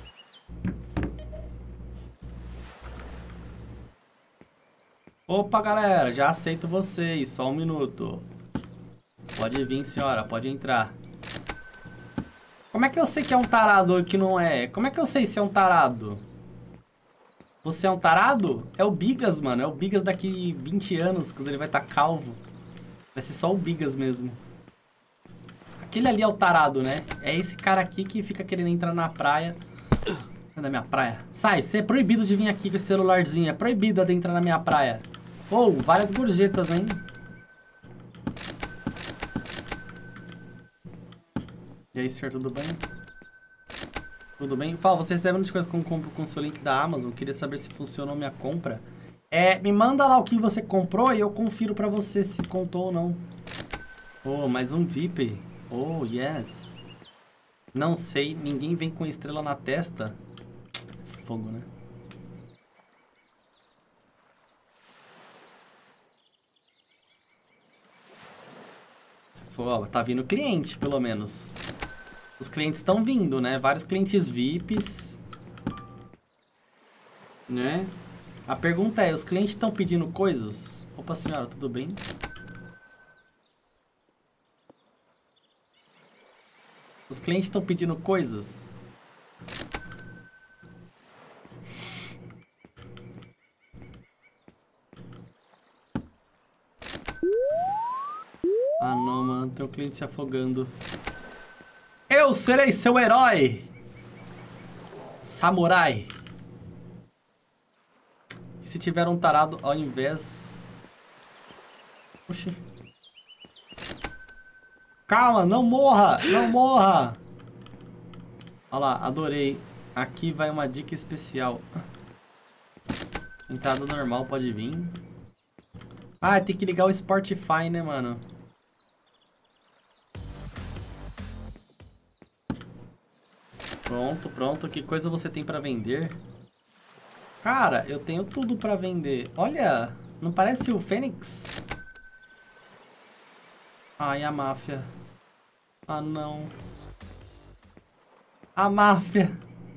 Opa, galera, já aceito vocês, só um minuto. Pode vir, senhora, pode entrar. Como é que eu sei que é um tarado ou que não é? Como é que eu sei se é um tarado? Você é um tarado? É o Bigas, mano, é o Bigas daqui 20 anos, quando ele vai estar calvo. Vai ser só o Bigas mesmo. Aquele ali é o tarado, né? É esse cara aqui que fica querendo entrar na praia. Sai da minha praia. Sai, você é proibido de vir aqui com esse celularzinho. É proibido de entrar na minha praia. Oh, várias gorjetas, hein? E aí, senhor, tudo bem? Tudo bem? Fala, você recebe de coisa quando compro com o seu link da Amazon. Queria saber se funcionou minha compra. Me manda lá o que você comprou e eu confiro pra você se contou ou não. Oh, mais um VIP. Oh, yes. Não sei, ninguém vem com estrela na testa. Fogo, né? Ó, tá vindo cliente, pelo menos. Os clientes estão vindo, né? Vários clientes VIPs. Né? A pergunta é, os clientes estão pedindo coisas? Opa, senhora, tudo bem? Os clientes estão pedindo coisas? Ah, não, mano. Tem um cliente se afogando. Eu serei seu herói! Samurai! E se tiver um tarado ao invés... Oxi. Calma, não morra! Não morra! Olha lá, adorei. Aqui vai uma dica especial. Entrada normal, pode vir. Ah, tem que ligar o Spotify, né, mano? Pronto, pronto. Que coisa você tem pra vender? Cara, eu tenho tudo pra vender. Olha, não parece o Fênix? Ai, a máfia. Ah, não. A máfia.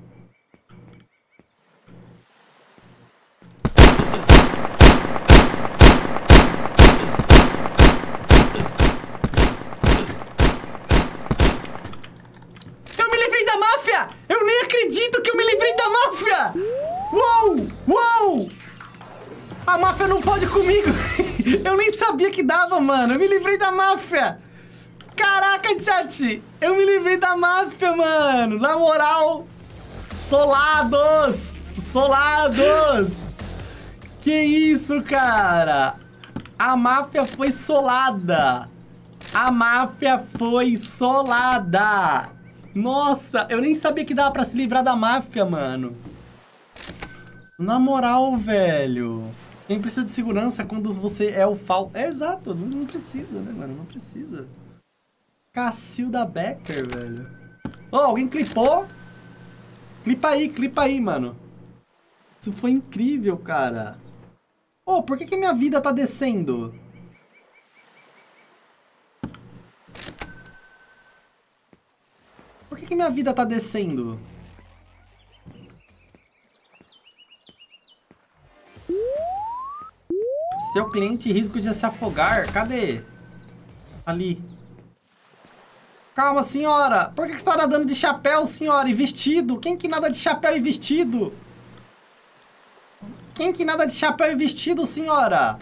Eu me livrei da máfia! Eu nem acredito que eu me livrei da máfia! Uou! Uou! A máfia não pode comigo! Eu nem sabia que dava, mano! Eu me livrei da máfia! Caraca, chat! Eu me livrei da máfia, mano! Na moral! Solados! Solados! Que isso, cara? A máfia foi solada! A máfia foi solada! Nossa, eu nem sabia que dava pra se livrar da máfia, mano. Na moral, velho. Quem precisa de segurança quando você é o fal... É exato, não precisa, né, mano? Não precisa. Cacilda Becker, velho. Ô, alguém clipou? Clipa aí, mano. Isso foi incrível, cara. Ô, por que minha vida tá descendo? Por que minha vida tá descendo? Seu cliente risco de se afogar. Cadê? Ali. Calma, senhora. Por que você tá nadando de chapéu, senhora? E vestido? Quem que nada de chapéu e vestido? Quem que nada de chapéu e vestido, senhora?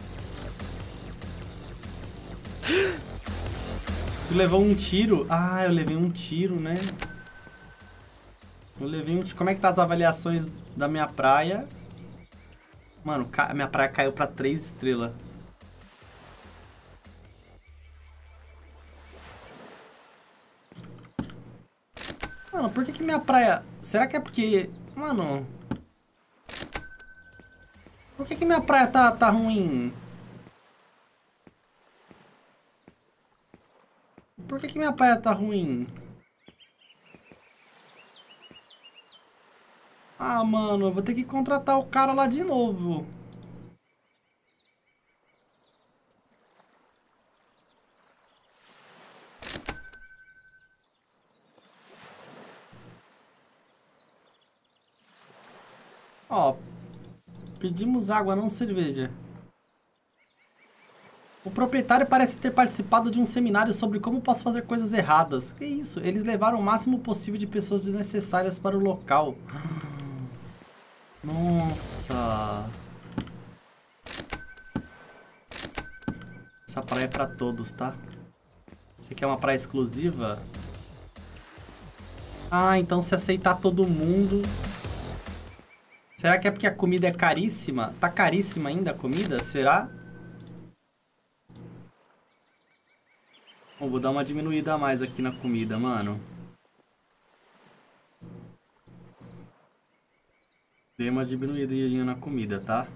Tu levou um tiro? Ah, eu levei um tiro, né? Eu levei um tiro. Como é que tá as avaliações da minha praia? Mano, a minha praia caiu pra 3 estrelas. Mano, por que minha praia... Será que é porque... Mano... Por que minha praia tá ruim? Por que minha praia tá ruim? Ah, mano, eu vou ter que contratar o cara lá de novo. Ó, pedimos água, não cerveja. O proprietário parece ter participado de um seminário sobre como posso fazer coisas erradas. Que isso? Eles levaram o máximo possível de pessoas desnecessárias para o local. Nossa. Essa praia é pra todos, tá? Você quer uma praia exclusiva? Ah, então se aceitar todo mundo... Será que é porque a comida é caríssima? Tá caríssima ainda a comida? Será? Bom, vou dar uma diminuída a mais aqui na comida, mano. Dei uma diminuída na comida, tá?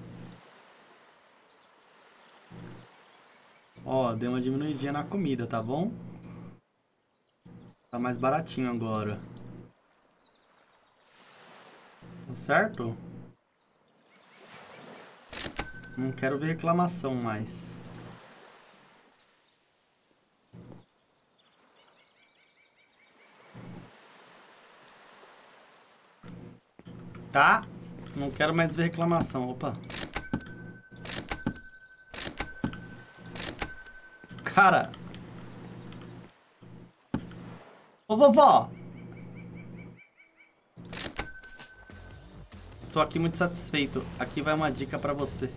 Ó, dei uma diminuidinha na comida, tá bom? Tá mais baratinho agora. Tá certo? Não quero ver reclamação mais. Tá? Não quero mais ver reclamação. Opa. Cara. Ô, vovó. Estou aqui muito satisfeito. Aqui vai uma dica pra você.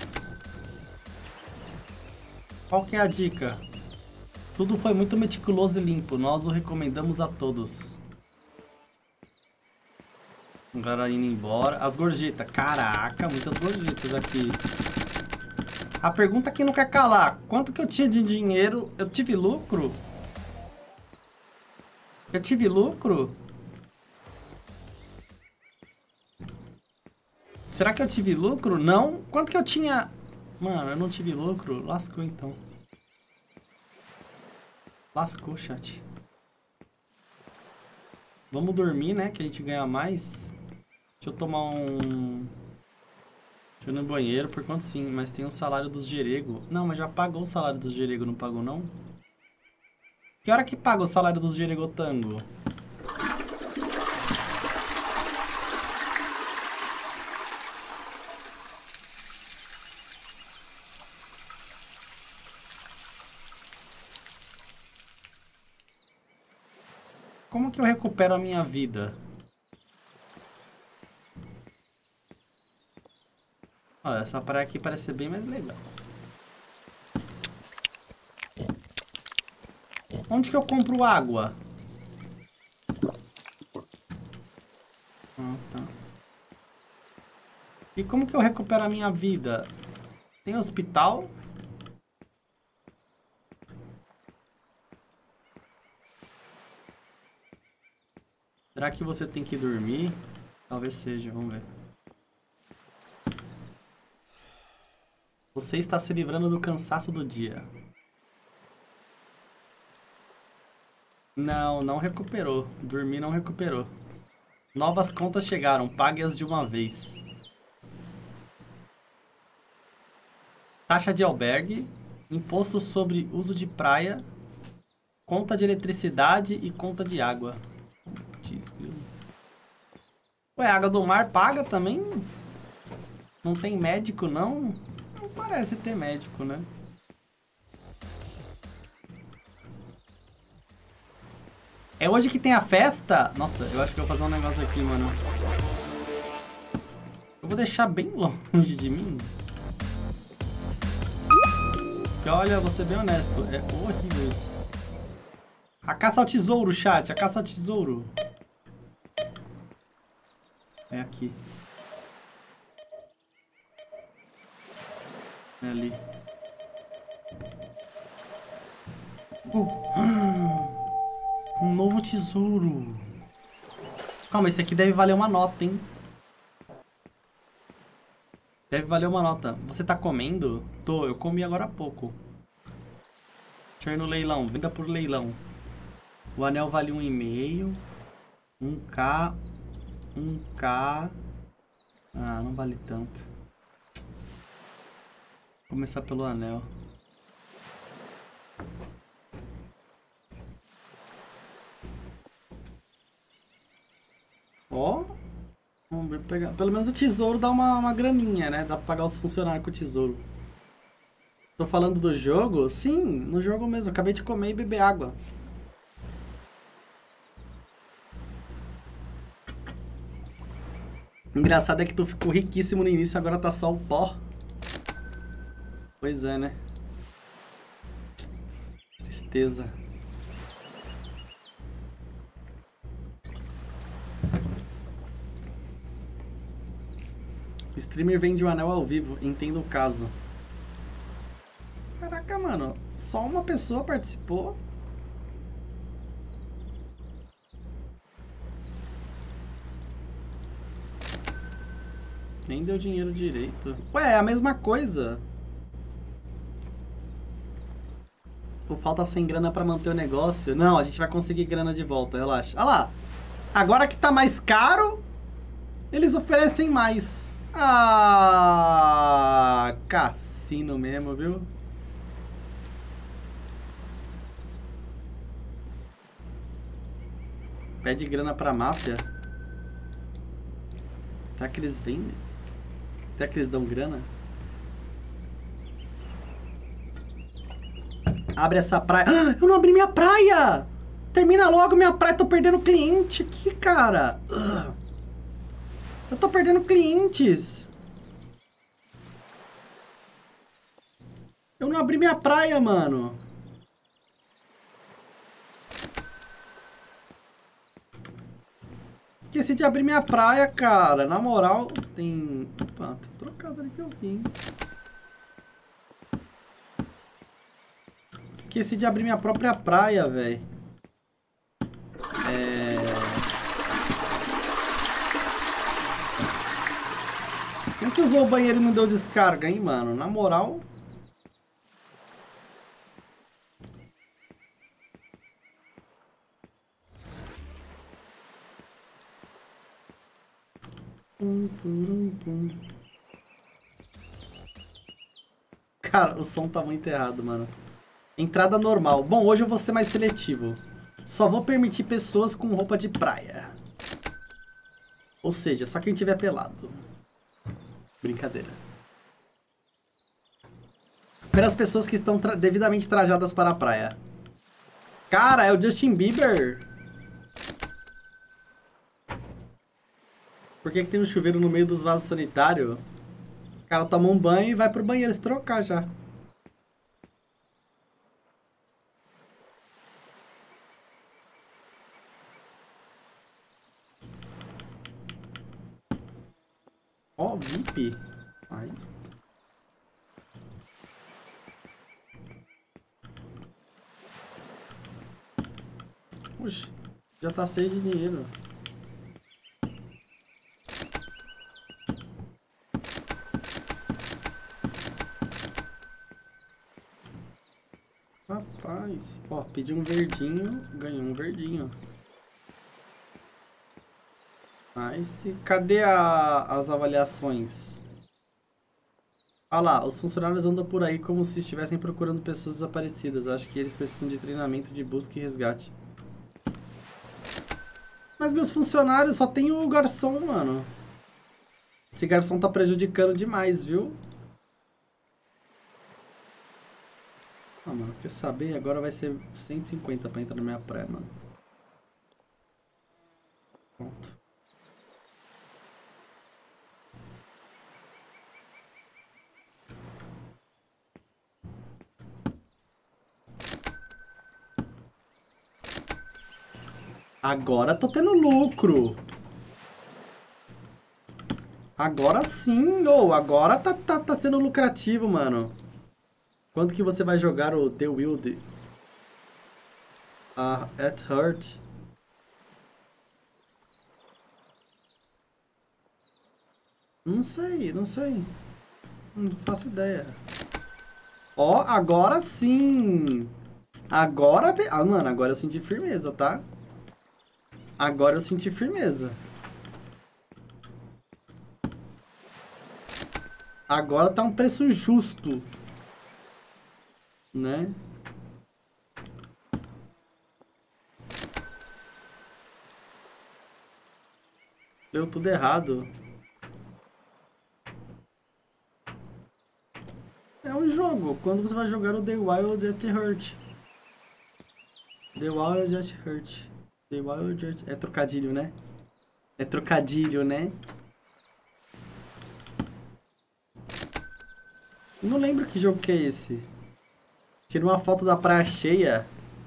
Qual que é a dica? Tudo foi muito meticuloso e limpo. Nós o recomendamos a todos. Agora indo embora. As gorjetas. Caraca, muitas gorjetas aqui. A pergunta que não quer calar. Quanto que eu tinha de dinheiro? Eu tive lucro? Eu tive lucro? Será que eu tive lucro? Não. Quanto que eu tinha... Mano, eu não tive lucro. Lascou, então. Lascou, chat. Vamos dormir, né? Que a gente ganha mais. Deixa eu tomar um... Deixa eu ir no banheiro, por quanto sim. Mas tem o salário dos gerego. Não, mas já pagou o salário dos gerego, não pagou, não? Que hora que paga o salário dos geregotango? Como que eu recupero a minha vida? Olha, essa praia aqui parece ser bem mais legal. Onde que eu compro água? Ah, tá. E como que eu recupero a minha vida? Tem hospital? Será que você tem que dormir? Talvez seja, vamos ver. Você está se livrando do cansaço do dia. Não, não recuperou. Dormir não recuperou. Novas contas chegaram. Pague-as de uma vez. Taxa de albergue. Imposto sobre uso de praia. Conta de eletricidade e conta de água. Ué, água do mar paga também? Não tem médico, não? Não parece ter médico, né? É hoje que tem a festa? Nossa, eu acho que eu vou fazer um negócio aqui, mano. Eu vou deixar bem longe de mim. Porque, olha, vou ser bem honesto. É horrível isso. A caça ao tesouro, chat. A caça ao tesouro. É aqui. É ali. Um novo tesouro. Calma, esse aqui deve valer uma nota, hein? Deve valer uma nota. Você tá comendo? Tô, eu comi agora há pouco. Deixa eu ir no leilão. Venda por leilão. O anel vale 1,5. 1K. 1K. Ah, não vale tanto. Vou começar pelo anel. Ó. Vamos ver, pegar. Pelo menos o tesouro dá uma graninha, né? Dá pra pagar os funcionários com o tesouro. Tô falando do jogo? Sim, no jogo mesmo. Acabei de comer e beber água. Engraçado é que tu ficou riquíssimo no início, agora tá só o pó. Pois é, né? Tristeza. Streamer vende o anel ao vivo, entendo o caso. Caraca, mano, só uma pessoa participou? Nem deu dinheiro direito. Ué, é a mesma coisa. Pô, falta 100 grana pra manter o negócio. Não, a gente vai conseguir grana de volta, relaxa. Olha lá. Agora que tá mais caro, eles oferecem mais. Ah, cassino mesmo, viu? Pede grana pra máfia. Será que eles vendem? Será que eles dão grana? Abre essa praia. Ah, eu não abri minha praia! Termina logo minha praia, tô perdendo cliente aqui, cara. Eu tô perdendo clientes. Eu não abri minha praia, mano. Esqueci de abrir minha praia, cara. Na moral, tem... Opa, tem trocado ali que eu vim. Esqueci de abrir minha própria praia, velho. Quem que usou o banheiro e não deu descarga, hein, mano? Na moral... Cara, o som tá muito errado, mano. Entrada normal. Bom, hoje eu vou ser mais seletivo. Só vou permitir pessoas com roupa de praia. Ou seja, só quem tiver pelado. Brincadeira. Apenas pessoas que estão devidamente trajadas para a praia. Cara, é o Justin Bieber. Por que tem um chuveiro no meio dos vasos sanitários? O cara toma um banho e vai pro banheiro se trocar já. Ó, VIP. Mas... Puxa, já tá cheio de dinheiro. Rapaz, ó, pedi um verdinho, ganhou um verdinho. Mas cadê as avaliações? Ah lá, os funcionários andam por aí como se estivessem procurando pessoas desaparecidas. Acho que eles precisam de treinamento de busca e resgate. Mas meus funcionários só tem o garçom, mano. Esse garçom tá prejudicando demais, viu? Ah, mano, quer saber? Agora vai ser 150 pra entrar na minha praia, mano. Pronto. Agora tô tendo lucro. Agora sim, ou agora tá sendo lucrativo, mano. Quando que você vai jogar o The Wild? At Heart. Não sei, não sei. Não faço ideia. Ó, agora sim. Agora... Ah, mano, agora eu senti firmeza, tá? Agora eu senti firmeza. Agora tá um preço justo. Né? Deu tudo errado. É um jogo. Quando você vai jogar o The Wild at Heart. The Wild at Heart. The Wild at... É trocadilho, né? É trocadilho, né? Não lembro que jogo que é esse. Tira uma foto da praia cheia.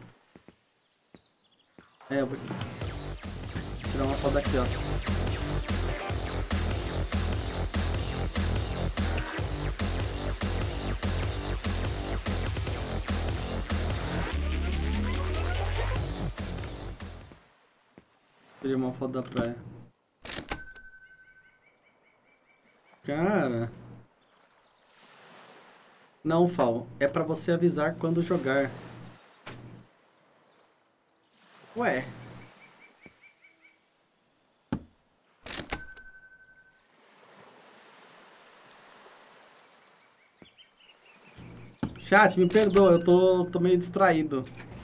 É, eu vou tirar uma foto daqui, ó. Tirei uma foto da praia. Cara... Não, Fal. É pra você avisar quando jogar. Ué. Chat, me perdoa. Eu tô meio distraído.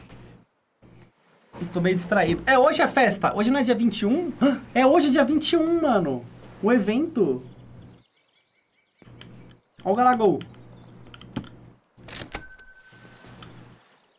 Tô meio distraído. É, hoje é festa. Hoje não é dia 21? É hoje dia 21, mano. O evento. Ó o Galagol.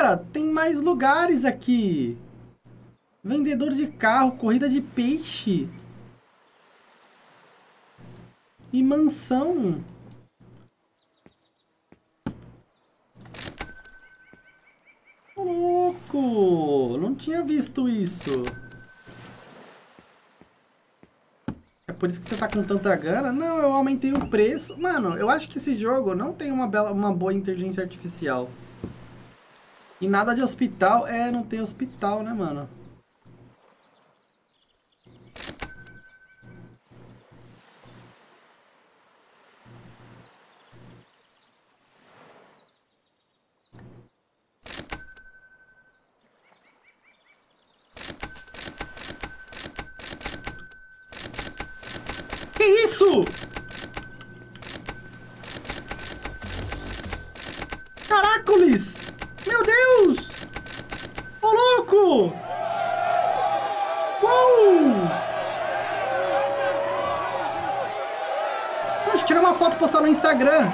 Cara, tem mais lugares aqui. Vendedor de carro, corrida de peixe. E mansão. Louco! Não tinha visto isso. É por isso que você tá com tanta grana? Não, eu aumentei o preço. Mano, eu acho que esse jogo não tem uma boa inteligência artificial. E nada de hospital. É, não tem hospital, né, mano? Que isso? Caracoles! Meu Deus! Ô, louco! Uou! Então, deixa eu tirar uma foto e postar no Instagram.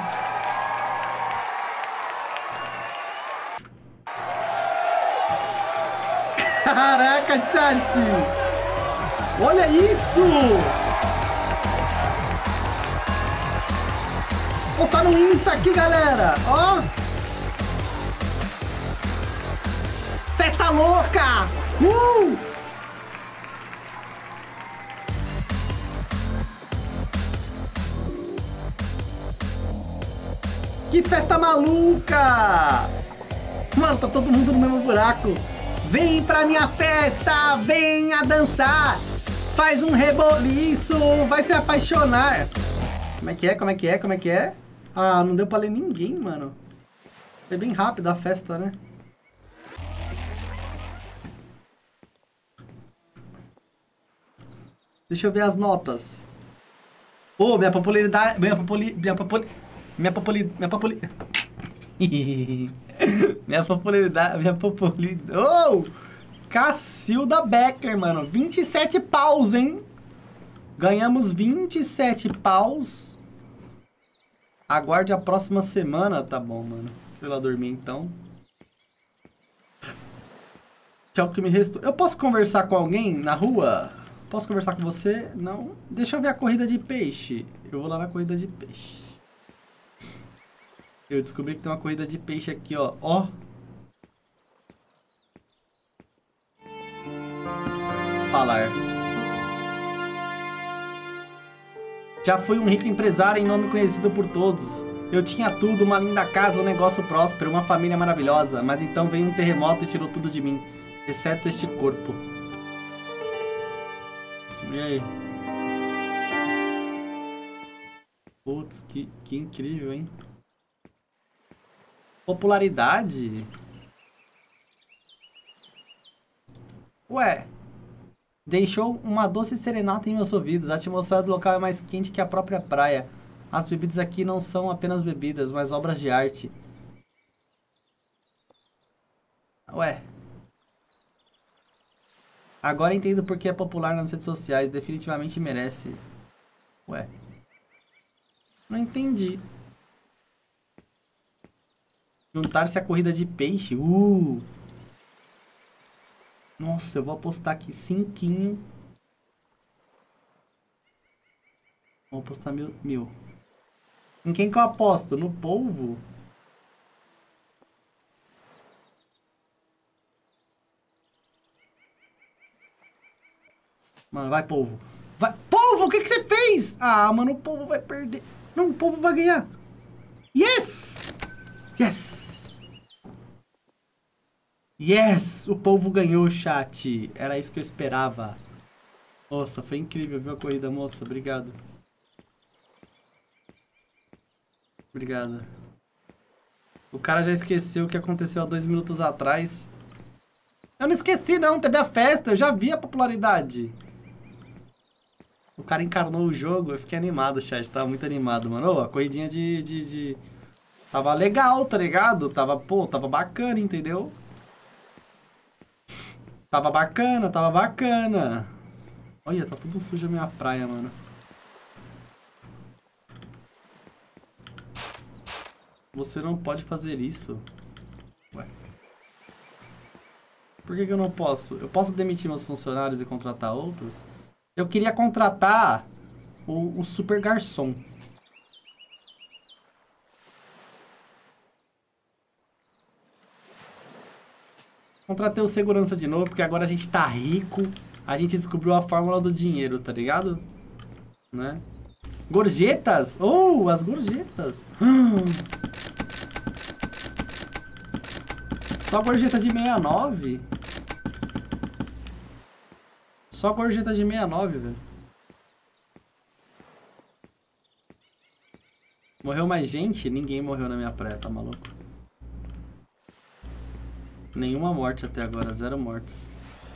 Caraca, chat! Olha isso! Postar no Insta aqui, galera! Ó! Festa louca! Que festa maluca! Mano, tá todo mundo no mesmo buraco. Vem pra minha festa, venha dançar. Faz um reboliço, vai se apaixonar. Como é que é? Como é que é? Como é que é? Ah, não deu pra ler ninguém, mano. Foi bem rápido a festa, né? Deixa eu ver as notas. Ô, minha popularidade... Minha popularidade... Oh! Cacilda Becker, mano. 27 paus, hein? Ganhamos 27 paus. Aguarde a próxima semana. Tá bom, mano. Deixa eu ir lá dormir, então. Tchau, que me restou. Eu posso conversar com alguém na rua? Posso conversar com você? Não? Deixa eu ver a corrida de peixe. Eu vou lá na corrida de peixe. Eu descobri que tem uma corrida de peixe aqui, ó. Ó. Falar. Já fui um rico empresário em nome conhecido por todos. Eu tinha tudo, uma linda casa, um negócio próspero, uma família maravilhosa. Mas então veio um terremoto e tirou tudo de mim. Exceto este corpo. E aí? Putz, que incrível, hein? Popularidade? Ué. Deixou uma doce serenata em meus ouvidos. A atmosfera do local é mais quente que a própria praia. As bebidas aqui não são apenas bebidas, mas obras de arte. Ué. Agora entendo por que é popular nas redes sociais. Definitivamente merece. Ué. Não entendi. Juntar-se à corrida de peixe. Nossa, eu vou apostar aqui 5. Vou apostar 1000. Em quem que eu aposto? No polvo? Mano, vai, polvo. Vai. Polvo, o que que você fez? Ah, mano, o polvo vai perder. Não, o polvo vai ganhar. Yes! Yes! Yes! O polvo ganhou, chat. Era isso que eu esperava. Nossa, foi incrível, viu a corrida, moça? Obrigado. Obrigado. O cara já esqueceu o que aconteceu há 2 minutos atrás. Eu não esqueci, não. Teve a festa. Eu já vi a popularidade. O cara encarnou o jogo. Eu fiquei animado, chat. Tava muito animado, mano. Oh, a corridinha Tava legal, tá ligado? Tava bacana, entendeu? Tava bacana, tava bacana. Olha, tá tudo sujo a minha praia, mano. Você não pode fazer isso. Ué. Por que eu não posso? Eu posso demitir meus funcionários e contratar outros? Eu queria contratar o super garçom. Contratei o segurança de novo, porque agora a gente tá rico. A gente descobriu a fórmula do dinheiro, tá ligado? Né? Gorjetas! Oh, as gorjetas! Só gorjeta de 69? Só gorjeta de 69, velho. Morreu mais gente? Ninguém morreu na minha praia, tá maluco? Nenhuma morte até agora, 0 mortes.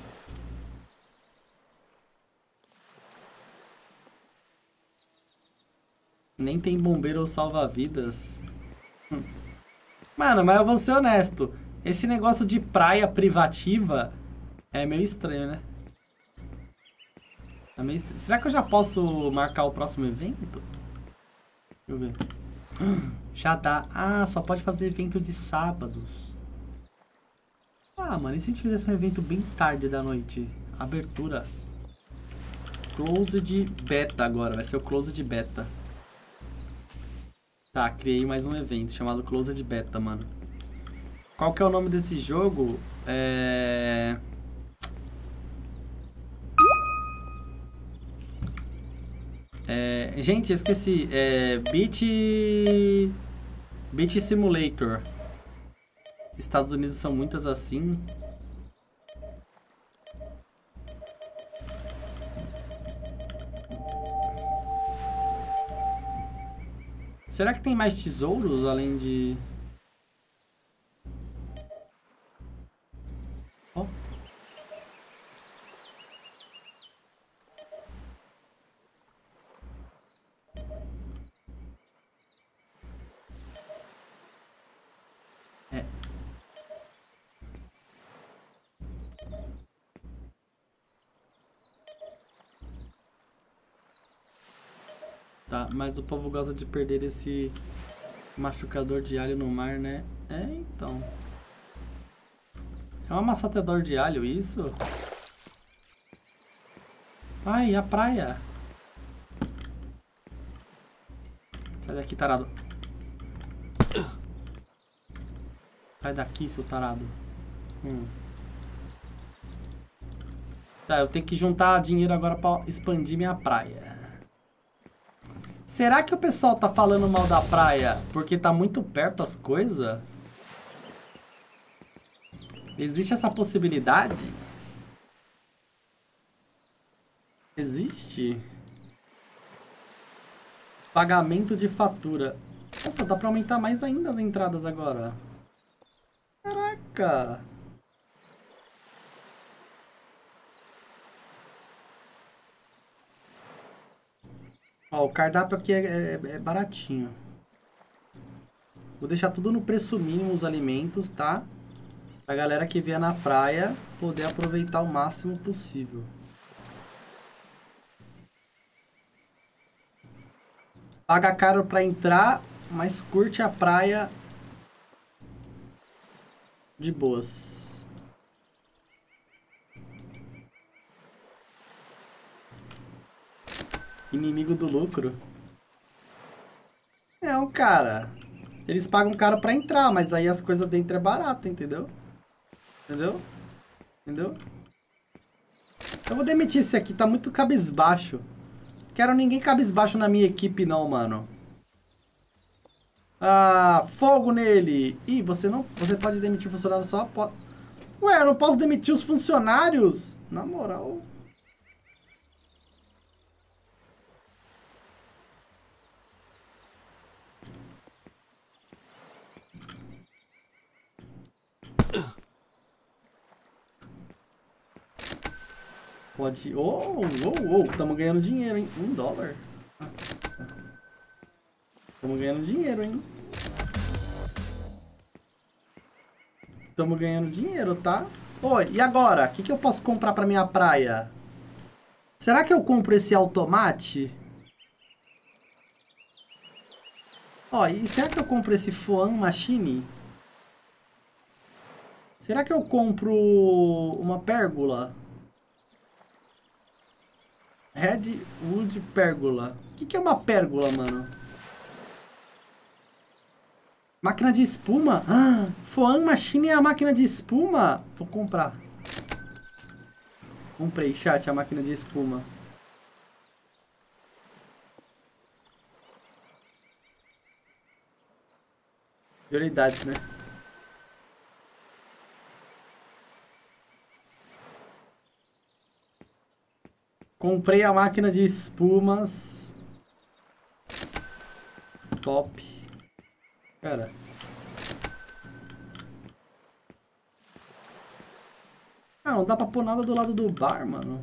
Nem tem bombeiro ou salva-vidas. Mano, mas eu vou ser honesto. Esse negócio de praia privativa é meio estranho, né? É meio estranho. Será que eu já posso marcar o próximo evento? Deixa eu ver. Já dá. Ah, só pode fazer evento de sábados. Ah, mano, e se a gente fizesse um evento bem tarde da noite? Abertura. Closed Beta agora. Vai ser o Closed Beta. Tá, criei mais um evento chamado Closed Beta, mano. Qual que é o nome desse jogo? Gente, eu esqueci. Beach Simulator. Estados Unidos são muitas assim. Será que tem mais tesouros além de... Oh. Tá, mas o povo gosta de perder esse machucador de alho no mar, né? Então. É um amassador de alho isso? Ai, a praia. Sai daqui, tarado. Sai daqui, seu tarado. Tá, eu tenho que juntar dinheiro agora pra expandir minha praia. Será que o pessoal tá falando mal da praia porque tá muito perto as coisas? Existe essa possibilidade? Existe? Pagamento de fatura. Nossa, dá pra aumentar mais ainda as entradas agora. Caraca! Ó, o cardápio aqui é baratinho. Vou deixar tudo no preço mínimo os alimentos, tá? Pra galera que vier na praia poder aproveitar o máximo possível. Paga caro pra entrar, mas curte a praia de boas. Inimigo do lucro. Não, cara. Eles pagam caro pra entrar, mas aí as coisas dentro é barata, entendeu? Entendeu? Entendeu? Eu vou demitir esse aqui, tá muito cabisbaixo. Quero ninguém cabisbaixo na minha equipe não, mano. Ah, fogo nele. Ih, você pode demitir o funcionário só após... Ué, eu não posso demitir os funcionários? Na moral... Pode... Oh, tamo ganhando dinheiro, hein? $1. Tamo ganhando dinheiro, hein? Tamo ganhando dinheiro, tá? Oi, e agora? O que eu posso comprar pra minha praia? Será que eu compro esse automate? Ó, e será que eu compro esse Foam Machine? Será que eu compro uma pérgola? Redwood pérgola. O que é uma pérgola, mano? Máquina de espuma? Ah, Foam Machine é a máquina de espuma? Vou comprar. Comprei, chat, a máquina de espuma. Prioridades, né? Comprei a máquina de espumas. Top. Cara. Ah, não dá pra pôr nada do lado do bar, mano.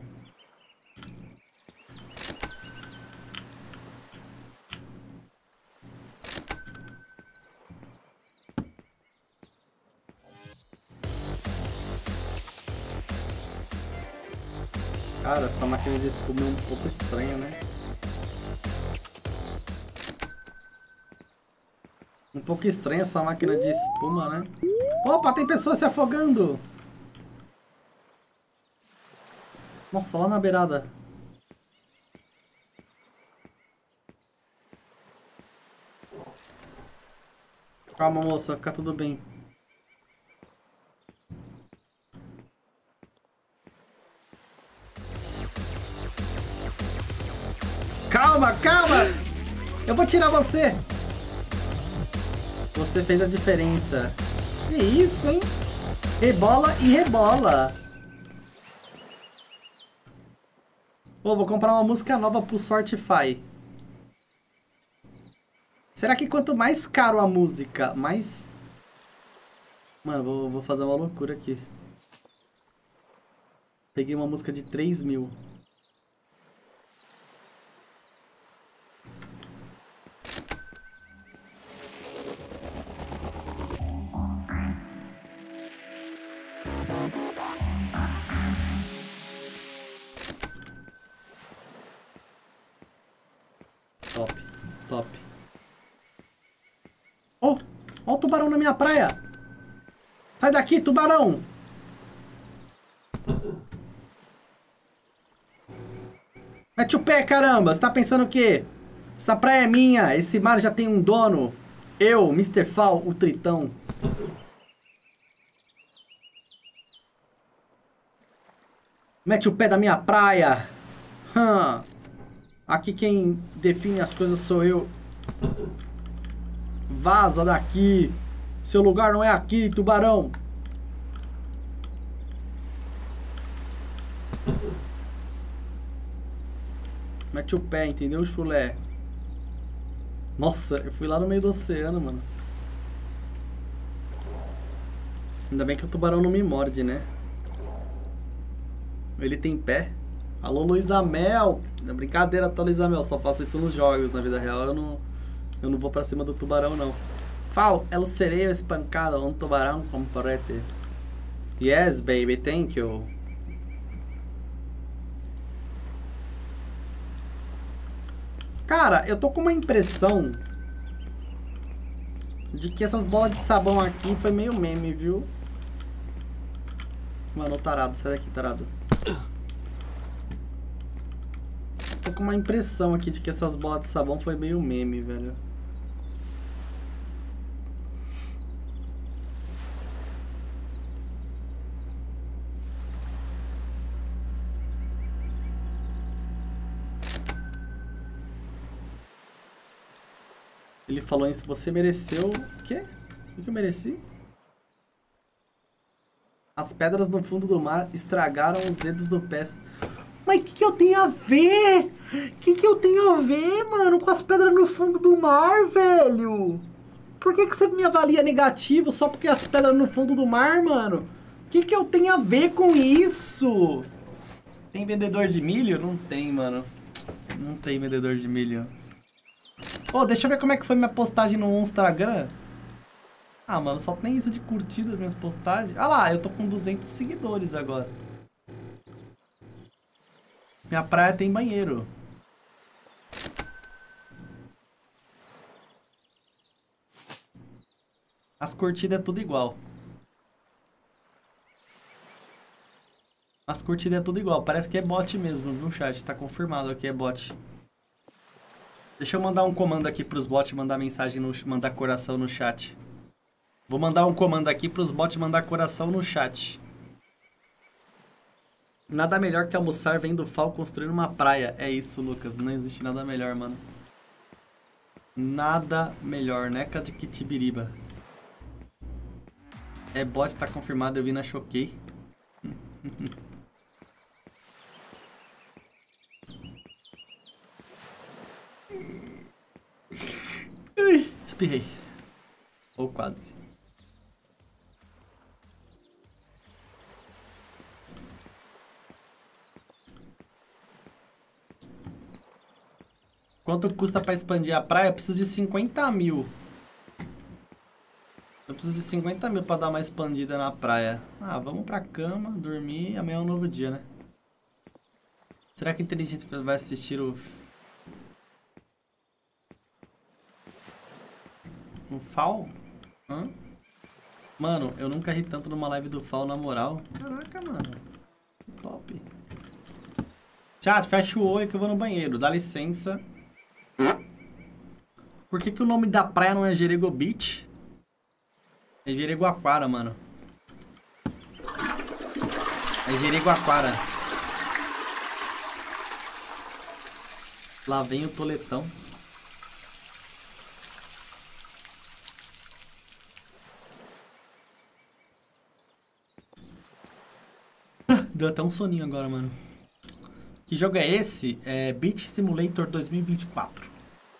Cara, essa máquina de espuma é um pouco estranha, né? Um pouco estranha essa máquina de espuma, né? Opa, tem pessoas se afogando! Nossa, lá na beirada. Calma, moça, vai ficar tudo bem. Calma, calma! Eu vou tirar você! Você fez a diferença. Que isso, hein? Rebola e rebola. Pô, vou comprar uma música nova pro Sortify. Será que quanto mais caro a música, mais... Mano, vou fazer uma loucura aqui. Peguei uma música de 3.000. Top, top. Oh, ó o tubarão na minha praia. Sai daqui, tubarão. Mete o pé, caramba. Você tá pensando o quê? Essa praia é minha. Esse mar já tem um dono. Eu, Mr. Fall, o Tritão. Mete o pé da minha praia. Aqui quem define as coisas sou eu. Vaza daqui. Seu lugar não é aqui, tubarão. Mete o pé, entendeu, chulé? Nossa, eu fui lá no meio do oceano, mano. Ainda bem que o tubarão não me morde, né? Ele tem pé. Alô, Luísa Mel. É brincadeira, tá, Luísa Mel? Só faço isso nos jogos. Na vida real, eu não vou pra cima do tubarão, não. Fal, el sereio espancado, um tubarão com porrete. Yes, baby, thank you. Cara, eu tô com uma impressão de que essas bolas de sabão aqui foi meio meme, viu? Mano, tarado, sai daqui, tarado. Tô com uma impressão aqui de que essas bolas de sabão foi meio meme, velho. Ele falou isso, você mereceu... O quê? O que eu mereci? As pedras no fundo do mar estragaram os dedos do pé. Mas o que eu tenho a ver? O que eu tenho a ver, mano, com as pedras no fundo do mar, velho? Por que você me avalia negativo só porque as pedras no fundo do mar, mano? O que eu tenho a ver com isso? Tem vendedor de milho? Não tem, mano. Não tem vendedor de milho. Ô, deixa eu ver como é que foi minha postagem no Instagram. Ah, mano, só tem isso de curtidas minhas postagens. Ah lá, eu tô com 200 seguidores agora. Minha praia tem banheiro. As curtidas é tudo igual. As curtidas é tudo igual. Parece que é bot mesmo, viu, chat? Tá confirmado aqui, é bot. Deixa eu mandar um comando aqui pros bots mandar mensagem, mandar coração no chat. Vou mandar um comando aqui pros bots mandar coração no chat. Nada melhor que almoçar vendo FAO construir uma praia. É isso, Lucas. Não existe nada melhor, mano. Nada melhor. Neca de Kitibiriba. É bot, tá confirmado. Eu vi na Choquei. Espirrei. Ou quase. Quanto custa pra expandir a praia? Eu preciso de 50 mil. Eu preciso de 50 mil pra dar uma expandida na praia. Ah, vamos pra cama, dormir. Amanhã é um novo dia, né? Será que a inteligência vai assistir o FAO? Hã? Mano, eu nunca ri tanto numa live do FAO, na moral. Caraca, mano. Que top. Chat, fecha o olho que eu vou no banheiro. Dá licença. Por que o nome da praia não é Jerego Beach? É Jereguaquara, mano. É Jereguaquara. Lá vem o toletão. Deu até um soninho agora, mano. Que jogo é esse? É Beach Simulator 2024.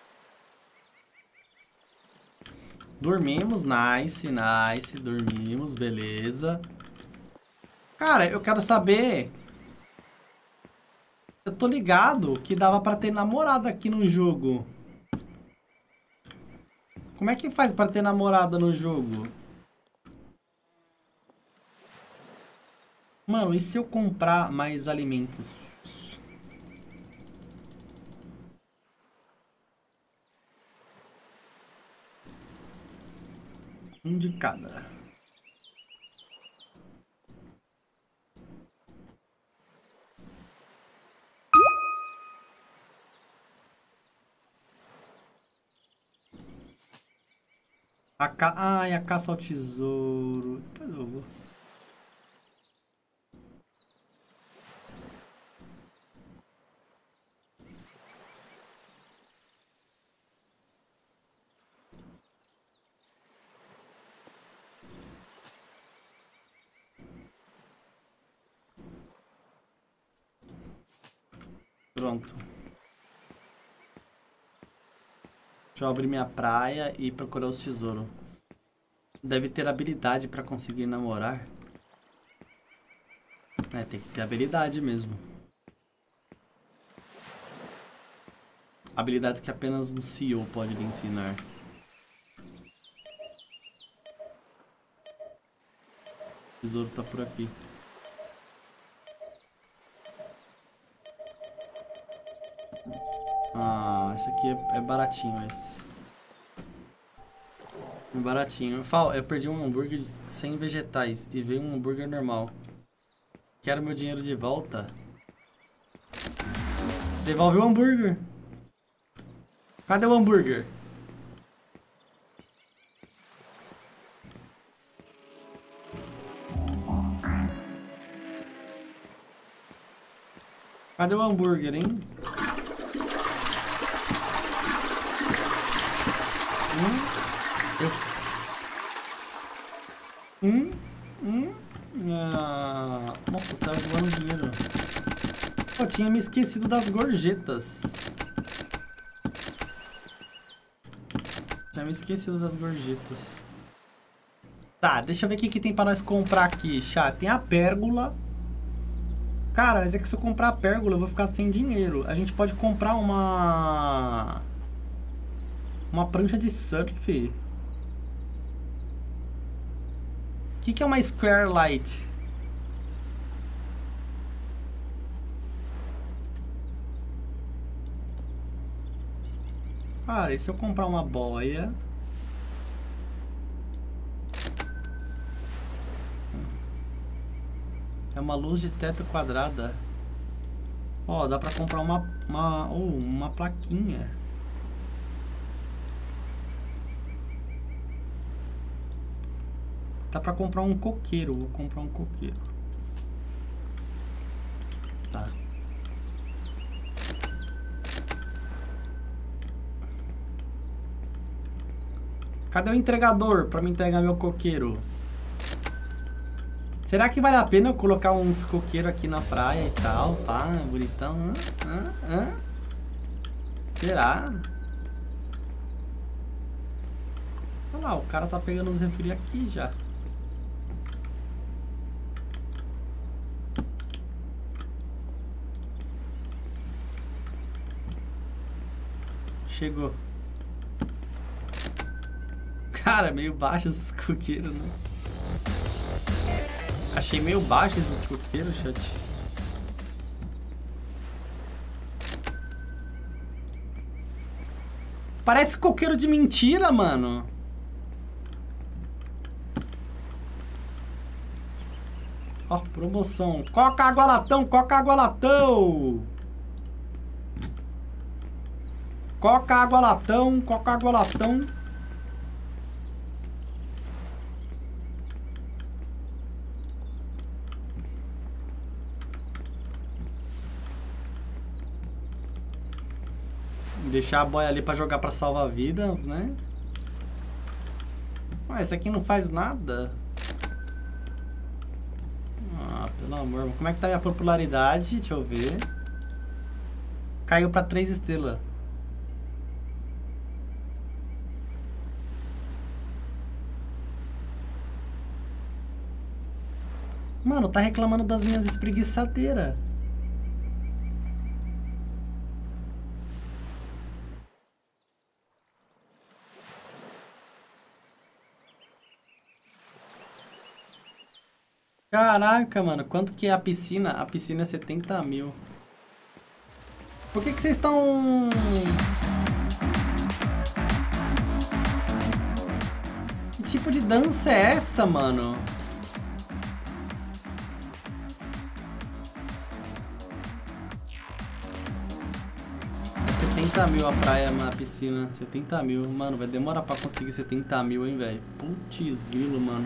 Dormimos, nice, nice. Dormimos, beleza. Cara, eu quero saber... Eu tô ligado que dava pra ter namorada aqui no jogo. Como é que faz pra ter namorada no jogo? Mano, e se eu comprar mais alimentos? Um de cada. Ai, a caça ao tesouro. Depois eu vou. Pronto. Deixa eu abrir minha praia e procurar os tesouros. Deve ter habilidade pra conseguir namorar. É, tem que ter habilidade mesmo. Habilidades que apenas o CEO pode lhe ensinar. O tesouro tá por aqui. Ah, esse aqui é baratinho, esse. Baratinho. Eu perdi um hambúrguer sem vegetais e veio um hambúrguer normal. Quero meu dinheiro de volta. Devolve o hambúrguer. Cadê o hambúrguer? Cadê o hambúrguer, hein? Nossa, saiu voando dinheiro. Eu tinha me esquecido das gorjetas. Tinha me esquecido das gorjetas. Tá, deixa eu ver o que tem pra nós comprar aqui, chat. Tem a pérgola. Cara, mas é que se eu comprar a pérgola eu vou ficar sem dinheiro. A gente pode comprar uma prancha de surf. O que é uma Square Light? Cara, e se eu comprar uma boia? É É uma luz de teto quadrada. Ó, dá pra comprar uma plaquinha. Dá pra comprar um coqueiro. Vou comprar um coqueiro. Tá. Cadê o entregador pra me entregar meu coqueiro? Será que vale a pena eu colocar uns coqueiros aqui na praia e tal? Pá, bonitão. Será? Olha lá, o cara tá pegando os refri aqui já. Chegou. Cara, meio baixo esses coqueiros, né? Achei meio baixo esses coqueiros, chat. Parece coqueiro de mentira, mano. Ó, promoção. Coca água latão, coca água latão. Coca água latão, coca água latão. Deixar a boia ali pra jogar pra salvar vidas, né? Ué, esse aqui não faz nada. Ah, pelo amor. Como é que tá a minha popularidade? Deixa eu ver. Caiu pra 3 estrelas. Mano, tá reclamando das minhas espreguiçadeiras. Caraca, mano, quanto que é a piscina? A piscina é 70 mil. Por que vocês estão... Que tipo de dança é essa, mano? É 70 mil a praia, a piscina. 70 mil. Mano, vai demorar pra conseguir 70 mil, hein, velho? Putz, grilo, mano.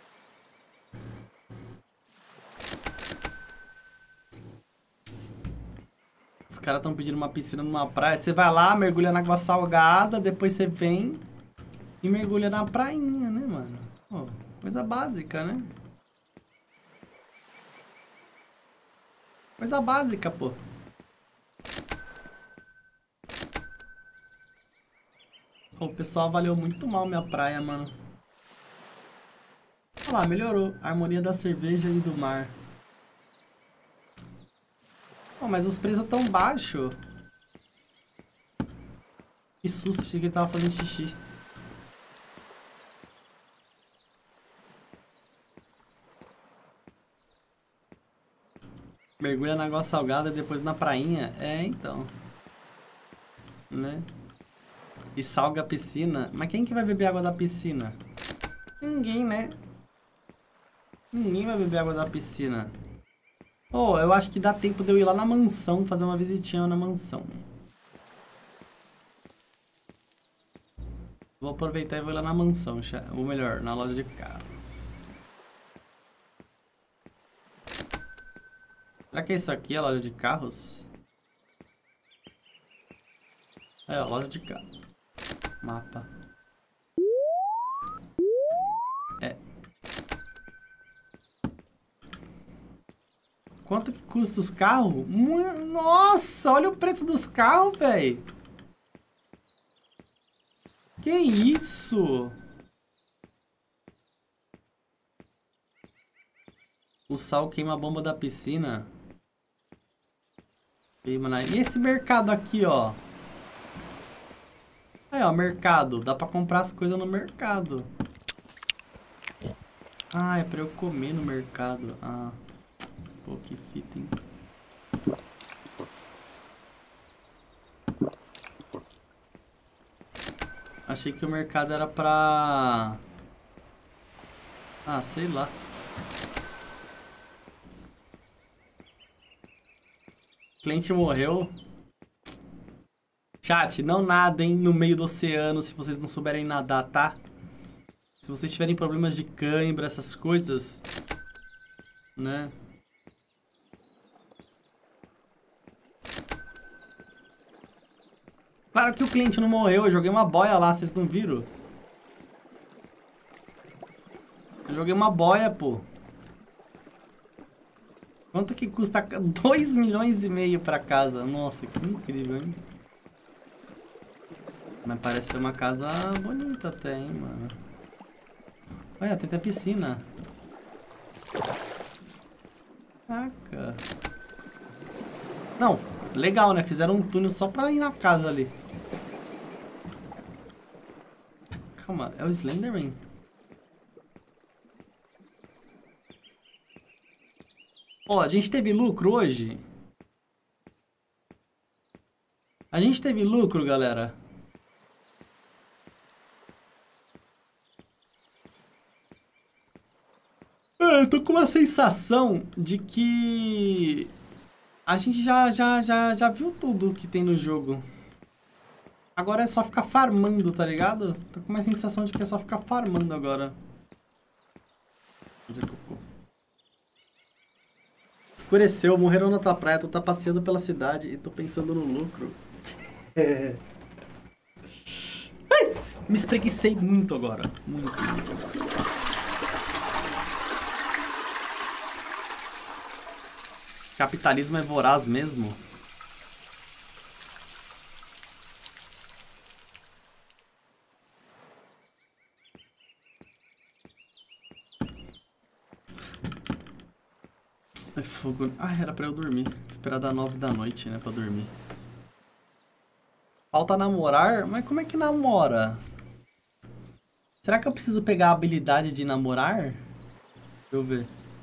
Os caras estão pedindo uma piscina numa praia. Você vai lá, mergulha na água salgada, depois você vem e mergulha na prainha, né, mano? Oh, coisa básica, né? Coisa básica, pô. Oh, o pessoal avaliou muito mal minha praia, mano. Olha lá, melhorou. A harmonia da cerveja e do mar. Oh, mas os preços tão baixos. Que susto, achei que ele tava fazendo xixi. Mergulha na água salgada e depois na prainha. É, então. Né? E salga a piscina. Mas quem que vai beber água da piscina? Ninguém, né? Ninguém vai beber água da piscina. Oh, eu acho que dá tempo de eu ir lá na mansão, fazer uma visitinha na mansão. Vou aproveitar e vou ir lá na mansão, ou melhor, na loja de carros. Será que é isso aqui, a loja de carros? É, a loja de carros. Mapa. É. Quanto que custa os carros? Nossa, olha o preço dos carros, velho. Que isso? O sal queima a bomba da piscina. Queima na... E esse mercado aqui, ó? Aí, ó, mercado. Dá pra comprar as coisas no mercado. Ah, é pra eu comer no mercado. Ah... Pô, que fita, hein? Achei que o mercado era pra... Ah, sei lá. cliente morreu. Chat, não nadem no meio do oceano se vocês não souberem nadar, tá? Se vocês tiverem problemas de cãibra, essas coisas, né? Claro que o cliente não morreu, eu joguei uma boia lá, vocês não viram? Eu joguei uma boia, pô. Quanto que custa? 2,5 milhões pra casa. Nossa, que incrível, hein? Mas parece ser uma casa bonita até, hein, mano. Olha, tem até piscina. Caraca. Não, legal, né? Fizeram um túnel só pra ir na casa ali. Calma, é o Slenderman? Ó, a gente teve lucro hoje? A gente teve lucro, galera? Eu tô com uma sensação de que a gente já viu tudo que tem no jogo. Agora é só ficar farmando, tá ligado? Tô com uma sensação de que é só ficar farmando agora. Fazer cocô. Escureceu, morreram na tua praia, tu tá passeando pela cidade e tô pensando no lucro. Ai, me espreguicei muito agora. Muito. Capitalismo é voraz mesmo? É fogo. Ah, era pra eu dormir. Esperar dar 9 da noite, né, pra dormir. Falta namorar? Mas como é que namora? Será que eu preciso pegar a habilidade de namorar? Deixa eu ver.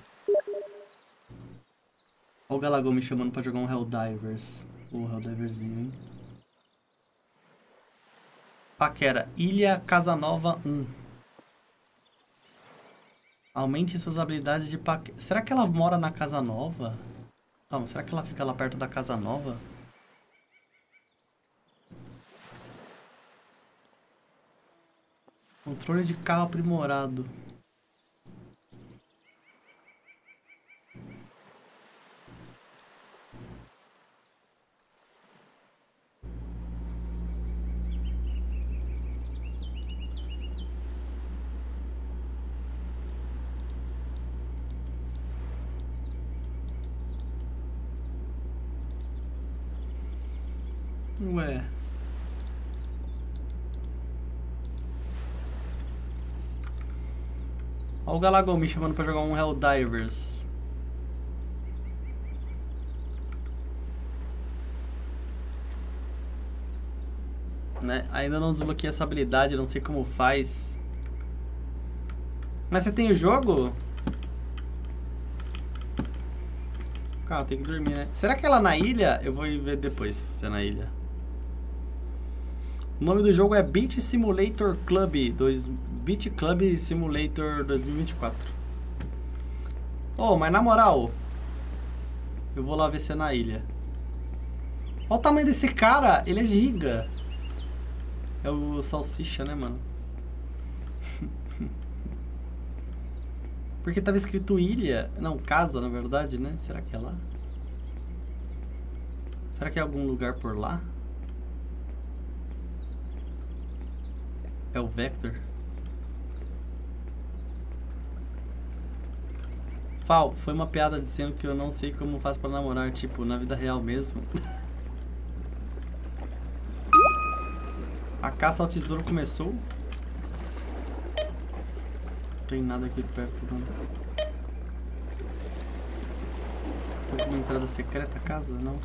Olha o Galagão me chamando pra jogar um Helldivers. Helldiverzinho, hein? Paquera. Ilha Casanova 1. Aumente suas habilidades de paquera. Será que ela mora na Casa Nova? Não, será que ela fica lá perto da Casa Nova? Controle de carro aprimorado. Ué. Olha o Galagão me chamando pra jogar um Helldivers. Né? Ainda não desbloqueei essa habilidade, não sei como faz. Mas você tem o jogo? Calma, tem que dormir, né? Será que ela é na ilha? Eu vou ver depois se é na ilha. O nome do jogo é Beach Simulator Club Beach Club Simulator 2024. Oh, mas na moral, eu vou lá ver se é na ilha. Olha o tamanho desse cara, ele é giga. É o Salsicha, né, mano? Porque tava escrito ilha. Não, casa, na verdade, né? Será que é lá? Será que é algum lugar por lá? É o Vector. Fal, foi uma piada dizendo que eu não sei como faz pra namorar, tipo, na vida real mesmo. A caça ao tesouro começou? Não tem nada aqui perto, não. Tem alguma entrada secreta a casa? Não.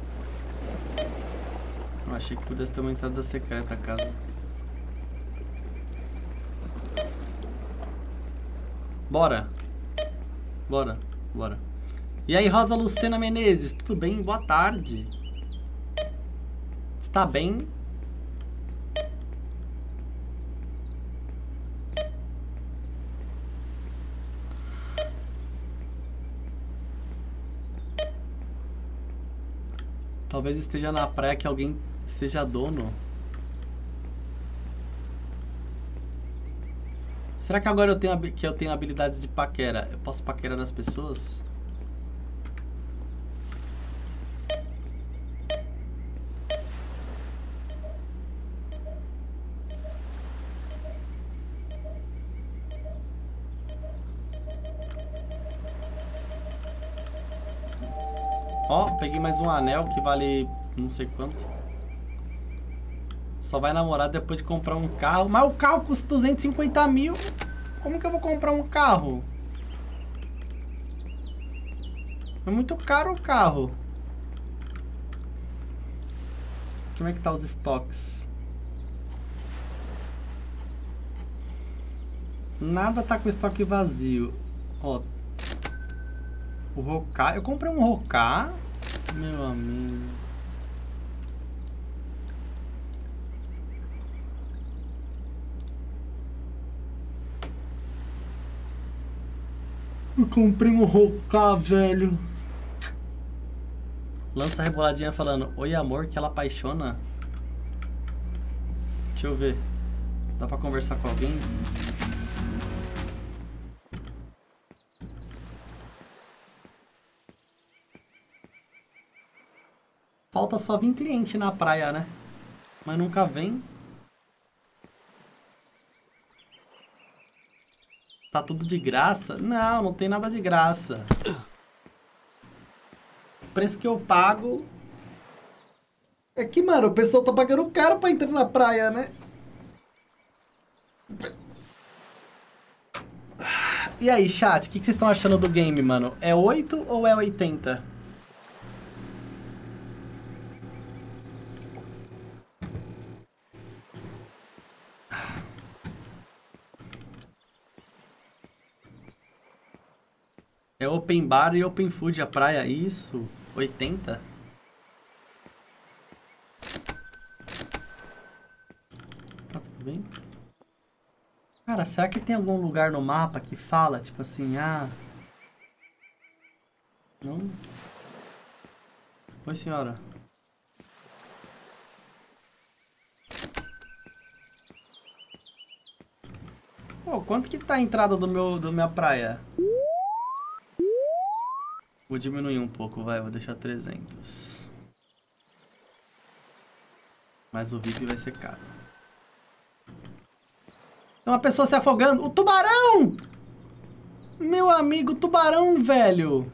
Eu achei que pudesse ter uma entrada secreta a casa. Bora. Bora, bora. E aí, Rosa Lucena Menezes, tudo bem? Boa tarde. Você tá bem? Talvez esteja na praia que alguém seja dono. Será que agora eu tenho habilidades de paquera? Eu posso paquerar as pessoas? Ó, peguei mais um anel que vale não sei quanto. Só vai namorar depois de comprar um carro. Mas o carro custa 250 mil. Como que eu vou comprar um carro? É muito caro o carro. Como é que tá os estoques? Nada tá com estoque vazio. Ó. O Rocar. Eu comprei um Rocar. Meu amigo. Eu comprei um Rocar, velho. Lança a reboladinha falando: oi, amor, que ela apaixona. Deixa eu ver. Dá pra conversar com alguém? Falta só vir cliente na praia, né? Mas nunca vem. Tá tudo de graça? Não, não tem nada de graça. O preço que eu pago... É que, mano, o pessoal tá pagando caro pra entrar na praia, né? E aí, chat, o que vocês estão achando do game, mano? É 8 ou é 80? É open bar e open food a praia, isso? 80? Tá tudo bem? Cara, será que tem algum lugar no mapa que fala, tipo assim, ah... Não? Oi, senhora. Pô, quanto que tá a entrada da minha praia? Vou diminuir um pouco, vai, vou deixar 300. Mas o VIP vai ser caro. Tem uma pessoa se afogando. O tubarão! Meu amigo, tubarão, velho.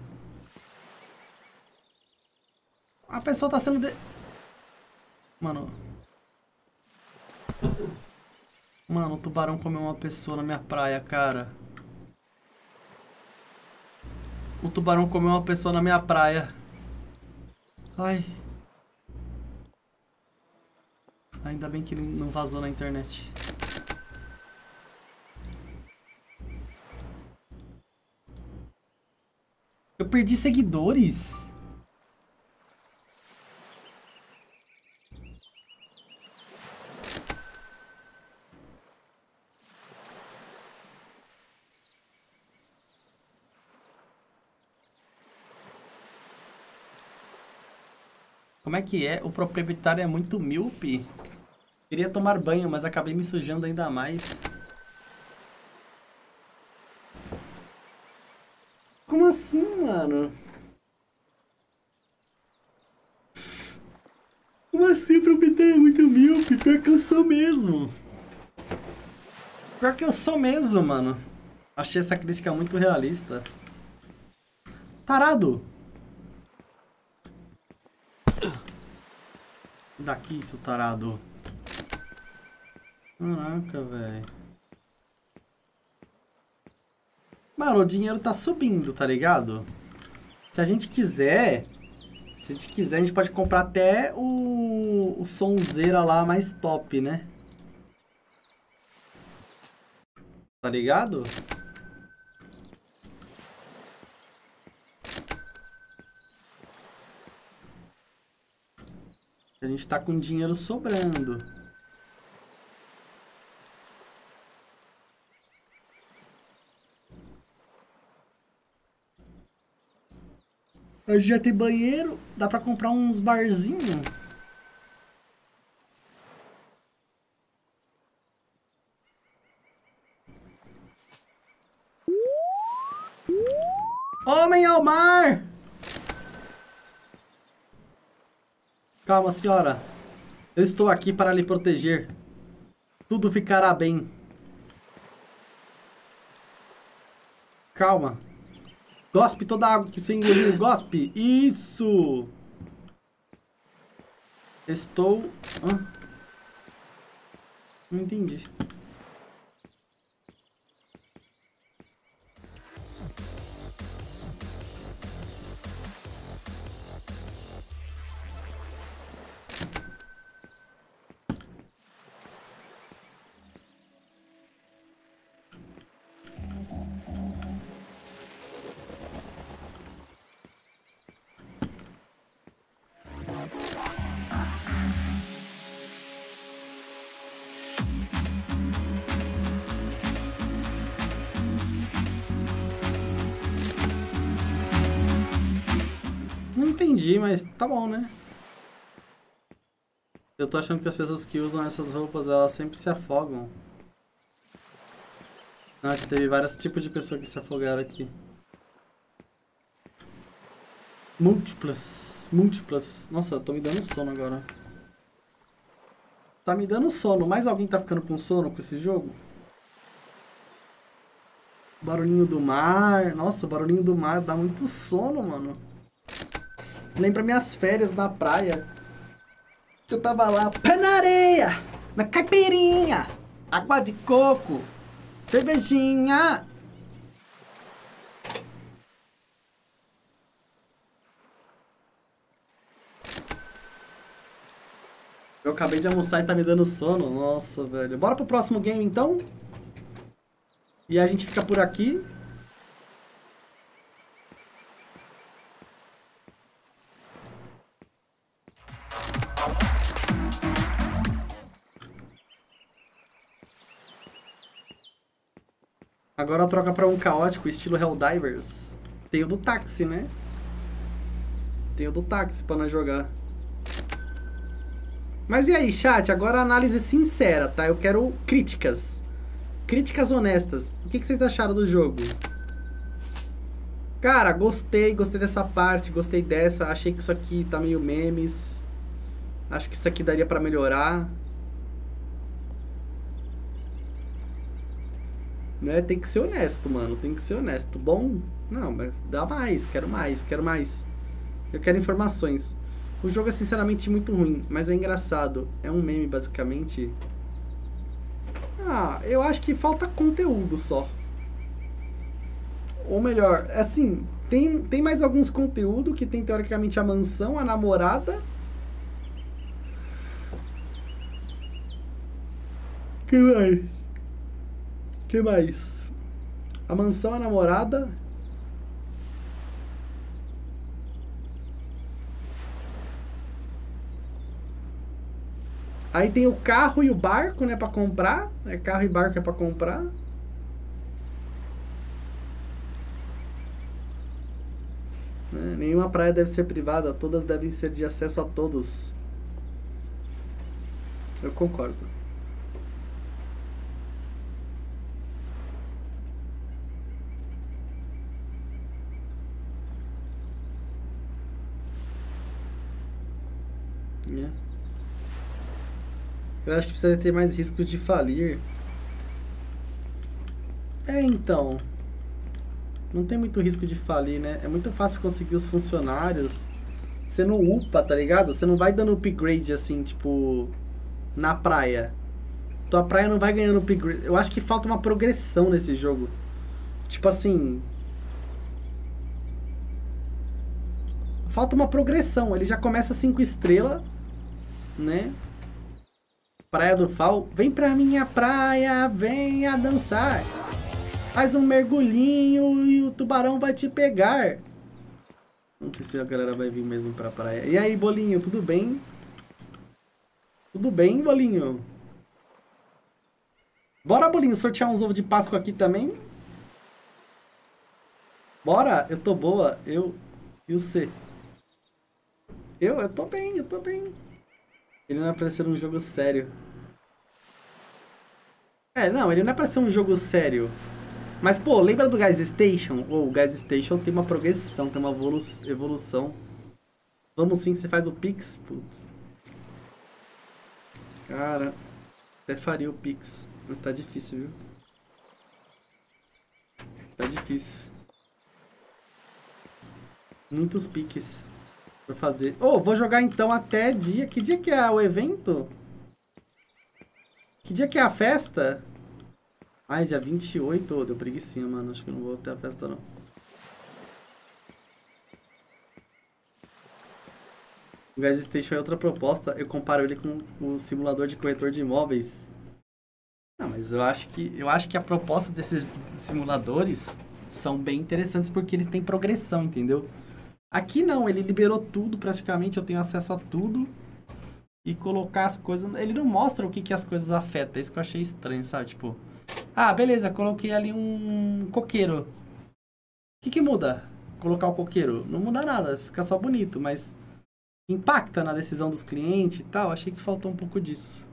A pessoa tá sendo... Mano... Mano, o tubarão comeu uma pessoa na minha praia, cara. O tubarão comeu uma pessoa na minha praia. Ai. Ainda bem que ele não vazou na internet. Eu perdi seguidores. Como é que é? O proprietário é muito míope. Queria tomar banho, mas acabei me sujando ainda mais. Como assim, mano? Como assim o proprietário é muito míope? Pior que eu sou mesmo. Pior que eu sou mesmo, mano. Achei essa crítica muito realista. Tarado! Daqui, seu tarado. Caraca, velho. Mano, o dinheiro tá subindo, tá ligado? Se a gente quiser... Se a gente quiser, a gente pode comprar até o sonzeira lá mais top, né? Tá ligado? A gente tá com dinheiro sobrando. Já tem banheiro. Dá pra comprar uns barzinhos. Homem ao mar! Calma, senhora. Eu estou aqui para lhe proteger. Tudo ficará bem. Calma. Gospe toda a água que você engoliu. Gospe. Isso. Estou... Hã? Não entendi. Não entendi, mas tá bom, né? Eu tô achando que as pessoas que usam essas roupas, elas sempre se afogam. Não, que teve vários tipos de pessoas que se afogaram aqui. Múltiplas. Múltiplas. Nossa, eu tô me dando sono agora. Tá me dando sono. Mais alguém tá ficando com sono com esse jogo? Barulhinho do mar. Nossa, barulhinho do mar dá muito sono, mano. Lembra minhas férias na praia. Que eu tava lá, pé na areia, na caipirinha, água de coco, cervejinha. Eu acabei de almoçar e tá me dando sono. Nossa, velho. Bora pro próximo game, então? E a gente fica por aqui. Agora troca pra um caótico, estilo Helldivers. Tem o do táxi, né? Tem o do táxi pra nós jogar. Mas e aí, chat? Agora análise sincera, tá? Eu quero críticas. Críticas honestas. O que vocês acharam do jogo? Cara, gostei dessa parte, gostei dessa. Achei que isso aqui tá meio memes. Acho que isso aqui daria pra melhorar. Né? Tem que ser honesto, mano. Tem que ser honesto. Bom? Não, mas dá mais. Quero mais, quero mais. Eu quero informações. O jogo é sinceramente muito ruim, mas é engraçado. É um meme, basicamente. Ah, eu acho que falta conteúdo só. Ou melhor, assim, tem mais alguns conteúdos que tem teoricamente a mansão, a namorada. Que mais? Que mais? A mansão, a namorada. Aí tem o carro e o barco, né, pra comprar. É carro e barco é pra comprar. Né? Nenhuma praia deve ser privada, todas devem ser de acesso a todos. Eu concordo. Yeah. Eu acho que precisaria ter mais risco de falir. É, então. Não tem muito risco de falir, né? É muito fácil conseguir os funcionários. Você não upa, tá ligado? Você não vai dando upgrade assim, tipo... na praia. Tua praia não vai ganhando upgrade. Eu acho que falta uma progressão nesse jogo. Tipo assim... falta uma progressão. Ele já começa 5 estrelas, né? Praia do Fal. Vem pra minha praia, venha dançar. Faz um mergulhinho e o tubarão vai te pegar. Não sei se a galera vai vir mesmo pra praia. E aí, Bolinho, tudo bem? Tudo bem, Bolinho? Bora, Bolinho, sortear uns ovos de Páscoa aqui também? Bora? Eu tô boa. E o C? Eu tô bem, eu tô bem. Ele não é pra ser um jogo sério. Não, ele não é pra ser um jogo sério. Mas, pô, lembra do Gas Station? O Gas Station tem uma progressão, tem uma evolução. Vamos sim, você faz o Pix? Putz. Cara, até faria o Pix, mas tá difícil, viu? Tá difícil. Muitos piques pra fazer. Vou jogar então até dia... Que dia que é o evento? Que dia que é a festa? Ai, dia 28. Deu preguicinha, mano. Acho que eu não vou ter a festa, não. O Gas Station é outra proposta. Eu comparo ele com o simulador de corretor de imóveis. Não, mas eu acho que a proposta desses simuladores são bem interessantes porque eles têm progressão, entendeu? Aqui não, ele liberou tudo praticamente, eu tenho acesso a tudo. E colocar as coisas... Ele não mostra o que as coisas afetam, é isso que eu achei estranho, sabe? Tipo, ah, beleza, coloquei ali um coqueiro. O que muda? Colocar o coqueiro? Não muda nada, fica só bonito, mas impacta na decisão dos clientes e tal. Achei que faltou um pouco disso.